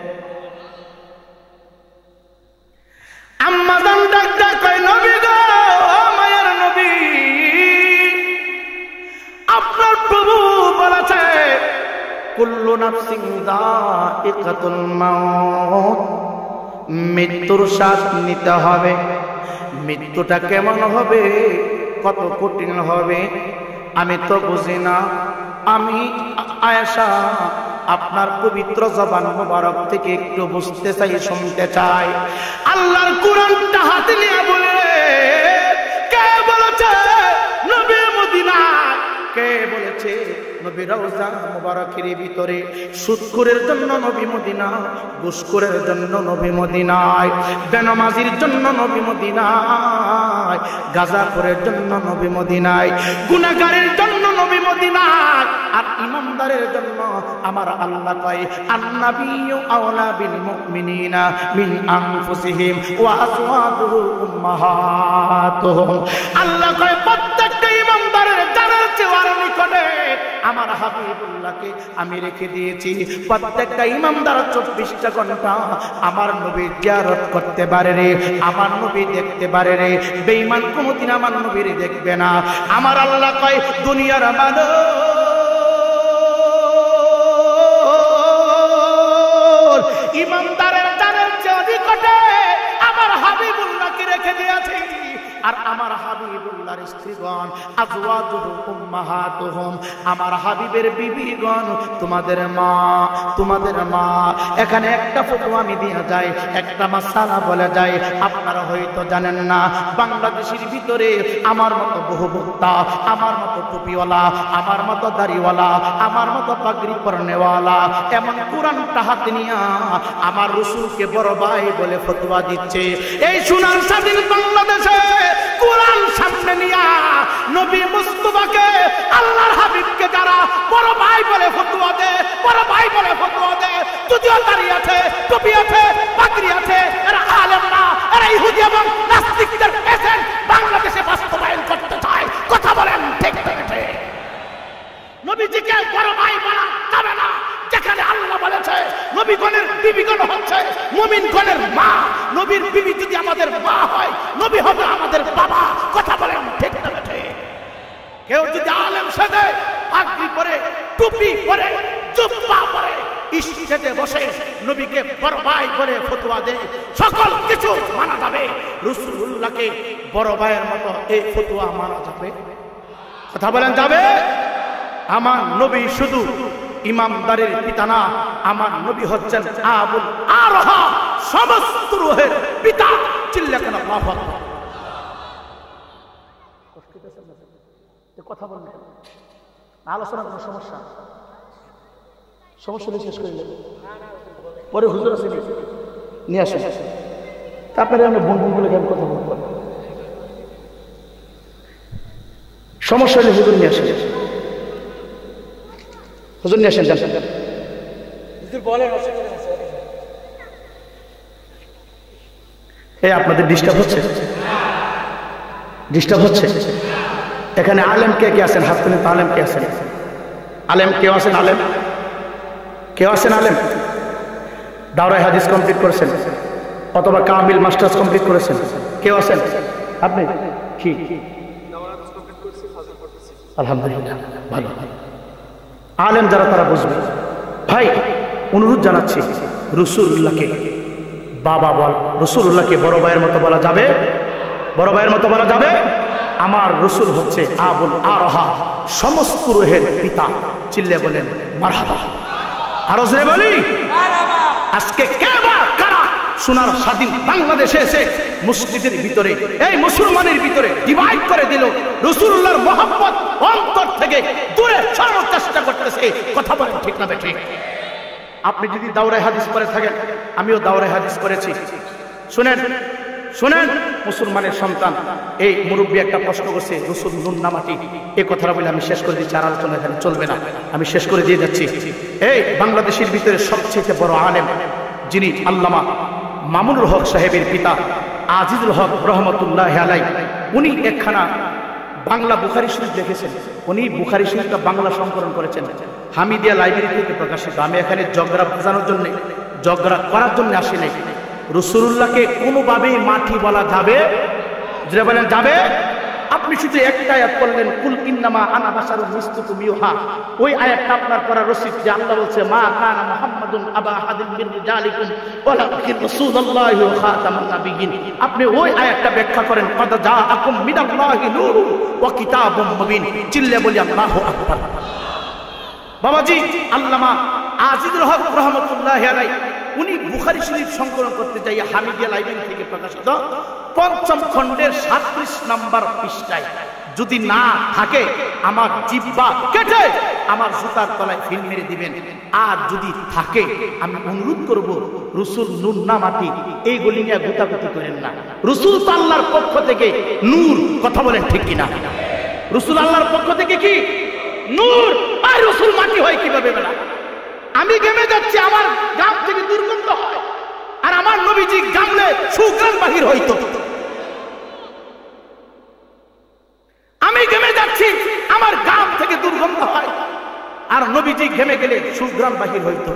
আম্মা জান ডাক কয় নবী গো, মায়ের নবী আপনার প্রভু বলেছে কুল্লু নাফসিন যায়িকাতুল মাউত, মৃত্যুর স্বাদ নিতে হবে। মৃত্যুটা কেমন হবে, কত কঠিন হবে আমি তো বুঝি না। আমি আয়েশা আপনার পবিত্র জবান মোবারক থেকে একটু বুঝতে চাই, শুনতে চাই। আল্লাহর কোরআনটা হাতে নিয়ে বলে, কে বলেছে নবী মদিনা, কে বলেছে নবী রওজা মুবারকের ভিতরে সুদখোরের জন্য নবী মদিনা, ঘুষখোরের জন্য নবী মদিনায়, বেনামাজির জন্য নবী মদিনায়, গাঁজাখোরের জন্য নবী মদিনায়, গুনাহগারের জন্য নবী মদিনায়, আর ইমানদারের জন্য আমার আল্লাহ কয় আন্নাবিয়্যু আওলা বিল মুমিনিনা মিন আনফুসিহিম ওয়া আজওয়াজুহু উম্মাহাতুহুম। আল্লাহ কয় প্রত্যেকটা ইমানদারের জানার চেয়ে নিকটে আমার হাবিবুল্লাহকে আমি রেখে দিয়েছি। প্রত্যেকটা ইমানদার 24টা ঘন্টা আমার নবী জিয়ারত করতে পারে রে, আমার নবী দেখতে পারে রে। বেঈমান কোনদিন আমার নবীর দেখবে না। আমার আল্লাহ কয় দুনিয়ার মানুষ ইমানদারের জানের চেয়ে নিকটে আমার হাবিবুল্লাহকে রেখে দিয়েছি। আর আমার হাবিবুল্লাহর স্ত্রীগণ আজওয়াজুহু উম্মাহাতুহুম, আমার হাবিবের বিবিগণ তোমাদের মা, তোমাদের মা। এখানে একটা ফটো আমি দিয়ে যাই, একটা মাসালা বলে যাই, আপনারা হয়তো জানেন না। বাংলাদেশের ভিতরে আমার মতো বহু বক্তা, আমার মতো টুপিওয়ালা, আমার মতো দাড়িওয়ালা, আমার মতো পাগড়ি পরনেওয়ালা এমন কোরআনটা হাতে নিয়ে আমার রাসূলকে বড় ভাই বলে ফতোয়া দিচ্ছে। এই সোনার স্বাধীন বাংলাদেশে কোরআন সামনে নিয়া নবী মুস্তাফাকে, আল্লাহর হাবিবকে যারা বড় ভাই বলে ফতোয়া দেয়, বড় ভাই বলে ফতোয়া দেয়, যদিও দাঁড়িয়ে আছে, টুপি আছে, পাগড়ি আছে, এরা আলেম না, এরা ইহুদি এবং নাস্তিকদের এজেন্ট বাংলাদেশে বাস্তবায়ন করতে চায়। কথা বলেন ঠিক ঠিক? নবীজিকে বড় ভাই বলা যাবে না। যেখানে আল্লাহ বলেছে নবীগণের বিবিগণ হচ্ছে মুমিনগণের মা, নবীর বিবি যদি আমাদের মা হয়, নবী হবে আমাদের বাবা। কথা বলেন ঠিক না? কেউ যদি আলেম সেজে, পাগড়ি পরে, টুপি পরে, জুব্বা পরে, স্টেজে বসে নবীকে বড় ভাই করে ফতোয়া দেয়, সকল কিছু মানা যাবে। রাসূলুল্লাহকে বড় ভাইয়ের মতো এই ফতোয়া মানা যাবে? কথা বলেন যাবে? আমার নবী শুধু ইমামদারের পিতা না, আমার নবী হচ্ছেন আবুল আরহা, সমস্ত রূহের পিতা। চিল্লা কেন আল্লাহু আকবার। কথা বলবেন, আলোচনা কোনো সমস্যা হলে শেষ করে নেবেন। পরে হুজুর আছে নিয়ে আসেন। তারপরে আমরা বন্ধুগুলো কেমন কথা বলবো, সমস্যা হলে হুজুর নিয়ে আসেন, হুজুর নিয়ে আসেন। এই আপনাদের ডিস্টার্ব হচ্ছে, ডিস্টার্ব হচ্ছে। এখানে আলেম কে কে আছেন? হাত তুলেন। আলেম কে আছেন? আলেম কেউ আছেন? আলেম কেউ আছেন? আলেম দাওরায়ে হাদিস কমপ্লিট করেছেন অথবা কামিল মাস্টার্স কমপ্লিট করেছেন? কেউ আছেন? আপনি কি? আলহামদুলিল্লাহ, ভালো। আলেম যারা তারা বুঝবে। ভাই অনুরোধ জানাচ্ছি, রাসূলুল্লাহকে বাবা বল, রাসূলুল্লাহকে বড় ভাইয়ের মতো বলা যাবে? বড় ভাইয়ের মতো বলা যাবে? আমার রাসূল হচ্ছে আবুল আরহা, সমস্ত রুহের পিতা। চিল্লে বলেন মারহাবা। আরো জোরে বলি মারহাবা। আজকে কে বা কারা সোনার স্বাধীন বাংলাদেশে এসে মসজিদের ভিতরে, এই মুসলমানের ভিতরে ডিভাইড করে দিল, রাসূলুল্লাহর মহব্বত অন্তর থেকে দূরে সরানোর চেষ্টা করতেছে। কথা বলেন ঠিক না ঠিক? আপনি যদি দাওরায়ে হাদিস করে থাকেন, আমিও দাওরায়ে হাদিস করেছি। শুনেন শুনেন, মুসলমানের সন্তান এই মুরব্বী একটা প্রশ্ন করছে, রাসূল নুন নামাটি। এই কথাটা বলে আমি শেষ করে দিচ্ছি, আর আলোচনা এখানে চলবে না, আমি শেষ করে দিয়ে যাচ্ছি। এই বাংলাদেশের ভিতরে সবচেয়ে বড় আলেম যিনি আল্লামা মামুনুল হক সাহেবের পিতা আজিজুল হক রহমতুল্লাহ আলাই, উনি একখানা বাংলা বুখারী শরীফ লিখেছেন। উনি বুখারী শরীফটা বাংলা সংকলন করেছেন, হামিদিয়া লাইব্রেরি থেকে প্রকাশিত। আমি এখানে জগরা বোঝানোর জন্য, জগরা করার জন্য আসি নাই। রাসূলুল্লাহকে কোনোভাবেই মাটি বলা যাবে? যে বলেন যাবে? আপনি শুধু একটা আয়াত পড়লেন, কুল ইন্নামা আনা বাশারুন মিসলুকুম ইউহা। ওই আয়াতটা আপনার পড়া রসিদ, যে আল্লাহ বলছে মা কানা মুহাম্মাদুন আবা আহাদিন মিন রিজালিকুম ওয়ালাকিন রাসূলুল্লাহি ওয়া খাতামান নাবিয়্যিন। আপনি ওই আয়াতটা ব্যাখ্যা করেন, ক্বাদ জাআকুম মিনাল্লাহি নূরুন ওয়া কিতাবুম মুবিন। চিল্লে বলি আল্লাহু আকবার। বাবাজি আল্লামা আজিজুল হক রহমতুল্লাহি আলাইহি, উনি বুখারী শরীফ সংকলন করতে যাই হামিদিয়া লাইব্রেরি থেকে প্রকাশিত ৫ম খণ্ডের ৩৭ নম্বর পৃষ্ঠায়, যদি না থাকে আমার জিহ্বা কেটে আমার জুতার তলায় ফিল মেরে দিবেন, আর যদি থাকে আমি অনুরোধ করব রাসূল নূর না মাটি এইগুলি নিয়ে গুতাগুতি করেন না। রাসূল তো আল্লাহর পক্ষ থেকে নূর। কথা বলেন ঠিক কিনা? রাসূল আল্লাহর পক্ষ থেকে কি নূর? আর রাসূল মাটি হয় কিভাবে? বেলা আমি গেমে যাচ্ছি, আমার গাম থেকে দুর্গন্ধ হয়, আর আমার নবীজি গামলে সুগ্রাণ বাহির হইতো। আমি গেমে যাচ্ছি, আমার গাম থেকে দুর্গন্ধ হয়, আর নবীজি ঘেমে গেলে সুগ্রাণ বাহির হইতো।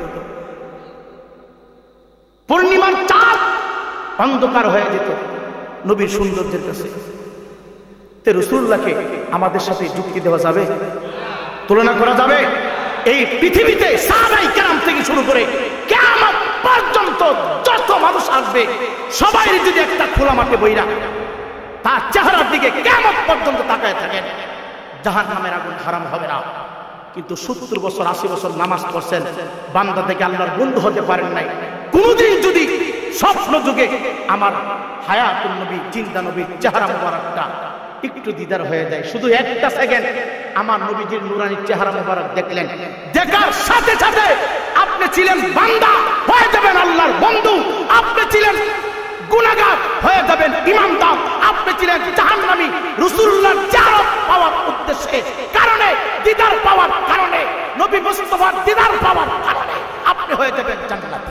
পূর্ণিমার চাঁদ অন্ধকার হয়ে যেত নবীর সৌন্দর্যের কাছে। তে রাসূলুল্লাহকে আমাদের সাথে যুক্তি দেওয়া যাবে? তুলনা করা যাবে? এই পৃথিবীতে সাহাবায়ে কেরাম থেকে শুরু করে কিয়ামত পর্যন্ত যত মানুষ আসবে, সবাই যদি একটা খোলা মাঠে বইরা তার চেহারার দিকে কিয়ামত পর্যন্ত তাকায় থাকেন, জাহান্নামের আগুন হারাম হবে না। কিন্তু ৭০ বছর ৮০ বছর নামাজ পড়ছেন, বান্দা থেকে আল্লাহর বন্ধু হতে পারেন নাই। কোনদিন যদি স্বপ্ন যুগে আমার হায়াতুন নবী, জিন্দা নবীর চেহারা মোবারকটা একটু দিদার হয়ে যায়, শুধু একটা সেকেন্ড আমার নবীজির নুরানি চেহারা মোবারক দেখলেন, দেখার সাথে সাথে আপনি ছিলেন বান্দা, হয়ে যাবেন আল্লাহর বন্ধু। আপনি ছিলেন গুনাহগার, হয়ে যাবেন ইমানদার। আপনি ছিলেন জাহান্নামী, রাসূলুল্লাহর জিয়ারত পাওয়ার উদ্দেশ্যে, কারণে দিদার পাওয়ার কারণে, নবী মুস্তাফার দিদার পাওয়ার কারণে আপনি হয়ে যাবেন জান্নাতি।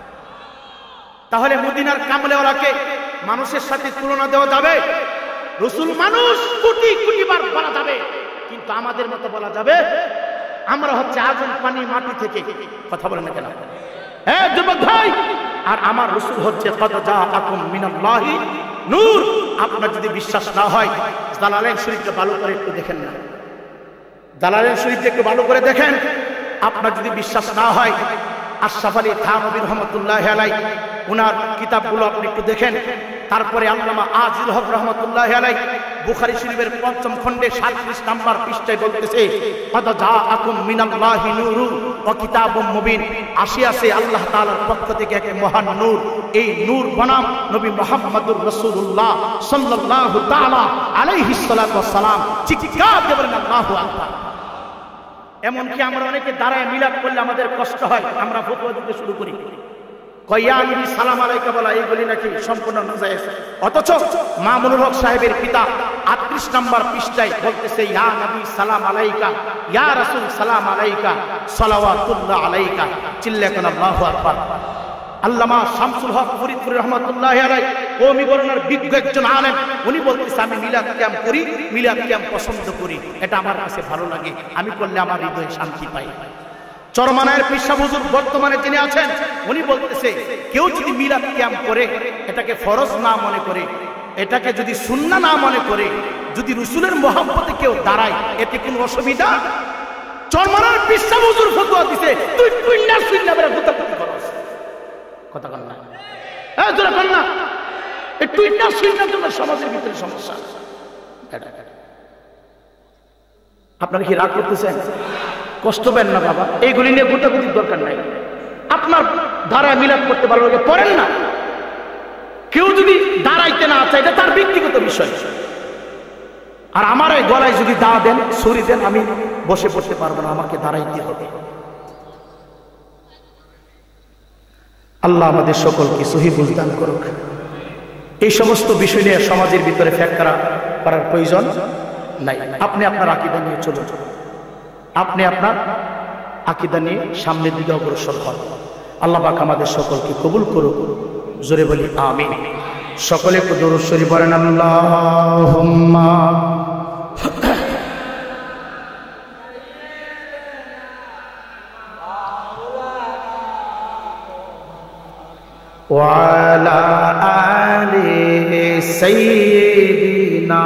তাহলে মদিনার কামলেওয়ালাকে মানুষের সাথে তুলনা দেওয়া যাবে? রাসূল মানুষ কোটি কোটি বার বলা যাবে, কিন্তু আমাদের মতো বলা যাবে? আমরা হচ্ছে আগুন পানি মাটি থেকে। কথা বলেন না কেন? হ্যাঁ যুবক ভাই, আর আমার রাসূল হচ্ছে ক্বাদ জাআকুম মিনাল্লাহি নূর। আপনার যদি বিশ্বাস না হয়, জালালাইন শরীফটা ভালো করে একটু দেখেন না, জালালাইন শরীফটা একটু ভালো করে দেখেন। আপনার যদি বিশ্বাস না হয়, আশরাফ আলী থানভী রহমতুল্লাহি আলাইহি উনার কিতাবগুলো আপনি একটু দেখেন। তারপরে আল্লামা আজিজুল হক রহমতুল্লাহি আলাইহি বুখারী শরীফের ৫ম খণ্ডে ৩৭ নম্বর পৃষ্ঠায় বলতেছে, ক্বাদ জাআকুম মিনাল্লাহি নূরুন ওয়া কিতাবুম মুবিন। আসিয়াছে আল্লাহ তাআলার পক্ষ থেকে এক মহান নূর। এই নূর বনাম নবী মুহাম্মদুর রাসূলুল্লাহ সাল্লাল্লাহু তাআলা আলাইহি সাল্লাতু ওয়াস সালাম। চিৎকার দিয়ে বলেন আল্লাহু আকবার। এমনকি আমরা অনেকে দাঁড়ায় মিলাদ করলে আমাদের কষ্ট হয়, আমরা ফতোয়া দিতে শুরু করি। কয়া নবী সালাম আলাইকা বলা এইগুলি নাকি সম্পূর্ণ নাজায়েজ। অথচ মামুনুল হক সাহেবের পিতা 38 নম্বর পৃষ্ঠায় বলতেছে ইয়া নবী সালাম আলাইকা, ইয়া রাসূল সালাম আলাইকা, সালাওয়াতুল্লাহ আলাইকা। চিল্লা কোন আল্লাহু আকবার। আল্লামা শামসুল হক ফরিদপুর রহমাতুল্লাহি আলাইহি কওমি বর্ণনার বিজ্ঞ একজন আলেম, উনি বলতেছে আমি মিলাদ কিয়াম করি, মিলাদ কিয়াম পছন্দ করি, এটা আমার কাছে ভালো লাগে, আমি করলে আমার হৃদয়ে শান্তি পাই। চরমানায়ের পিসা হুজুর বর্তমানে যিনি আছেন, উনি বলতেছে কেউ যদি মিলাদ কিয়াম করে, এটাকে ফরজ না মনে করে, এটাকে যদি সুন্নাহ না মনে করে, যদি রাসূলের মহব্বতে কেউ দাঁড়ায়, এতে কোনো অসুবিধা। চরমানায়ের পিসা হুজুর ফতোয়া দিছে তুই না সুন্নাহ বেরা গুতাগুতি করস, কথা কন না, হ্যাঁ তোরা কন না, এই তুই না সুন্নাহ তোমার সমাজের ভিতরে সমস্যা। আপনারা কি রাগ করতেছেন? কষ্ট পেন না বাবা, এইগুলি নিয়ে গুটাগুটির দরকার নাই। আপনার দাঁড়ায় মিলাদ করতে ভালো লাগে, পড়েন না। কেউ যদি দাঁড়াইতে না চায়, এটা তার ব্যক্তিগত বিষয়। আর আমার এই গলায় যদি দা দেন, ছুরি দেন, আমি বসে পড়তে পারবো না, আমাকে দাঁড়াইতে হবে। আল্লাহ আমাদের সকলকে সহি বুঝ দান করুক। এই সমস্ত বিষয় নিয়ে সমাজের ভিতরে ফ্যাক্টরা করার প্রয়োজন নাই। আপনি আপনার আকীদা নিয়ে চলুন, আপনি আপনার আকীদা নিয়ে সামনের দিকে অগ্রসর হন। আল্লাহ পাক আমাদের সকলকে কবুল করুক। জোরে বলি আমিন। সকলে একটু দরুদ শরীফ পড়েন। আল্লাহুম্মা ওয়া আলা আলি সাইয়্যিদিনা।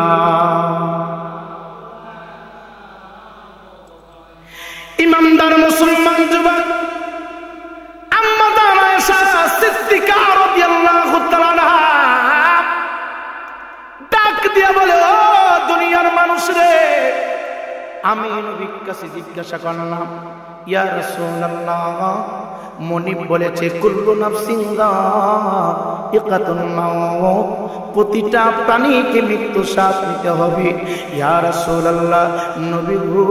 ইমানদার মুসলমান যুবক আম্মা আয়েশা সিদ্দিকা রাদিয়াল্লাহু তাআলা ডাক দিয়া বলে, ও দুনিয়ার মানুষ রে, আমি নবীর কাছে জিজ্ঞাসা করলাম, ইয়া রাসূলুল্লাহ, মনিব বলেছে কুল্লু নাফসিন যায়িকাতুল মাউত, প্রতিটা প্রাণীকে মৃত্যু স্বাদ নিতে হবে। ইয়া রাসূলুল্লাহ, নবী গো,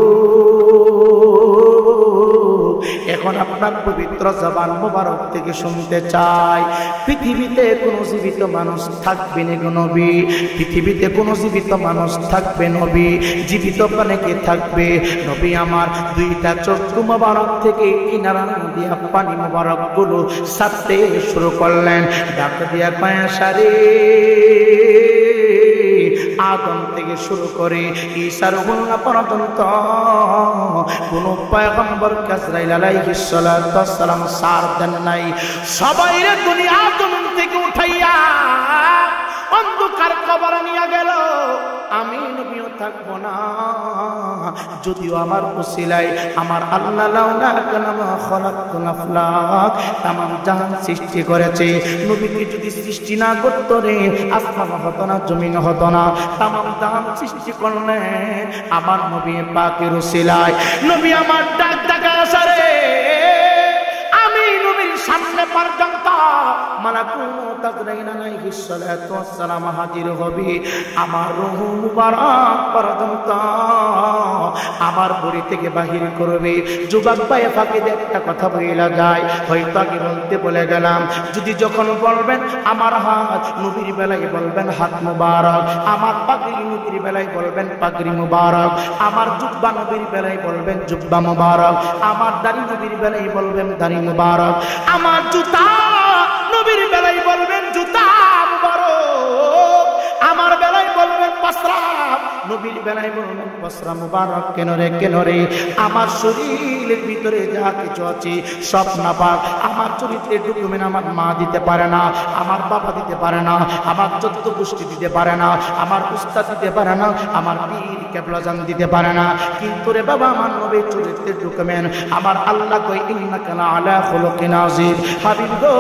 এখন আপনার পবিত্র জবান মোবারক থেকে শুনতে চাই, পৃথিবীতে কোন জীবিত মানুষ থাকবে না গো নবী, পৃথিবীতে কোন জীবিত মানুষ থাকবে নবী, জীবিত প্রাণে কে থাকবে? নবী আমার দুইটা চক্ষু মোবারক থেকে কিনারা দিয়া পানি মোবারক গুলো ছাড়তে শুরু করলেন। ডাক দিয়া আয়েশা রে, আদম থেকে শুরু করে ঈসার উম্মাহ পর্যন্ত কোন পয়গম্বর আজরাইল আলাইহিস সালাতু ওয়াস সালাম সার দেন নাই। সবাই রে দুনিয়া আদম থেকে উঠাইয়া অন্ধকার কবরে নিয়ে গেল, আমি নবীও থাকবো না। যদিও আমার উসিলায় আমার আল্লাহ লাউলা কালামা খলাকুল আফলাক, তামাম জাহান সৃষ্টি করেছে। নবীকে যদি সৃষ্টি না করতো রে, আসমান হতো না, জমিন হতো না, তামাম জাহান সৃষ্টি করলেন আমার নবী পাকের উসিলায়। নবী আমার ডাক ডাকা আসারে, আমি নবীর সামনে পর্যন্ত মালাকুল আজরাইল আলাইহিস সালাতু ওয়াস সালাম হাজির হবে। আমার রূহ মুবারক পর্যন্ত আমার বডি থেকে বাহির করবে। যুবক ভাই ফাঁকে একটা কথা বইলা যায়, হয়তো আগে বলতে বলে গেলাম। যদি যখন বলবেন আমার হাত, নবীর বেলায় বলবেন হাত মুবারক, আমার পাগড়ি নবীর বেলায় বলবেন পাগড়ি মুবারক, আমার জুব্বা নবীর বেলায় বলবেন জুব্বা মুবারক, আমার দাড়ি নবীর বেলায় বলবেন দাড়ি মুবারক, আমার জুতা নবীর বেলায় বলবেন জুতা মুবারক, আমার বেলায় বলবেন পাসরা, নবীর বেলায় বলবেন পাসরা মুবারক। কেন রে, কেন রে? আমার শরীরের ভিতরে যা কিছু আছে সব নাপাক। আমার চরিত্রের ডকুমেন্ট আমার মা দিতে পারে না, আমার বাবা দিতে পারে না, আমার চোদ্দ গোষ্ঠী দিতে পারে না, আমার উস্তাদ দিতে পারে না, আমার পীর কেবলাজান দিতে পারে না। কিন্তু রে বাবা, আমার নবীর চরিত্রের ডকুমেন্ট আমার আল্লাহ কই ইন্নাকা আলা খুলুকিন আযীম। হাবিব গো,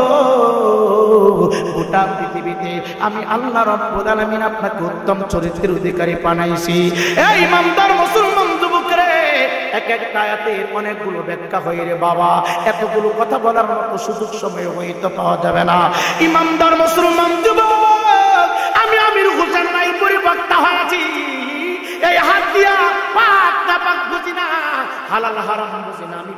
গোটা পৃথিবীতে আমি আল্লাহ রাব্বুল আলামিন আপনাকে উত্তম চরিত্রের অধিকারী বানাইছি। এই ইমানদার মুসলমান যুবকরে, এক একটা আয়াতের অনেকগুলো ব্যাখ্যা হয় রে বাবা, এতগুলো কথা বলার মতো সুযোগ সময় হয়তো পাওয়া যাবে না। ইমানদার মুসলমান যুবক, আমি আমির হোসেন নাই পরিবক্তা হয়েছি। এই হাত দিয়া পাক না পাক বুঝি না, হালাল হারাম বুঝি না, আমি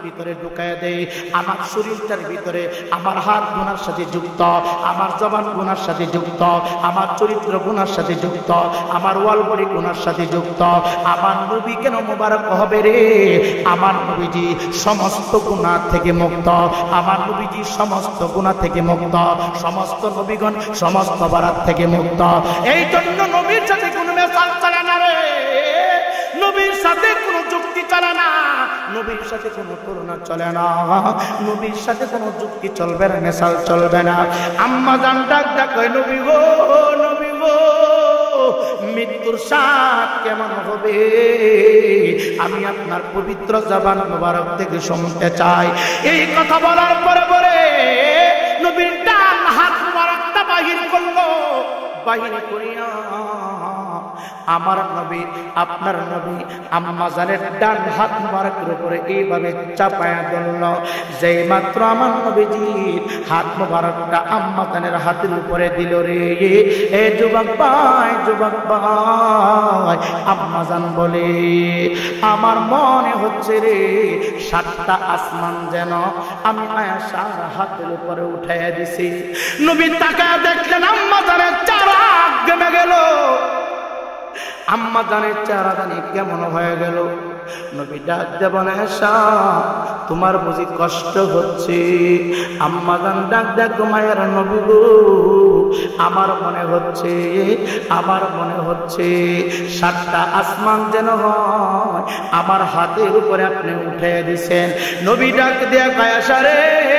ভিতরে ঢুকায় দেয়, আমার শরীরটার ভিতরে আমার হাত গুনার সাথে যুক্ত, আমার জবান গুনার সাথে যুক্ত, আমার চরিত্র গুনার সাথে যুক্ত, আমার ওয়ালবরি গুনার সাথে যুক্ত। আমার নবী কেন মোবারক হবে রে? আমার নবীজি সমস্ত গুনাহ থেকে মুক্ত, আমার নবীজি সমস্ত গুনাহ থেকে মুক্ত, সমস্ত নবীগণ সমস্ত বারাত থেকে মুক্ত। এই জন্য নবীর সাথে কোনো মেশাল চলে না রে, নবীর সাথে কোনো যুক্তি চলে না, নবীর সাথে কোনো তুলনা চলে না, নবীর সাথে কোনো যুক্তি চলবে না, মেশাল চলবে না। আম্মা জান ডাক ডাক কয়, নবী গো, নবী গো, মৃত্যুর স্বাদ কেমন হবে আমি আপনার পবিত্র জবান মোবারক থেকে শুনতে চাই। এই কথা বলার পরে পরে নবীর ডান হাত মোবারকটা বাহির করলো, বাহির করিয়া আমার নবী, আপনার নবী আম্মা জানের ডান হাত মোবারকের উপরে এইভাবে চাপায়া ধরল। যেই মাত্র আমার নবীজি হাত মোবারকটা আম্মা জানের হাতের উপরে দিল রে, এ যুবক ভাই, যুবক ভাই, আম্মা জান বলে আমার মনে হচ্ছে রে 7টা আসমান যেন আমি আয়েশার হাতের উপরে উঠাইয়া দিছি। নবী তাকায় দেখলেন আম্মা জানের চেহারা গেমে গেল, আম্মা জানের চেহারা জানি কেমন হয়ে গেল। নবী ডাক দেব না, আয়েশা তোমার বুঝি কষ্ট হচ্ছে? আম্মা জান ডাক দেখ, মায়ের নবী গো, আমার মনে হচ্ছে, আমার মনে হচ্ছে 7টা আসমান যেন হয় আমার হাতের উপরে আপনি উঠে দিছেন। নবী ডাক দেয়া, আয়েশা রে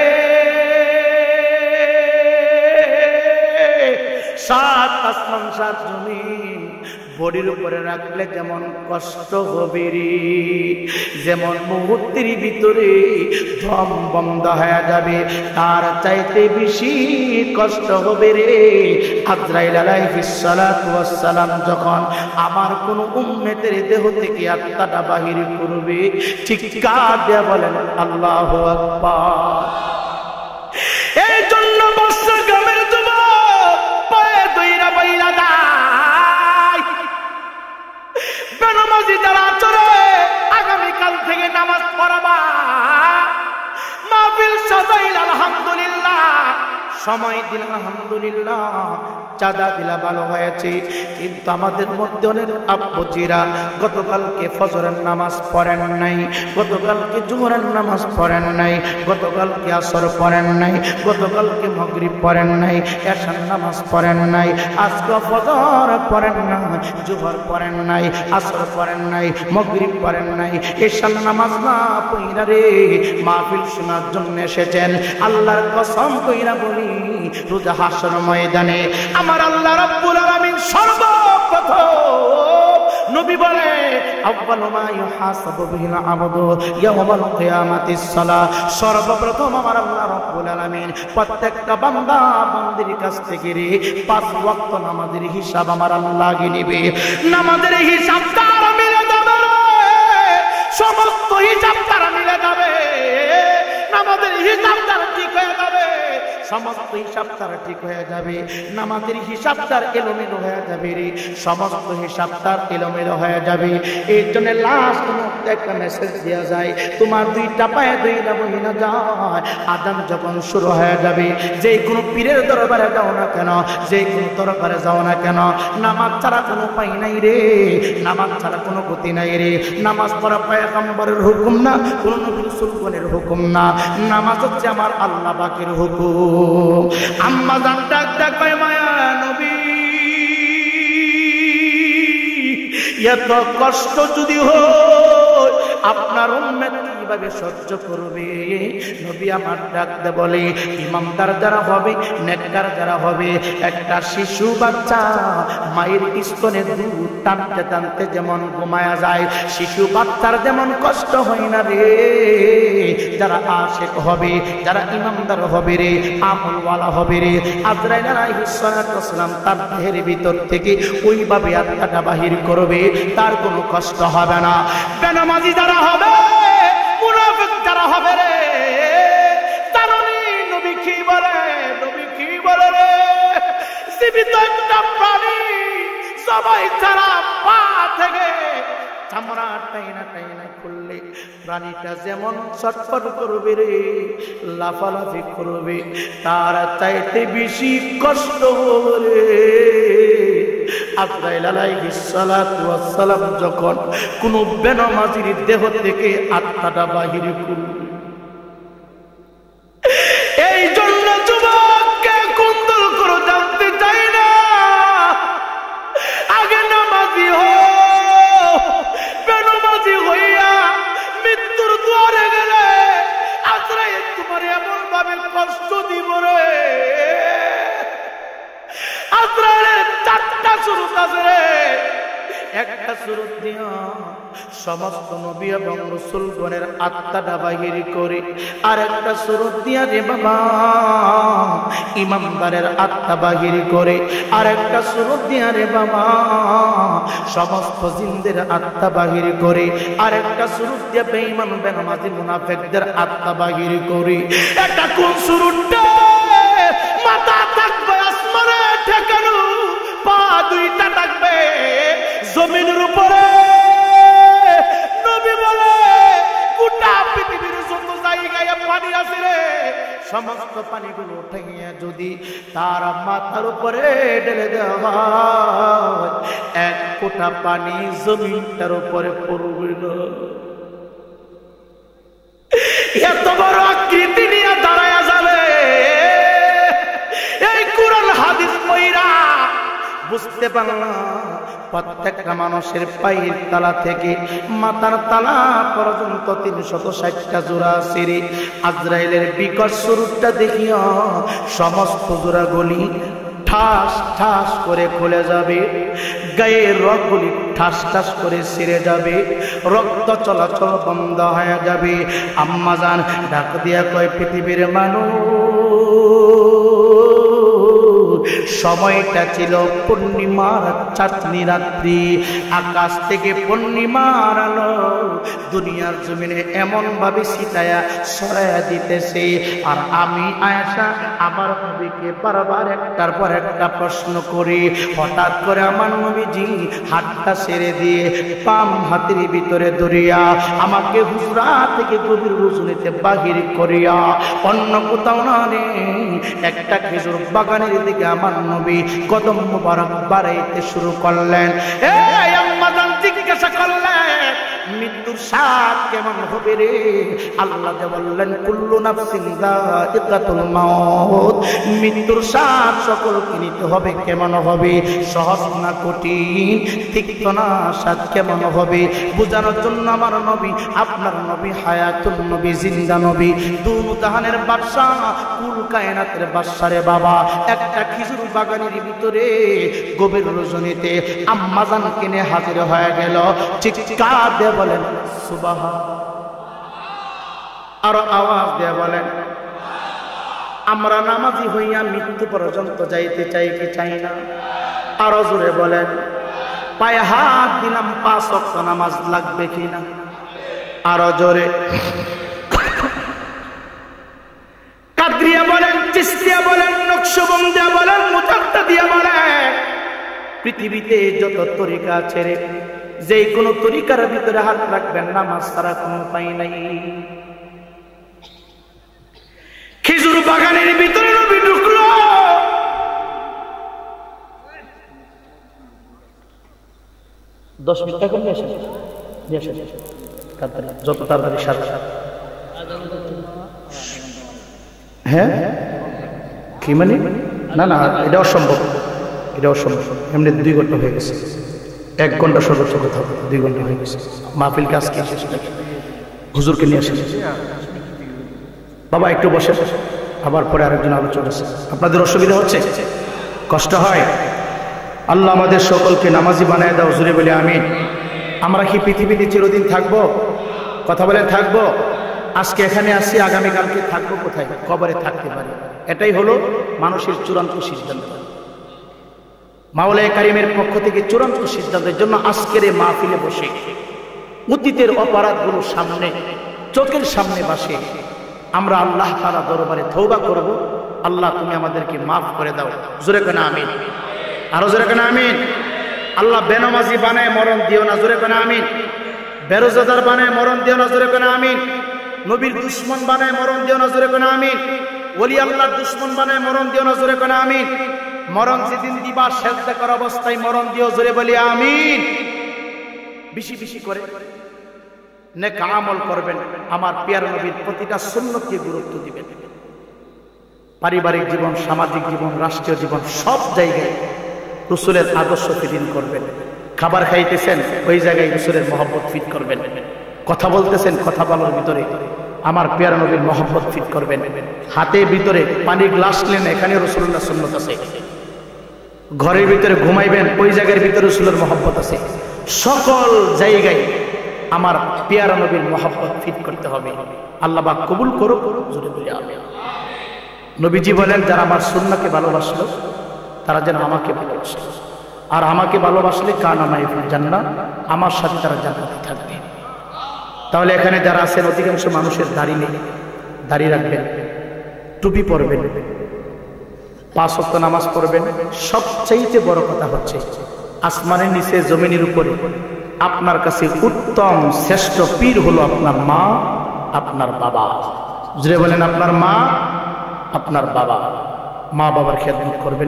7 আসমান 7 জমিন বডির উপরে রাখলে যেমন কষ্ট হবে রে, যেমন মুহূর্তের ভিতরে দম বন্ধ হয়ে যাবে, তার চাইতে বেশি কষ্ট হবে রে আজরাইল আলাইহিস সালাতু ওয়াস সালাম যখন আমার কোন উম্মতের দেহ থেকে আত্মাটা বাহির করবে। চিৎকার দিয়ে বলেন আল্লাহু আকবার। এই জন্য বর্ষা গ্রামের যুবক পায়ে দইরা বাইরা যায়, বেনামাজি যারা চলে আগামীকাল থেকে নামাজ পড়াবা, মাহফিল সাজাইল আলহামদুলিল্লাহ, সময় দিল আলহামদুলিল্লাহ, চাঁদা দিলা ভালো হয়েছে, কিন্তু আমাদের মধ্যে অনেক আব্বুজিরা গতকালকে ফজরের নামাজ পড়েন নাই, গতকালকে জুহরের নামাজ পড়েন নাই, গতকালকে আসর পড়েন নাই, গতকালকে মাগরিব পড়েন নাই, এশার নামাজ পড়েন নাই, আজকে ফজর পড়েন নাই, জুহর পড়েন নাই, আসর পড়েন নাই, মাগরিব পড়েন নাই, এশার নামাজ না পড়িনা রে মাহফিল শোনার জন্য এসেছেন। আল্লাহর কসম কইরা বলি রোজা হাসর ময়দানে আমার আল্লাহ রাব্বুল আলামিন সর্বপ্রথম নবী বলে আউয়ালু মা ইউহাসাবু বিল আবদু ইয়াওমাল কিয়ামাতিস সালাহ, সর্বপ্রথম আমার আল্লাহ রাব্বুল আলামিন প্রত্যেকটা বান্দা বান্দির কাছ থেকে 5 ওয়াক্ত নামাজের হিসাব আমার আল্লাহ নেবে। নামাজের হিসাব তার মিলে যাবে, সমস্ত হিসাব তার মিলে যাবে, নামাজের হিসাব তার ঠিক হয়ে যাবে, সমস্ত হিসাব তার ঠিক হয়ে যাবে, নামাজের হিসাব তার এলোমেলো হয়ে যাবে রে, সমস্ত হিসাব তার এলোমেলো হয়ে যাবে। এই জন্য লাস্ট মুহূর্তে একটা মেসেজ দেওয়া যায়, তোমার 2টা পায়ে 2টা বহিনা যায়, আযান যখন শুরু হয়ে যাবে, যে কোনো পীরের দরবারে যাও না কেন, যে কোনো দরবারে যাও না কেন, নামাজ ছাড়া কোনো পাই নাই রে, নামাজ ছাড়া কোনো গতি নাই রে। নামাজ পড়া পয়গম্বরের হুকুম না, কোন নবী রাসূলের হুকুম না, নামাজ হচ্ছে আমার আল্লাহ পাকের হুকুম। আম্মা জান ডাক ডাক কয়, মায়া নবী এত কষ্ট যদি হয় আপনার উম্মত কিভাবে সহ্য করবে? নবী আমার ডাকতে বলে, ইমানদার যারা হবে, নেককার যারা হবে, একটা শিশু বাচ্চা মায়ের স্তনে দুধ টানতে টানতে যেমন ঘুমায়া যায়, শিশু বাচ্চার যেমন কষ্ট হয় না রে, যারা আশিক হবে, যারা ইমানদার হবে রে, আমলওয়ালা হবে রে, আজরাইল আলাইহিস সালাতু ওয়াস সালাম তার দেহের ভিতর থেকে ওইভাবে আত্মাটা বাহির করবে, তার কোনো কষ্ট হবে না। বেনামাজি যারা হবে, মুনাফিক যারা হবে রে, তারনি নবী কি বলে, নবী কি বলে রে, জীবিত একটা প্রাণী সবাই ছাড়া পা থেকে চামড়া টাইনা টাইনা খুললে প্রাণীটা যেমন ছটফট করবে রে, লাফালাফি করবে, তার চাইতে বেশি কষ্ট হবে রে। আজরাইল আলাইহিস সালাতু ওয়াস সালাম যখন কোন বেনামাজির দেহ থেকে আত্মাটা বাহির করবে, এই জন্য যুবককে কুন্দল করে জানতে চাই না, আগে নামাজি হো, বেনামাজি হইয়া মৃত্যুর দুয়ারে গেলে আজরাইল তোমার এমন ভাবে কষ্ট দিব রে। আজরাইলের চারটা সুরত আছে রে, একটা সুরত দিয়া সমস্ত নবী এবং রাসূলগণের আত্মাটা বাহির করে, আর একটা সুরত দিয়া রে বাবা ইমানদারের আত্মা বাহির করে, আর একটা সুরত দিয়া রে বাবা সমস্ত জিনদের আত্মা বাহির করে, আর একটা সুরত দিয়া বেঈমান বেনামাজি মুনাফিকদের আত্মা বাহির করে। এটা কোন সুরতটা? মাথা থাকবে আসমানে ঠেকানো, পা দুইটা থাকবে জমিনের উপরে। নবী বলে গোটা পৃথিবীর যত জায়গায় পানি আছে রে, সমস্ত পানিগুলো উঠাইয়া যদি তার মাথার উপরে ঢেলে দেওয়া হয়, এক ফোঁটা পানি জমিনটার উপরে পড়বে না। এত বড় আকৃতি নিয়ে দাঁড়ায়া যাবে। এই কুরআন হাদিস পড়া বুঝতে পারলাম প্রত্যেকটা মানুষের পায়ের তালা থেকে মাথার তালা পর্যন্ত 360টা জোড়া আছে। আজরাইলের বিকট স্বরূপটা দেখিয়া সমস্ত জোড়াগুলি ঠাস ঠাস করে খুলে যাবে, গায়ের রগগুলি ঠাস ঠাস করে ছিঁড়ে যাবে, রক্ত চলাচল বন্ধ হয়ে যাবে। আম্মা জান ডাক দিয়া কয়, পৃথিবীর মানুষ, সময়টা ছিল পূর্ণিমার চাঁদনি রাত্রি, আকাশ থেকে পূর্ণিমার আলো দুনিয়ার জমিনে এমন ভাবে ছিটায়া ছড়ায়া দিতেছে। আর আমি আয়েশা আমার নবীকে বারবার একটার পর একটা প্রশ্ন করি। হঠাৎ করে আমার নবীজি হাতটা ছেড়ে দিয়ে পাম হাতের ভিতরে ধরিয়া আমাকে হুজরা থেকে গভীর রজনীতে বাহির করিয়া অন্য কোথাও না রে একটা খেজুর বাগানের দিকে আমার নবী কদম মুবারক বাড়াইতে শুরু করলেন। এই আম্মা জান জিজ্ঞাসা করলেন, মৃত্যুর স্বাদ কেমন হবে রে? আল্লাহ যে বললেন কুল্লু নাফসিন যায়িকাতুল মাউত, মৃত্যুর স্বাদ সকলকে নিতে হবে। কেমন হবে? সহজ না কঠিন? তিক্ত না স্বাদ কেমন হবে? বোঝানোর জন্য আমার নবী, আপনার নবী হায়াতুন নবী, জিন্দা নবী, দুনু জাহানের বাদশা, কুল কায়নাতের বাদশা রে বাবা, একটা খেজুর বাগানের ভিতরে গভীর রজনীতে আম্মা জান কিনে হাজির হয়ে গেল। চিৎকার দিয়ে বলেন সুবহানাল্লাহ, আর আওয়াজ দিয়ে বলেন আমরা নামাজি হইয়া মৃত্যু পর্যন্ত যাইতে চাই কি চাই না? আরো জোরে বলেন। পায়ে হাত দিলাম, 5 ওয়াক্ত নামাজ লাগবে কিনা? আরো জোরে। কাদরিয়া বলেন, চিশতিয়া বলেন, নকশবন্দিয়া বলেন, মুজাদ্দিদিয়া বলেন, পৃথিবীতে যত তরিকা আছে রে, যে কোনো তরিকার ভিতরে হাত রাখবেন, নামাজ ছাড়া কোনো উপায় নাই। খেজুর বাগানের ভিতরে নবী ঢুকলো, দশ মিনিট এখন যত তাড়াতাড়ি সারা। হ্যাঁ কি মানে? না না, এটা অসম্ভব, এটা অসম্ভব। এমনি 2 ঘন্টা হয়ে গেছে, 1 ঘন্টা সর্বোচ্চ কথা, 2 ঘন্টা হয়ে গেছে। মাহফিল কাজ কি শেষ? হুজুরকে নিয়ে আসেন বাবা, একটু বসে, আবার পরে আরেকজন আলোচনা আছে। আপনাদের অসুবিধা হচ্ছে, কষ্ট হয়? আল্লাহ আমাদের সকলকে নামাজি বানায় দাও, জুড়ে বলে আমিন। আমরা কি পৃথিবীতে চিরদিন থাকবো? কথা বলে থাকবো? আজকে এখানে আসছি, আগামীকালকে থাকবো কোথায়? কবরে থাকতে পারি। এটাই হলো মানুষের চূড়ান্ত সিদ্ধান্ত। মাওলায়ে কারিমের পক্ষ থেকে চূড়ান্ত সিদ্ধান্তের জন্য আজকের এই মাহফিলে বসে অতীতের অপরাধগুলো সামনে, চোখের সামনে বসে আমরা আল্লাহ তাআলা দরবারে তওবা করব। আল্লাহ তুমি আমাদেরকে মাফ করে দাও, জোরে কেন আমিন। আরো জোরে কেন আমিন। আল্লাহ বেনামাজি বানায় মরণ দিও না, জোরে কেন আমিন। বেরোজাদার বানায় মরণ দিও না, জোরে কোন আমিন। নবীর দুশ্মন বানায় মরণ দিও না, জোরে কোন আমিন। ওলি আল্লাহর দুশ্মন বানায় মরণ দিও না, জোরে কোন আমিন। মরণ যেদিন দিবা সেজদা করা অবস্থায় মরণ দিও, জোরে বলি আমিন। বেশি বেশি করে নেক আমল করবেন, আমার প্রিয় নবীর প্রতিটা সুন্নতকে গুরুত্ব দিবেন। পারিবারিক জীবন, সামাজিক জীবন, রাষ্ট্রীয় জীবন, সব জায়গায় রাসূলের আদর্শ ফিট করবেন। খাবার খাইতেছেন, ওই জায়গায় রাসূলের মহব্বত ফিট করবেন। কথা বলতেছেন, কথা বলার ভিতরে আমার প্রিয় নবীর মহব্বত ফিট করবেন। হাতে ভিতরে পানির গ্লাস নেন, এখানে রাসূলুল্লাহ সুন্নাত আছে। ঘরের ভিতরে ঘুমাইবেন, ওই জায়গার ভিতরে রাসূলের মহব্বত আছে। সকল জায়গায় আমার প্রিয় নবীর মহব্বত ফিট করতে হবে। আল্লাহ পাক কবুল করুক, জোরে বলি আমিন। নবীজি বলেন, যারা আমার সুন্নাহকে ভালোবাসলো তারা যেন আমাকে ভালোবাসে, আর আমাকে ভালোবাসলে কানা মাই ফিল জান্নাহ, আমার সাথে তারা জান্নাতে থাকবে। তাহলে এখানে যারা আছেন অধিকাংশ মানুষের দাড়ি নেই, দাড়ি রাখবেন, টুপি পরবেন, 5 ওয়াক্ত নামাজ পড়বেন। সবচাইতে বড় কথা হচ্ছে আসমানের নিচে জমিনের উপরে আপনার কাছে উত্তম শ্রেষ্ঠ পীর হলো আপনার মা, আপনার বাবা। জুড়ে বলেন, আপনার মা, আপনার বাবা। মা বাবার খেদমত করবেন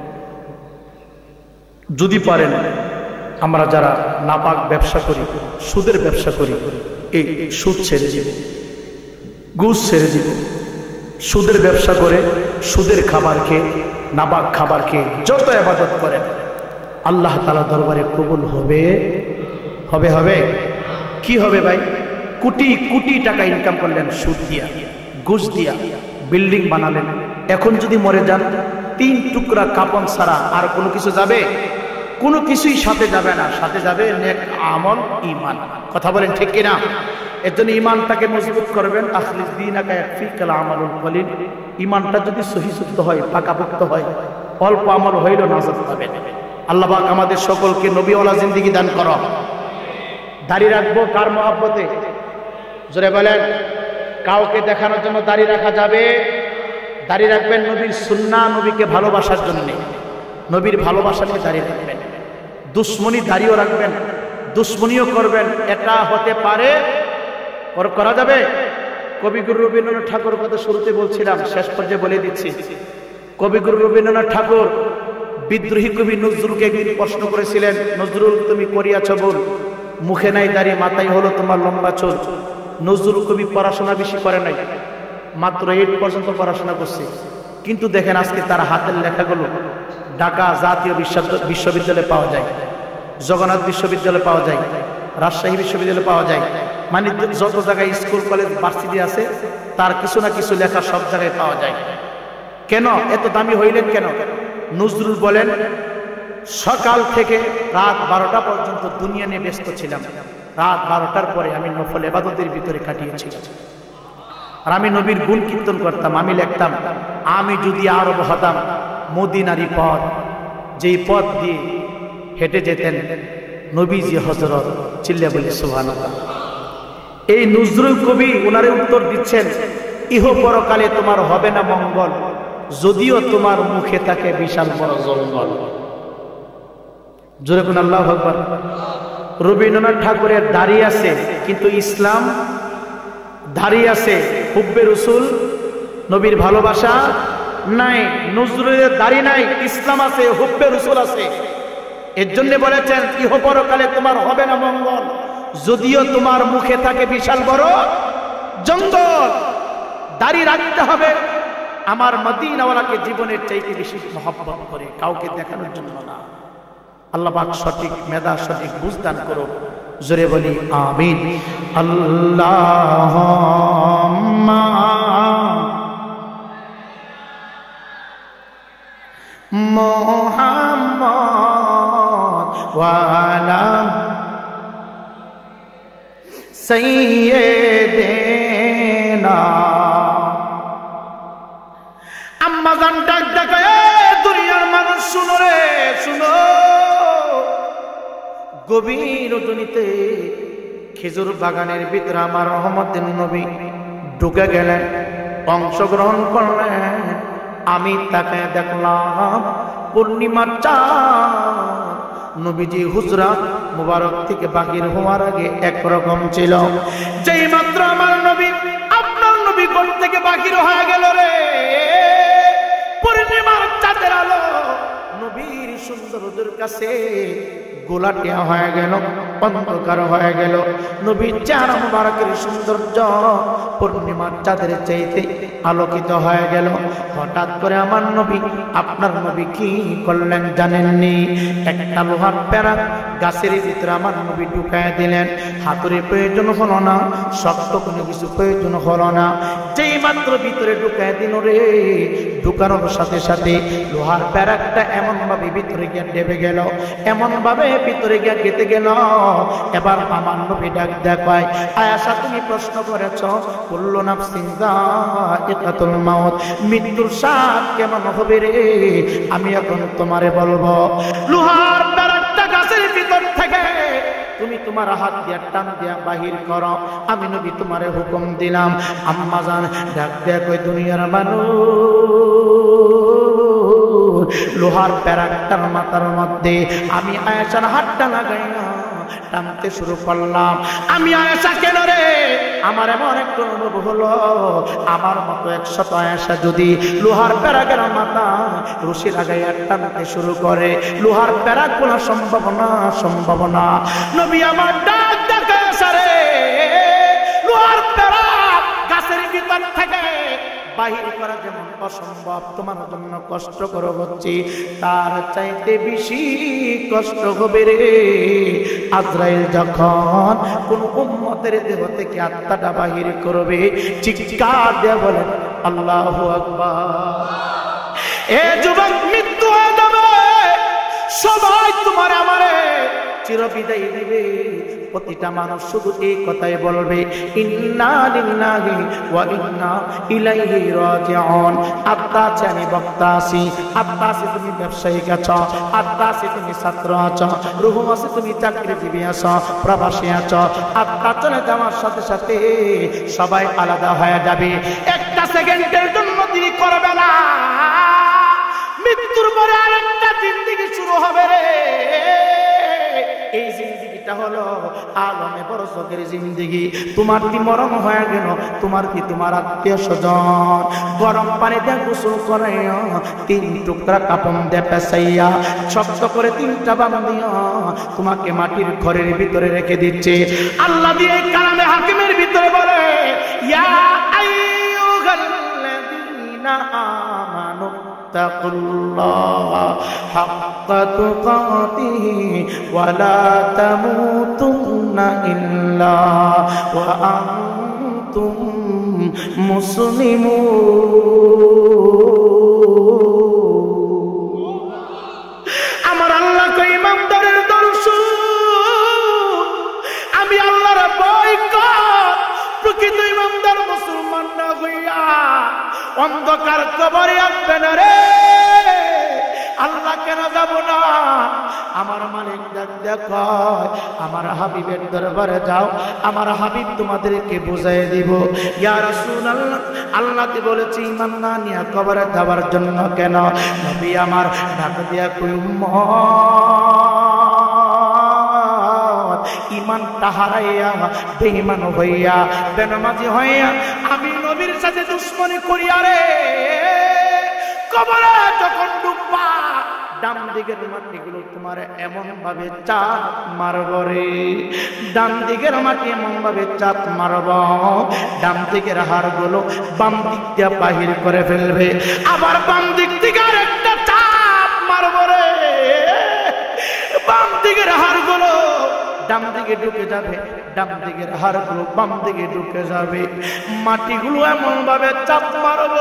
যদি পারেন। আমরা যারা নাপাক ব্যবসা করি, সুদের ব্যবসা করি, এই সুদ ছেড়ে দিব, ঘুষ ছেড়ে দিব। সুদের ব্যবসা করে, সুদের খাবার খেয়ে, নাপাক খাবার খেয়ে যত ইবাদত করেন আল্লাহ তাআলা দরবারে কবুল হবে? হবে? হবে? কি হবে ভাই? কোটি কোটি টাকা ইনকাম করলেন সুদ দিয়া, ঘুষ দিয়া, বিল্ডিং বানালেন। এখন যদি মরে যান, 3 টুকরা কাপন ছাড়া আর কোনো কিছু যাবে? কোনো কিছুই সাথে যাবে না। সাথে যাবে নেক আমল, ঈমান। কথা বলেন ঠিক কিনা? এর জন্য ঈমানটাকে মজবুত করবেন। আখলিস দীনাকা ইয়াকফিকাল আমালুল কলিল। ঈমানটা যদি সহি শুদ্ধ হয়, পাকাপোক্ত হয়, অল্প আমল হইলেও নাজাত পাবেন। আল্লাহ পাক আমাদের সকলকে নবীওয়ালা জিন্দেগি দান করো। দাড়ি রাখবো কার মহব্বতে? জোরে বলেন। কাউকে দেখানোর জন্য দাড়ি রাখা যাবে? দাড়ি রাখবেন নবীর সুন্নাহ, নবীকে ভালোবাসার জন্য। নবীর ভালোবাসা নিয়ে দাড়ি রাখবেন। দুশ্মনী দাড়িও রাখবেন, দুশ্মনীও করবেন। এটা হতে পারে, করা যাবে? কবিগুরু রবীন্দ্রনাথ ঠাকুর কথা শুরুতে বলছিলাম, শেষ পর্যায়ে বলে দিচ্ছি। কবিগুরু রবীন্দ্রনাথ ঠাকুর বিদ্রোহী কবি নজরুলকে একদিন প্রশ্ন করেছিলেন, নজরুল তুমি করিয়াছ ভুল, মুখে নাই দাড়ি, মাথায় হলো তোমার লম্বা চুল। নজরুল কবি পড়াশোনা বেশি করে নাই, মাত্র 8 পর্যন্ত পড়াশোনা করছে। কিন্তু দেখেন আজকে তার হাতের লেখাগুলো ঢাকা জাতীয় বিশ্ববিদ্যালয়ে পাওয়া যায়, জগন্নাথ বিশ্ববিদ্যালয়ে পাওয়া যায়, রাজশাহী বিশ্ববিদ্যালয়ে পাওয়া যায়। মানে যত জায়গায় স্কুল কলেজ ভার্সিটি আছে তার কিছু না কিছু লেখা সব জায়গায় পাওয়া যায়। কেন এত দামি হইলেন কেন? নজরুল বলেন, সকাল থেকে রাত 12টা পর্যন্ত দুনিয়া নিয়ে ব্যস্ত ছিলাম। রাত 12টার পরে আমি নফল ইবাদতের ভিতরে কাটিয়েছি। আর আমি নবীর গুণ কীর্তন করতাম। আমি লিখতাম, আমি যদি আরব হতাম, মদিনারি পথ, যেই পথ দিয়ে হেঁটে যেতেন নবীজি হযরত, চিল্লা বলি সুবহানাল্লাহ। এই নজরুল কবি ওনারে উত্তর দিচ্ছেন, ইহ পরকালে তোমার হবে না মঙ্গল, যদিও তোমার মুখে থাকে বিশাল বড় জঙ্গল। জোরে কোন আল্লাহু আকবার। রবীন্দ্রনাথ ঠাকুরের দাড়ি আছে, কিন্তু ইসলাম দাড়ি আছে, হুব্বে রাসূল, নবীর ভালোবাসা নাই। নজরুলের দাড়ি নাই, ইসলাম আছে, হুব্বে রাসূল আছে। এর জন্য বলেছেন, ইহ পরকালে তোমার হবে না মঙ্গল, যদিও তোমার মুখে থাকে বিশাল বড় জঙ্গল। দাড়ি রাখতে হবে আমার মদিনাওয়ালাকে জীবনের চাইতে বেশি মহব্বত করে, কাউকে দেখানোর জন্য না। আল্লাহ পাক সঠিক মেধা, সঠিক বুঝ দান করুন। জোরে বলি আমিন। আল্লাহুম্মা মুহাম্মদ ওয়া আলা সাইয়্যিদিনা। আম্মা জান ডাক দেখায়, দুনিয়ার মানুষ শুনো রে, শুনো। গভীর রজনীতে খেজুর বাগানের ভিতরে আমার রহমতের নবী ঢুকে গেলেন, অংশগ্রহণ করলেন। আমি তাকে দেখলাম পূর্ণিমার চাঁদ নবীজি হুজরা মুবারক থেকে বাহির হওয়ার আগে একরকম ছিল, যেই মাত্র আমার নবী আপনার নবী ঘর থেকে বাহির হয়ে গেল রে, পূর্ণিমার চাঁদের আলো নবীর সুন্দর ওদের কাছে গোলাটিয়া হয়ে গেল, অন্ধকার হয়ে গেল। নবীর চেহারা মুবারকের সৌন্দর্য পূর্ণিমার চাঁদের চাইতে আলোকিত হয়ে গেল। হঠাৎ করে আমার নবী আপনার নবী কি করলেন জানেননি? একটা লোহার প্যারা গাছের ভিতরে আমার নবী ঢুকায় দিলেন। হাতুড়ে প্রয়োজন হলো না, শক্ত কোনো কিছু প্রয়োজন হলো না, যেই মাত্র ভিতরে ঢুকায় দিল রে, ঢুকানোর সাথে সাথে লোহার প্যারাকটা এমন ভাবে ভিতরে গিয়ে ডেবে গেল, এমন ভাবে ভিতরে গিয়ে গেতে গেল। এবার আমার নবী ডাক দেখায়, আয়েশা তুমি প্রশ্ন করেছ কুল্লু নাফসিন যায়িকাতুল মাউত, মৃত্যুর স্বাদ কেমন হবে রে, আমি এখন তোমারে বলবো। লোহার প্যারাকটা গাছের ভিতর থেকে তুমি তোমার হাত দিয়ে টান দিয়া বাহির করো, আমি নবী তোমারে হুকুম দিলাম। আম্মা জান ডাক দেয়া কই, দুনিয়ার মানুষ লোহার প্যারাকটার মাথার মধ্যে আমি আয়েশার হাতটা লাগাইয়া টানতে শুরু করলাম। আমি আয়েশা কেন রে, আমার এমন একটা অনুভব হলো আমার মতো 100 আয়েশা যদি লোহার প্যারাকের মাথা রশি লাগাইয়া টানতে শুরু করে, লোহার প্যারাক বলা সম্ভব না। নবী আমার ডাক ডাকে সারে, লোহার প্যারাক গাছের ভিতর থেকে বাহির করা যেমন অসম্ভব, তোমার জন্য কষ্টকর হচ্ছে, তার চাইতে বেশি কষ্ট হবে রে আজরাইল যখন কোন উম্মতের দেহ থেকে আত্মাটা বাহির করবে, চিৎকার দিয়ে বলেন আল্লাহু আকবার। এ যুবক, মৃত্যু হয়ে যাবে, সবাই তোমার আমারে চিরবিদায় দিবে। প্রতিটা মানুষ শুধু এই কথাই বলবে, ইন্না লিল্লাহি ওয়া ইন্না ইলাইহি রাজিউন। আত্মা আছে, আমি বক্তা আছি, আত্মা আছে তুমি ব্যবসায়িক আছো, আত্মা আছে তুমি ছাত্র আছো, রুহ আছে তুমি চাকরিজীবী আছো, প্রবাসী আছো। আত্মা চলে যাওয়ার সাথে সাথে সবাই আলাদা হয়ে যাবে। একটা সেকেন্ডের জন্য দেরি করবে না, মৃত্যুর পরে আরেকটা জিন্দেগি শুরু হবে রে। এই জিন্দেগিটা হলো আলমে বরজখের জিন্দেগি। তোমার কি মরণ হয়ে গেল, তোমার কি তোমার আত্মীয় স্বজন গরম পানি দিয়ে গোসল করাইয়া 3 টুকরা কাপড় দিয়ে পেঁচাইয়া শক্ত করে 3টা বান্ধিয়া তোমাকে মাটির ঘরের ভিতরে রেখে দিচ্ছে। আল্লাহ দিয়ে কালামে হাকিমের ভিতরে বলে, ইয়া আইয়ুহাল্লাযীনা আমানু তাকুল্লাহা হাক্কা তুকাতিহি ওয়া লা তামুতুন্না ইল্লা ওয়া আনতুম মুসলিমুন। আমার আল্লাহ কই, ইমানদারের দর্শন আমি আল্লাহর ভয় কর, প্রকৃত ইমানদার মুসলমান না হইয়া অন্ধকার কবরে আসবে না রে। আল্লাহ কেন যাব না? আমার মালিক দেখো, আমার হাবিবের দরবারে যাও, আমার হাবিব তোমাদেরকে বুঝাই দিব। ইয়া রাসূলুল্লাহ, আল্লাহ তে বলেছে ঈমান না নিয়ে কবরে যাওয়ার জন্য কেন? নবী আমার ডাক দিয়া কই, উম্মত ঈমান তাহারাইয়া বেঈমান হইয়া বেনামাজি হইয়া আমি নবীর সাথে দুশমনি করিয়া রে কবরে যখন ডুববা, ডান দিকের মাটিগুলো তোমার এমন ভাবে চাপ মারব রে, ডান দিকের মাটি এমন ভাবে চাপ মারব, ডান দিকের হাড়গুলো বাম দিক দিয়ে বাহির করে ফেলবে, আবার বাম দিক থেকে আরেকটা চাপ মারব রে, বাম দিকের হাড়গুলো ডান দিকে ঢুকে যাবে, ডান দিকের হাড়গুলো বাম দিকে ঢুকে যাবে, মাটিগুলো এমন ভাবে চাপ মারব,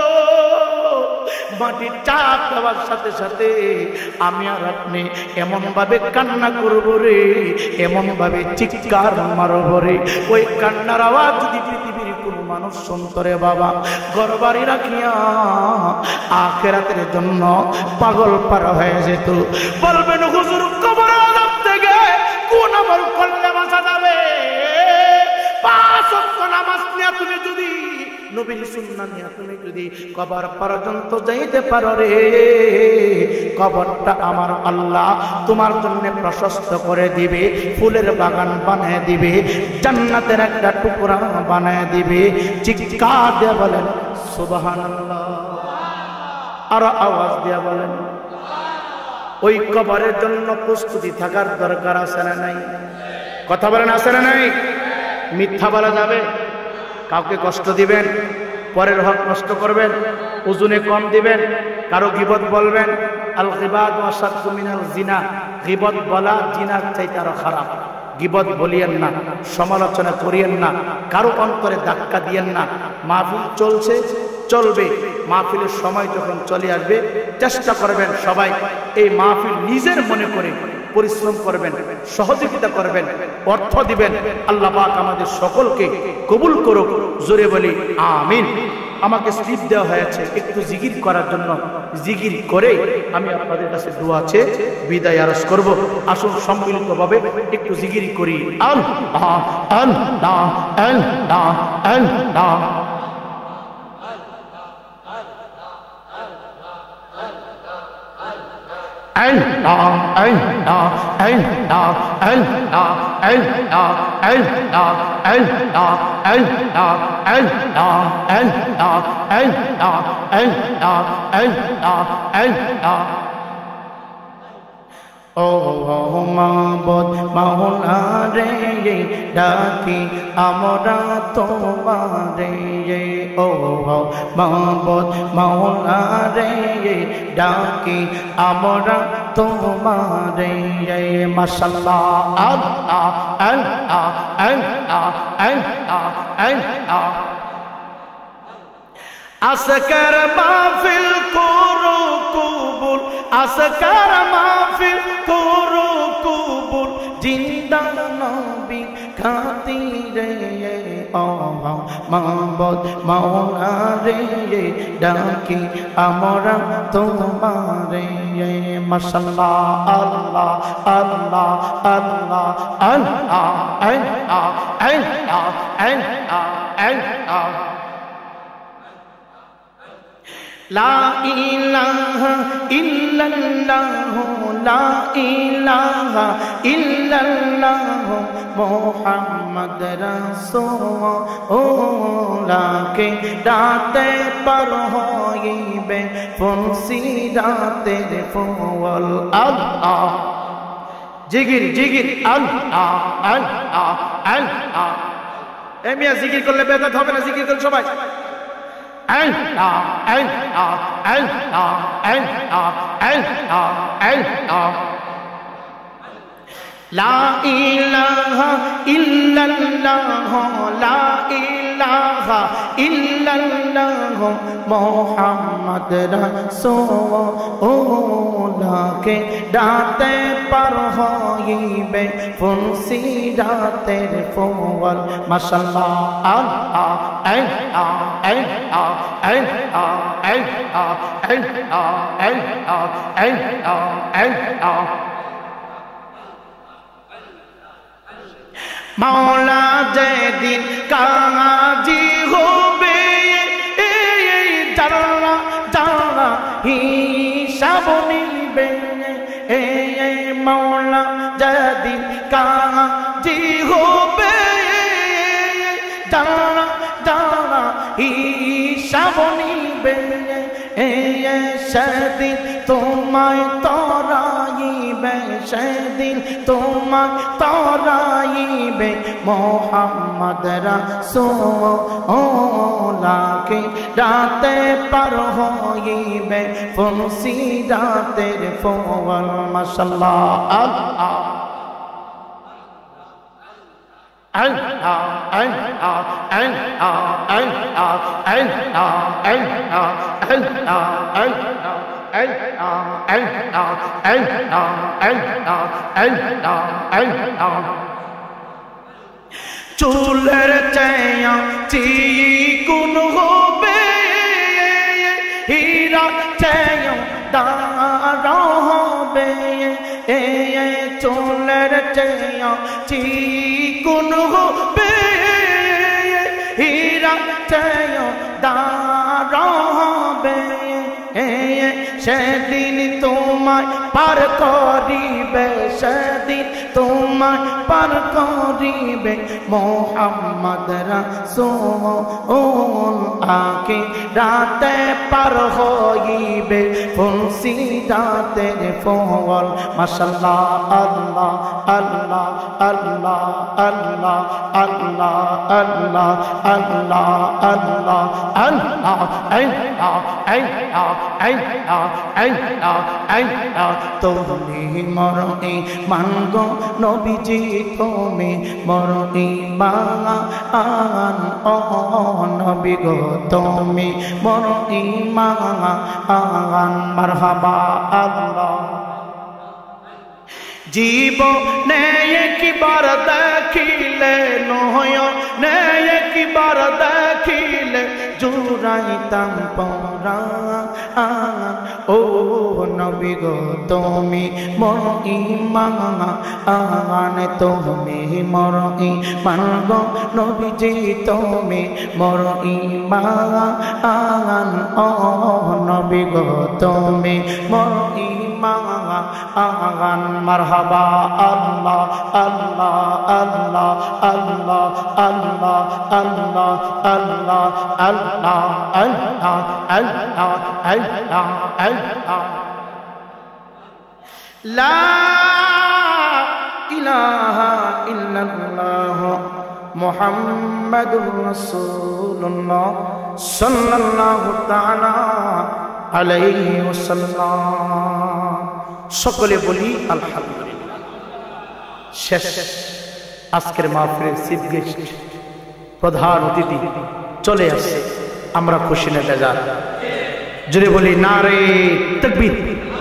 মাটির চাপ দেওয়ার সাথে সাথে আমি আর আপনি এমন ভাবে কান্না করব রে, এমন ভাবে চিৎকার মারব রে, ওই কান্নার আওয়াজ যদি পৃথিবীর কোন মানুষ শুনতো রে বাবা, ঘরবাড়ি রাখিয়া আখিরাতের জন্য পাগল পার হয়ে যেত। বলবেন হুজুর, কবরের আযাব থেকে কোন আমল করলে বাঁচা যাবে? 5 ওয়াক্ত নামাজ নিয়ে তুমি যদি নবীর সুন্নাহ নিয়ে তুমি যদি কবর পর্যন্ত যাইতে পারো রে, কবরটা আমার আল্লাহ তোমার জন্য প্রশস্ত করে দিবে, ফুলের বাগান বানিয়ে দিবে, জান্নাতের একটা টুকরা বানিয়ে দিবে। চিৎকার দিয়ে বলেন সুবহানাল্লাহ, আর আওয়াজ দিয়ে বলেন। ওই কবরের জন্য প্রস্তুতি থাকার দরকার আছে না নাই? কথা বলেন আছে না নাই? মিথ্যা বলা যাবে? কাউকে কষ্ট দিবেন? পরের হক নষ্ট করবেন? ওজনে কম দিবেন? কারো গীবত বলবেন? আল গীবাত আশাদ্দু মিনাল জিনা, গীবত বলা জিনার চাইতে আরো খারাপ। গীবত বলিয়েন না, সমালোচনা করিয়েন না, কারো অন্তরে ধাক্কা দিয়েন না। মাহফিল চলছে, চলবে, মাহফিলের সময় যখন চলে আসবে চেষ্টা করবেন সবাই এই মাহফিল নিজের মনে করে পরিশ্রম করবেন, সহযোগিতা করবেন, অর্থ দিবেন। আল্লাহ পাক আমাদের সকলকে কবুল করুক, জোরে বলি আমিন। আমাকে স্লিপ দেওয়া হয়েছে একটু জিকির করার জন্য, জিকির করে আমি আপনাদের কাছে দোয়া আছে বিদায় আরজ করব। আসুন সম্মিলিতভাবে একটু জিকির করি। আল্লাহ আল্লাহ আল্লাহ আল্লাহ Allah, Allah, Allah, Allah, Allah, Allah, Allah, Allah, Allah, Allah, Allah, Allah, Allah. ও মাবুদ মাওলা রে, ডাকি আমরা তোমারে। ও মাবুদ মাওলা রে, ডাকি আমরা তোমারে। মাশাআল্লাহ আল্লাহ আল্লাহ আল্লাহ আল্লাহ আল্লাহ। আসকার মাহফিল করো কবুল, আসকার মাহফিল করো কবুল, জিন্দা নবী খাতিরে। ও মাবুদ মাওলা রে, ডাকি আমরা তোমারে। মাশাআল্লাহ আল্লাহ আল্লাহ আল্লাহ আল্লাহ আল্লাহ আল্লাহ আল্লাহ আল্লাহ। লা ইলাহা ইল্লাল্লাহ, লা ইলাহা ইল্লাল্লাহ, মুহাম্মদ রাসূলুল্লাহকে ডাকতে পার হইবে ফুলসিরাতের ফুল। আল্লাহ জিকির জিকির আল্লাহ আল্লাহ আল্লাহ। এই মিয়া জিকির করলে বেদাত হবে না? জিকির করলে সবাই Allah, Allah, Allah, Allah, Allah, Allah. La ilaha illallah, la ilaha illallah, Muhammad Rasulullah-ke ডাকতে পার হইবে ফুলসিরাতের ফুল। মাশাআল্লাহ আল্লাহ আল্লাহ আল্লাহ আল্লাহ আল্লাহ আল্লাহ আল্লাহ আল্লাহ আল্লাহ। মাওলা যেদিন কাজী হবে, যারা যারা হিসাব নিবে, মাওলা যেদিন কাজী হবে, যারা যারা হিসাব নিবে, সেদিন তোমায় তরাইবে, সেদিন তোমায় তরাইবে মুহাম্মদ রাসূলুল্লাহকে ডাকতে পার হইবে ফুলসিরাতের ফুল। মাশাআল্লাহ আল্লাহ Allah, Allah, Allah, Allah, Allah, Allah, Allah, Allah, Allah. চুলের চেয়া চিকুন হবে, হীরা চেয়া দাঁড়া হবে, চুলের চেয়া চিকুন হবে, হীরা চেয়া সেদিন তোমায় পার করিবে, সেদিন তোমায় পার করিবে মোহাম্মদ রাসূল। আখিরাতে পার হইবে ফুলসিরাতের ফল। মাশাআল্লাহ, আল্লাহ আল্লাহ আল্লাহ আল্লাহ আল্লাহ আল্লাহ আল্লাহ আল্লাহ আল্লাহ আল্লাহ আল্লাহ আল্লাহ আল্লাহ। তুমি মোর ঈমান গো নবীজি, তুমি মোর ঈমান ও নবী গো, তুমি মোর ঈমান। মারহাবা আল্লাহ। জীবনে একবার দেখিলে নয়নে একবার দেখিলে জুড়াইতাম পরাণ ও নবী গো, তুমি মোর ঈমান, তুমি মোর ঈমান গো নবীজি, তুমি মোর ঈমান ও নবী গো, তুমি মোর ঈমান। মারহাবা আল্লাহ আল্লাহ আল্লাহ আল্লাহ আল্লাহ আল্লাহ আল্লাহ আল্লাহ আল্লাহ আল্লাহ আল্লাহ আল্লাহ। লা ইলাহা ইল্লাল্লাহ মুহাম্মাদুর রাসূলুল্লাহ সাল্লাল্লাহু তাআলা আলাইহি ওয়াসাল্লাম। সকলে বলি আলহামদুলিল্লাহ। শেষ আজকের মাহফিলের চিফ গেস্ট, প্রধান অতিথি চলে আসছে, আমরা খুশি না বেজার। যদি বলি নারে তাকবীর,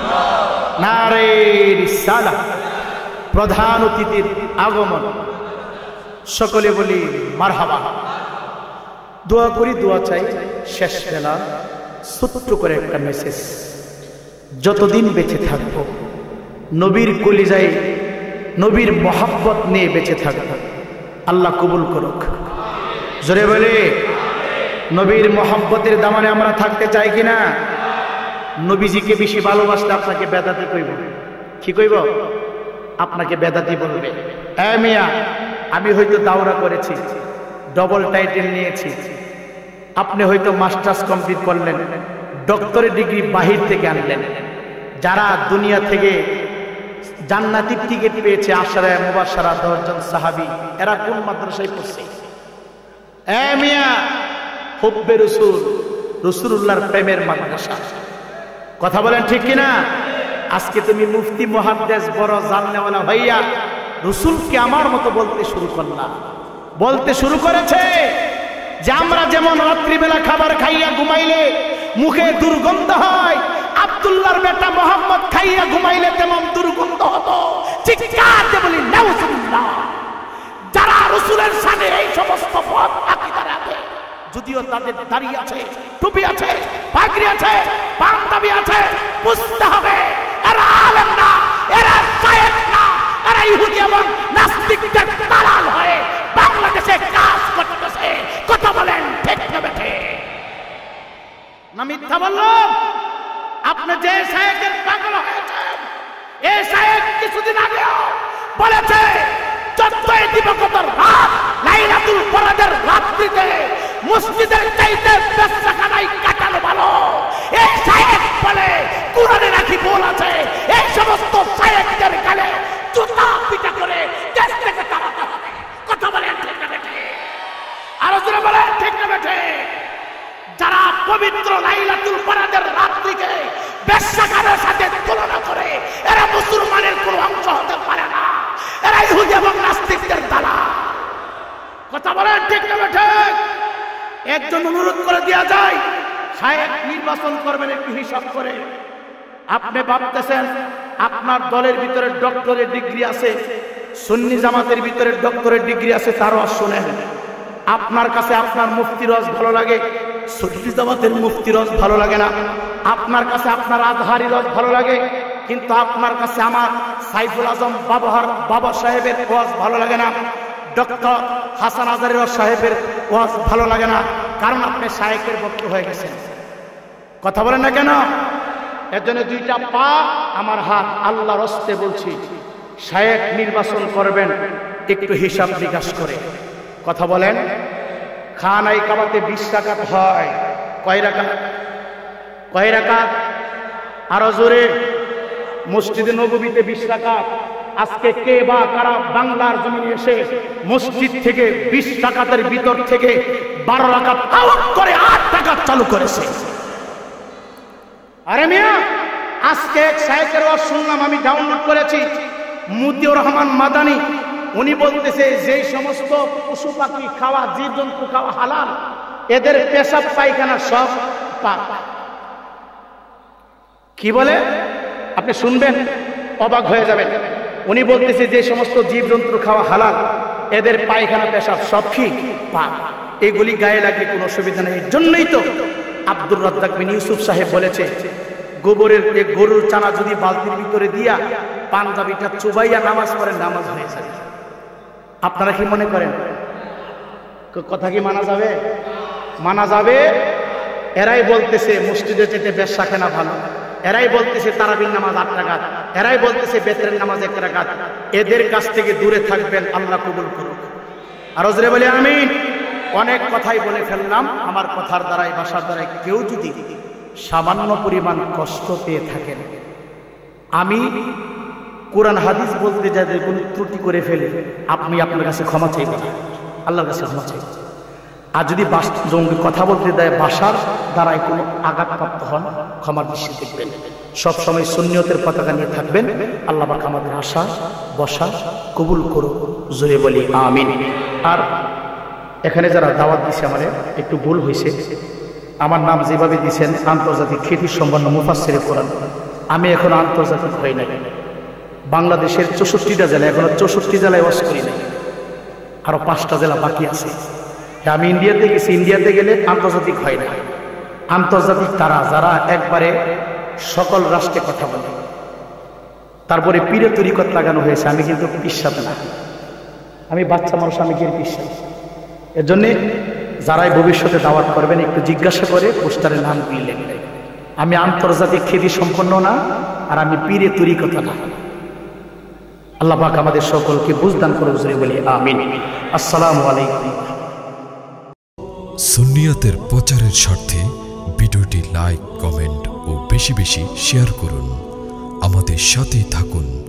নারে রিসালাহ। প্রধান অতিথির আগমন, সকলে বলি মারহাবা। দোয়া করি, দোয়া চাই। শেষ বেলা ছোট্ট করে একটা মেসেজ, যতদিন বেঁচে থাকব নবীর কলিজায় নবীর মোহাব্বত নিয়ে বেঁচে থাকব। আল্লাহ কবুল করুক। জোরে বলে নবীর মোহাব্বতের দামানে আমরা থাকতে চাই কিনা? নবীজিকে বেশি ভালোবাসলে আপনাকে বেদাতি কইব। কি কইব? আপনাকে বেদাতি বলবে। এ মিয়া, আমি হয়তো দাওরা করেছি, ডবল টাইটেল নিয়েছি, আপনি হয়তো মাস্টার্স কমপ্লিট করলেন, ডক্টরেট ডিগ্রি বাহির থেকে আনলেন। যারা দুনিয়া থেকে জান্নাতের টিকিট পেয়েছে, আশারায়ে মুবাশশারা 10 জন সাহাবী, এরা কোন মাদ্রাসায় পড়ছে? এ মিয়া, হুব্বে রাসূল, রাসূলুল্লাহর প্রেমের মাদ্রাসা। কথা বলেন ঠিক কিনা? আজকে তুমি মুফতি মুহাদ্দিস বড় জাননেওয়ালা ভাইয়া রাসূলকে আমার মতো বলতে শুরু করলা, বলতে শুরু করেছে যে আমরা যেমন রাত্রিবেলা খাবার খাইয়া ঘুমাইলে মুখে দুর্গন্ধ হয়, আব্দুল্লাহর বেটা মোহাম্মদ খাইয়া ঘুমাইলে তেমন দুর্গন্ধ হতো। চিৎকার দিয়ে বলি নাউজুবিল্লাহ। যারা রাসূলের শানে এই সমস্ত পথ আকীদা রাখে, যদিও তাদের দাড়ি আছে, টুপি আছে, পাগড়ি আছে, পাঞ্জাবি আছে, বুঝতে হবে এরা আলেম না, এরা শায়েখ না, এরা ইহুদি এবং নাস্তিকদের দালাল হয়ে বাংলাদেশে কাজ করতেছে। কথা বলেন ঠিক না বেঠে? না মিথ্যা বললাম? আপনি যে শায়েখের পাগল হয়েছেন, এই শায়েখ কিছুদিন আগেও বলেছে 14 দিবসের রাত লাইলাতুল কদরের রাত্রিতে মসজিদের চাইতে বেশ্যাখানায় কাটানো ভালো। এই শায়েখ বলে কুরআনে নাকি বল আছে, এই সমস্ত শায়েখদের গালে জুতা পিটা করে দেশ থেকে তাড়াতে হবে। কথা বলেন ঠিক না বেঠে? আরো জোরে বলেন ঠিক না বেঠে? যারা পবিত্র লাইলাতুল কদরের রাত্রিকে বেশ্যাখানার সাথে তুলনা করে, এরা মুসলমানের কোনো অংশ হতে পারে না, এরা ইহুদি এবং নাস্তিকদের দালাল। কথা বলেন ঠিক না বেঠে? একজন অনুরোধ করে দেয়া যায়, শায়েখ নির্বাচন করবেন একটু হিসাব করে। আপনি ভাবতেছেন আপনার দলের ভিতরে ডক্টরেট ডিগ্রি আছে, সুন্নি জামাতের ভিতরে ডক্টরেট ডিগ্রি আছে, তারও শুনেন। আপনার কাছে আপনার মুফতি রস ভালো লাগে, সুন্নি জামাতের মুফতি রস ভালো লাগে না। আপনার কাছে আপনার আজহারি রস ভালো লাগে, কিন্তু আপনার কাছে আমার সাইফুল আজম বাবা সাহেবের ওয়াজ ভালো লাগে না, ডক্টর হাসান আজারি সাহেবের ওয়াজ ভালো লাগে না, কারণ আপনি শায়েখের ভক্ত হয়ে গেছেন। কথা বলেন না কেন? এর জন্য দুইটা পা আমার হাত, আল্লাহর হস্তে বলছি, শায়েখ নির্বাচন করবেন একটু হিসাব নিকাশ করে। কথা বলেন, খানায় কাবাতে 20 রাকাত হয়, কয় রাকাত? কয় রাকাত? আরো জোরে। মসজিদে নববীতে 20 রাকাত। আজকে কে বা কারা বাংলার জমিনে এসে মসজিদ থেকে 20 রাকাতের ভিতর থেকে 12 রাকাত আউট করে 8 রাকাত চালু করেছে? আরে মিয়া, আজকে এক শায়েখের ওয়াজ শুনলাম, আমি ডাউনলোড করেছি, মতিউর রহমান মাদানী। উনি বলতেছে যে সমস্ত পশু পাখি খাওয়া, জীবজন্তু খাওয়া হালাল, এদের পেশাব পায়খানা সব পাক। কি বলে? আপনি শুনবেন, অবাক হয়ে যাবেন। উনি বলতেছে যে সমস্ত জীবজন্তু খাওয়া হালাল, এদের পায়খানা পেশাব সব কি পাক, এগুলি গায়ে লাগলে কোনো অসুবিধা নেই। এর জন্যই তো আব্দুর রাজ্জাক বিন ইউসুফ সাহেব বলেছে, গোবরের গরুর চানা যদি বালতির ভিতরে দিয়া পাঞ্জাবিটা চুবাইয়া নামাজ পড়েন, নামাজ হয়ে যাবে। আপনারা কি মনে করেন? কথা কি মানা যাবে? মানা যাবে। এরাই বলতেছে মসজিদে যেতে বেশ্যা কেনা ভালো, এরাই বলতেছে তারাবির নামাজ 8 রাকাত, এরাই বলতেছে বেতরের নামাজ 1 রাকাত। এদের কাছ থেকে দূরে থাকবেন, আল্লাহ কবুল করুক। আর জোরে বলে আমিন। অনেক কথাই বলে ফেললাম, আমার কথার দ্বারাই, ভাষার দ্বারাই কেউ যদি সামান্য পরিমাণ কষ্ট পেয়ে থাকেন, আমি কোরআন হাদিস বলতে যাদের কোনো ত্রুটি করে ফেলে, আপনি আপনার কাছে ক্ষমা চাইবেন, আল্লাহর কাছে ক্ষমা চাইবেন। আর যদি জঙ্গি কথা বলতে দেয়, ভাষার দ্বারাই কোনো আঘাতপ্রাপ্ত হন, ক্ষমার দৃষ্টি দেখবেন। সবসময় সুন্নিয়তের পতাকা নিয়ে থাকবেন। আল্লাহ পাক আমাদের আশা বসা কবুল করুক, জোরে বলি আমিন। আর এখানে যারা দাওয়াত দিছে, আমাদের একটু ভুল হয়েছে। আমার নাম যেভাবে দিয়েছেন আন্তর্জাতিক খ্যাতি সম্পন্ন মুফাসসিরে কোরআন, আমি এখন আন্তর্জাতিক হই নাই। বাংলাদেশের 64টা জেলা, এখনো 64 জেলায় ওয়াজ করি নাই, আরো 5টা জেলা বাকি আছে। আমি ইন্ডিয়াতে গেছি, ইন্ডিয়াতে গেলে আন্তর্জাতিক হয় না। আন্তর্জাতিক তারা যারা একবারে সকল রাষ্ট্রে কথা বলে। তারপরে পীরে তরিকত লাগানো হয়েছে, আমি কিন্তু বিশ্বাস না, আমি বাচ্চা মানুষ, আমি কি বিশ্বাস। এর জন্যে যারাই ভবিষ্যতে দাওয়াত করবেন একটু জিজ্ঞাসা করে পোস্টারের নামগুলি লেখবেন। আমি আন্তর্জাতিক খ্যাতি সম্পন্ন না, আর আমি পীরে তরিকত না। আল্লাহ পাক আমাদের সকলকে বুঝদান করে, জোরে বলি আমিন। আসসালামু আলাইকুম। সুন্নিয়তের প্রচারের স্বার্থে ভিডিওটি লাইক, কমেন্ট ও বেশি বেশি শেয়ার করুন। আমাদের সাথে থাকুন।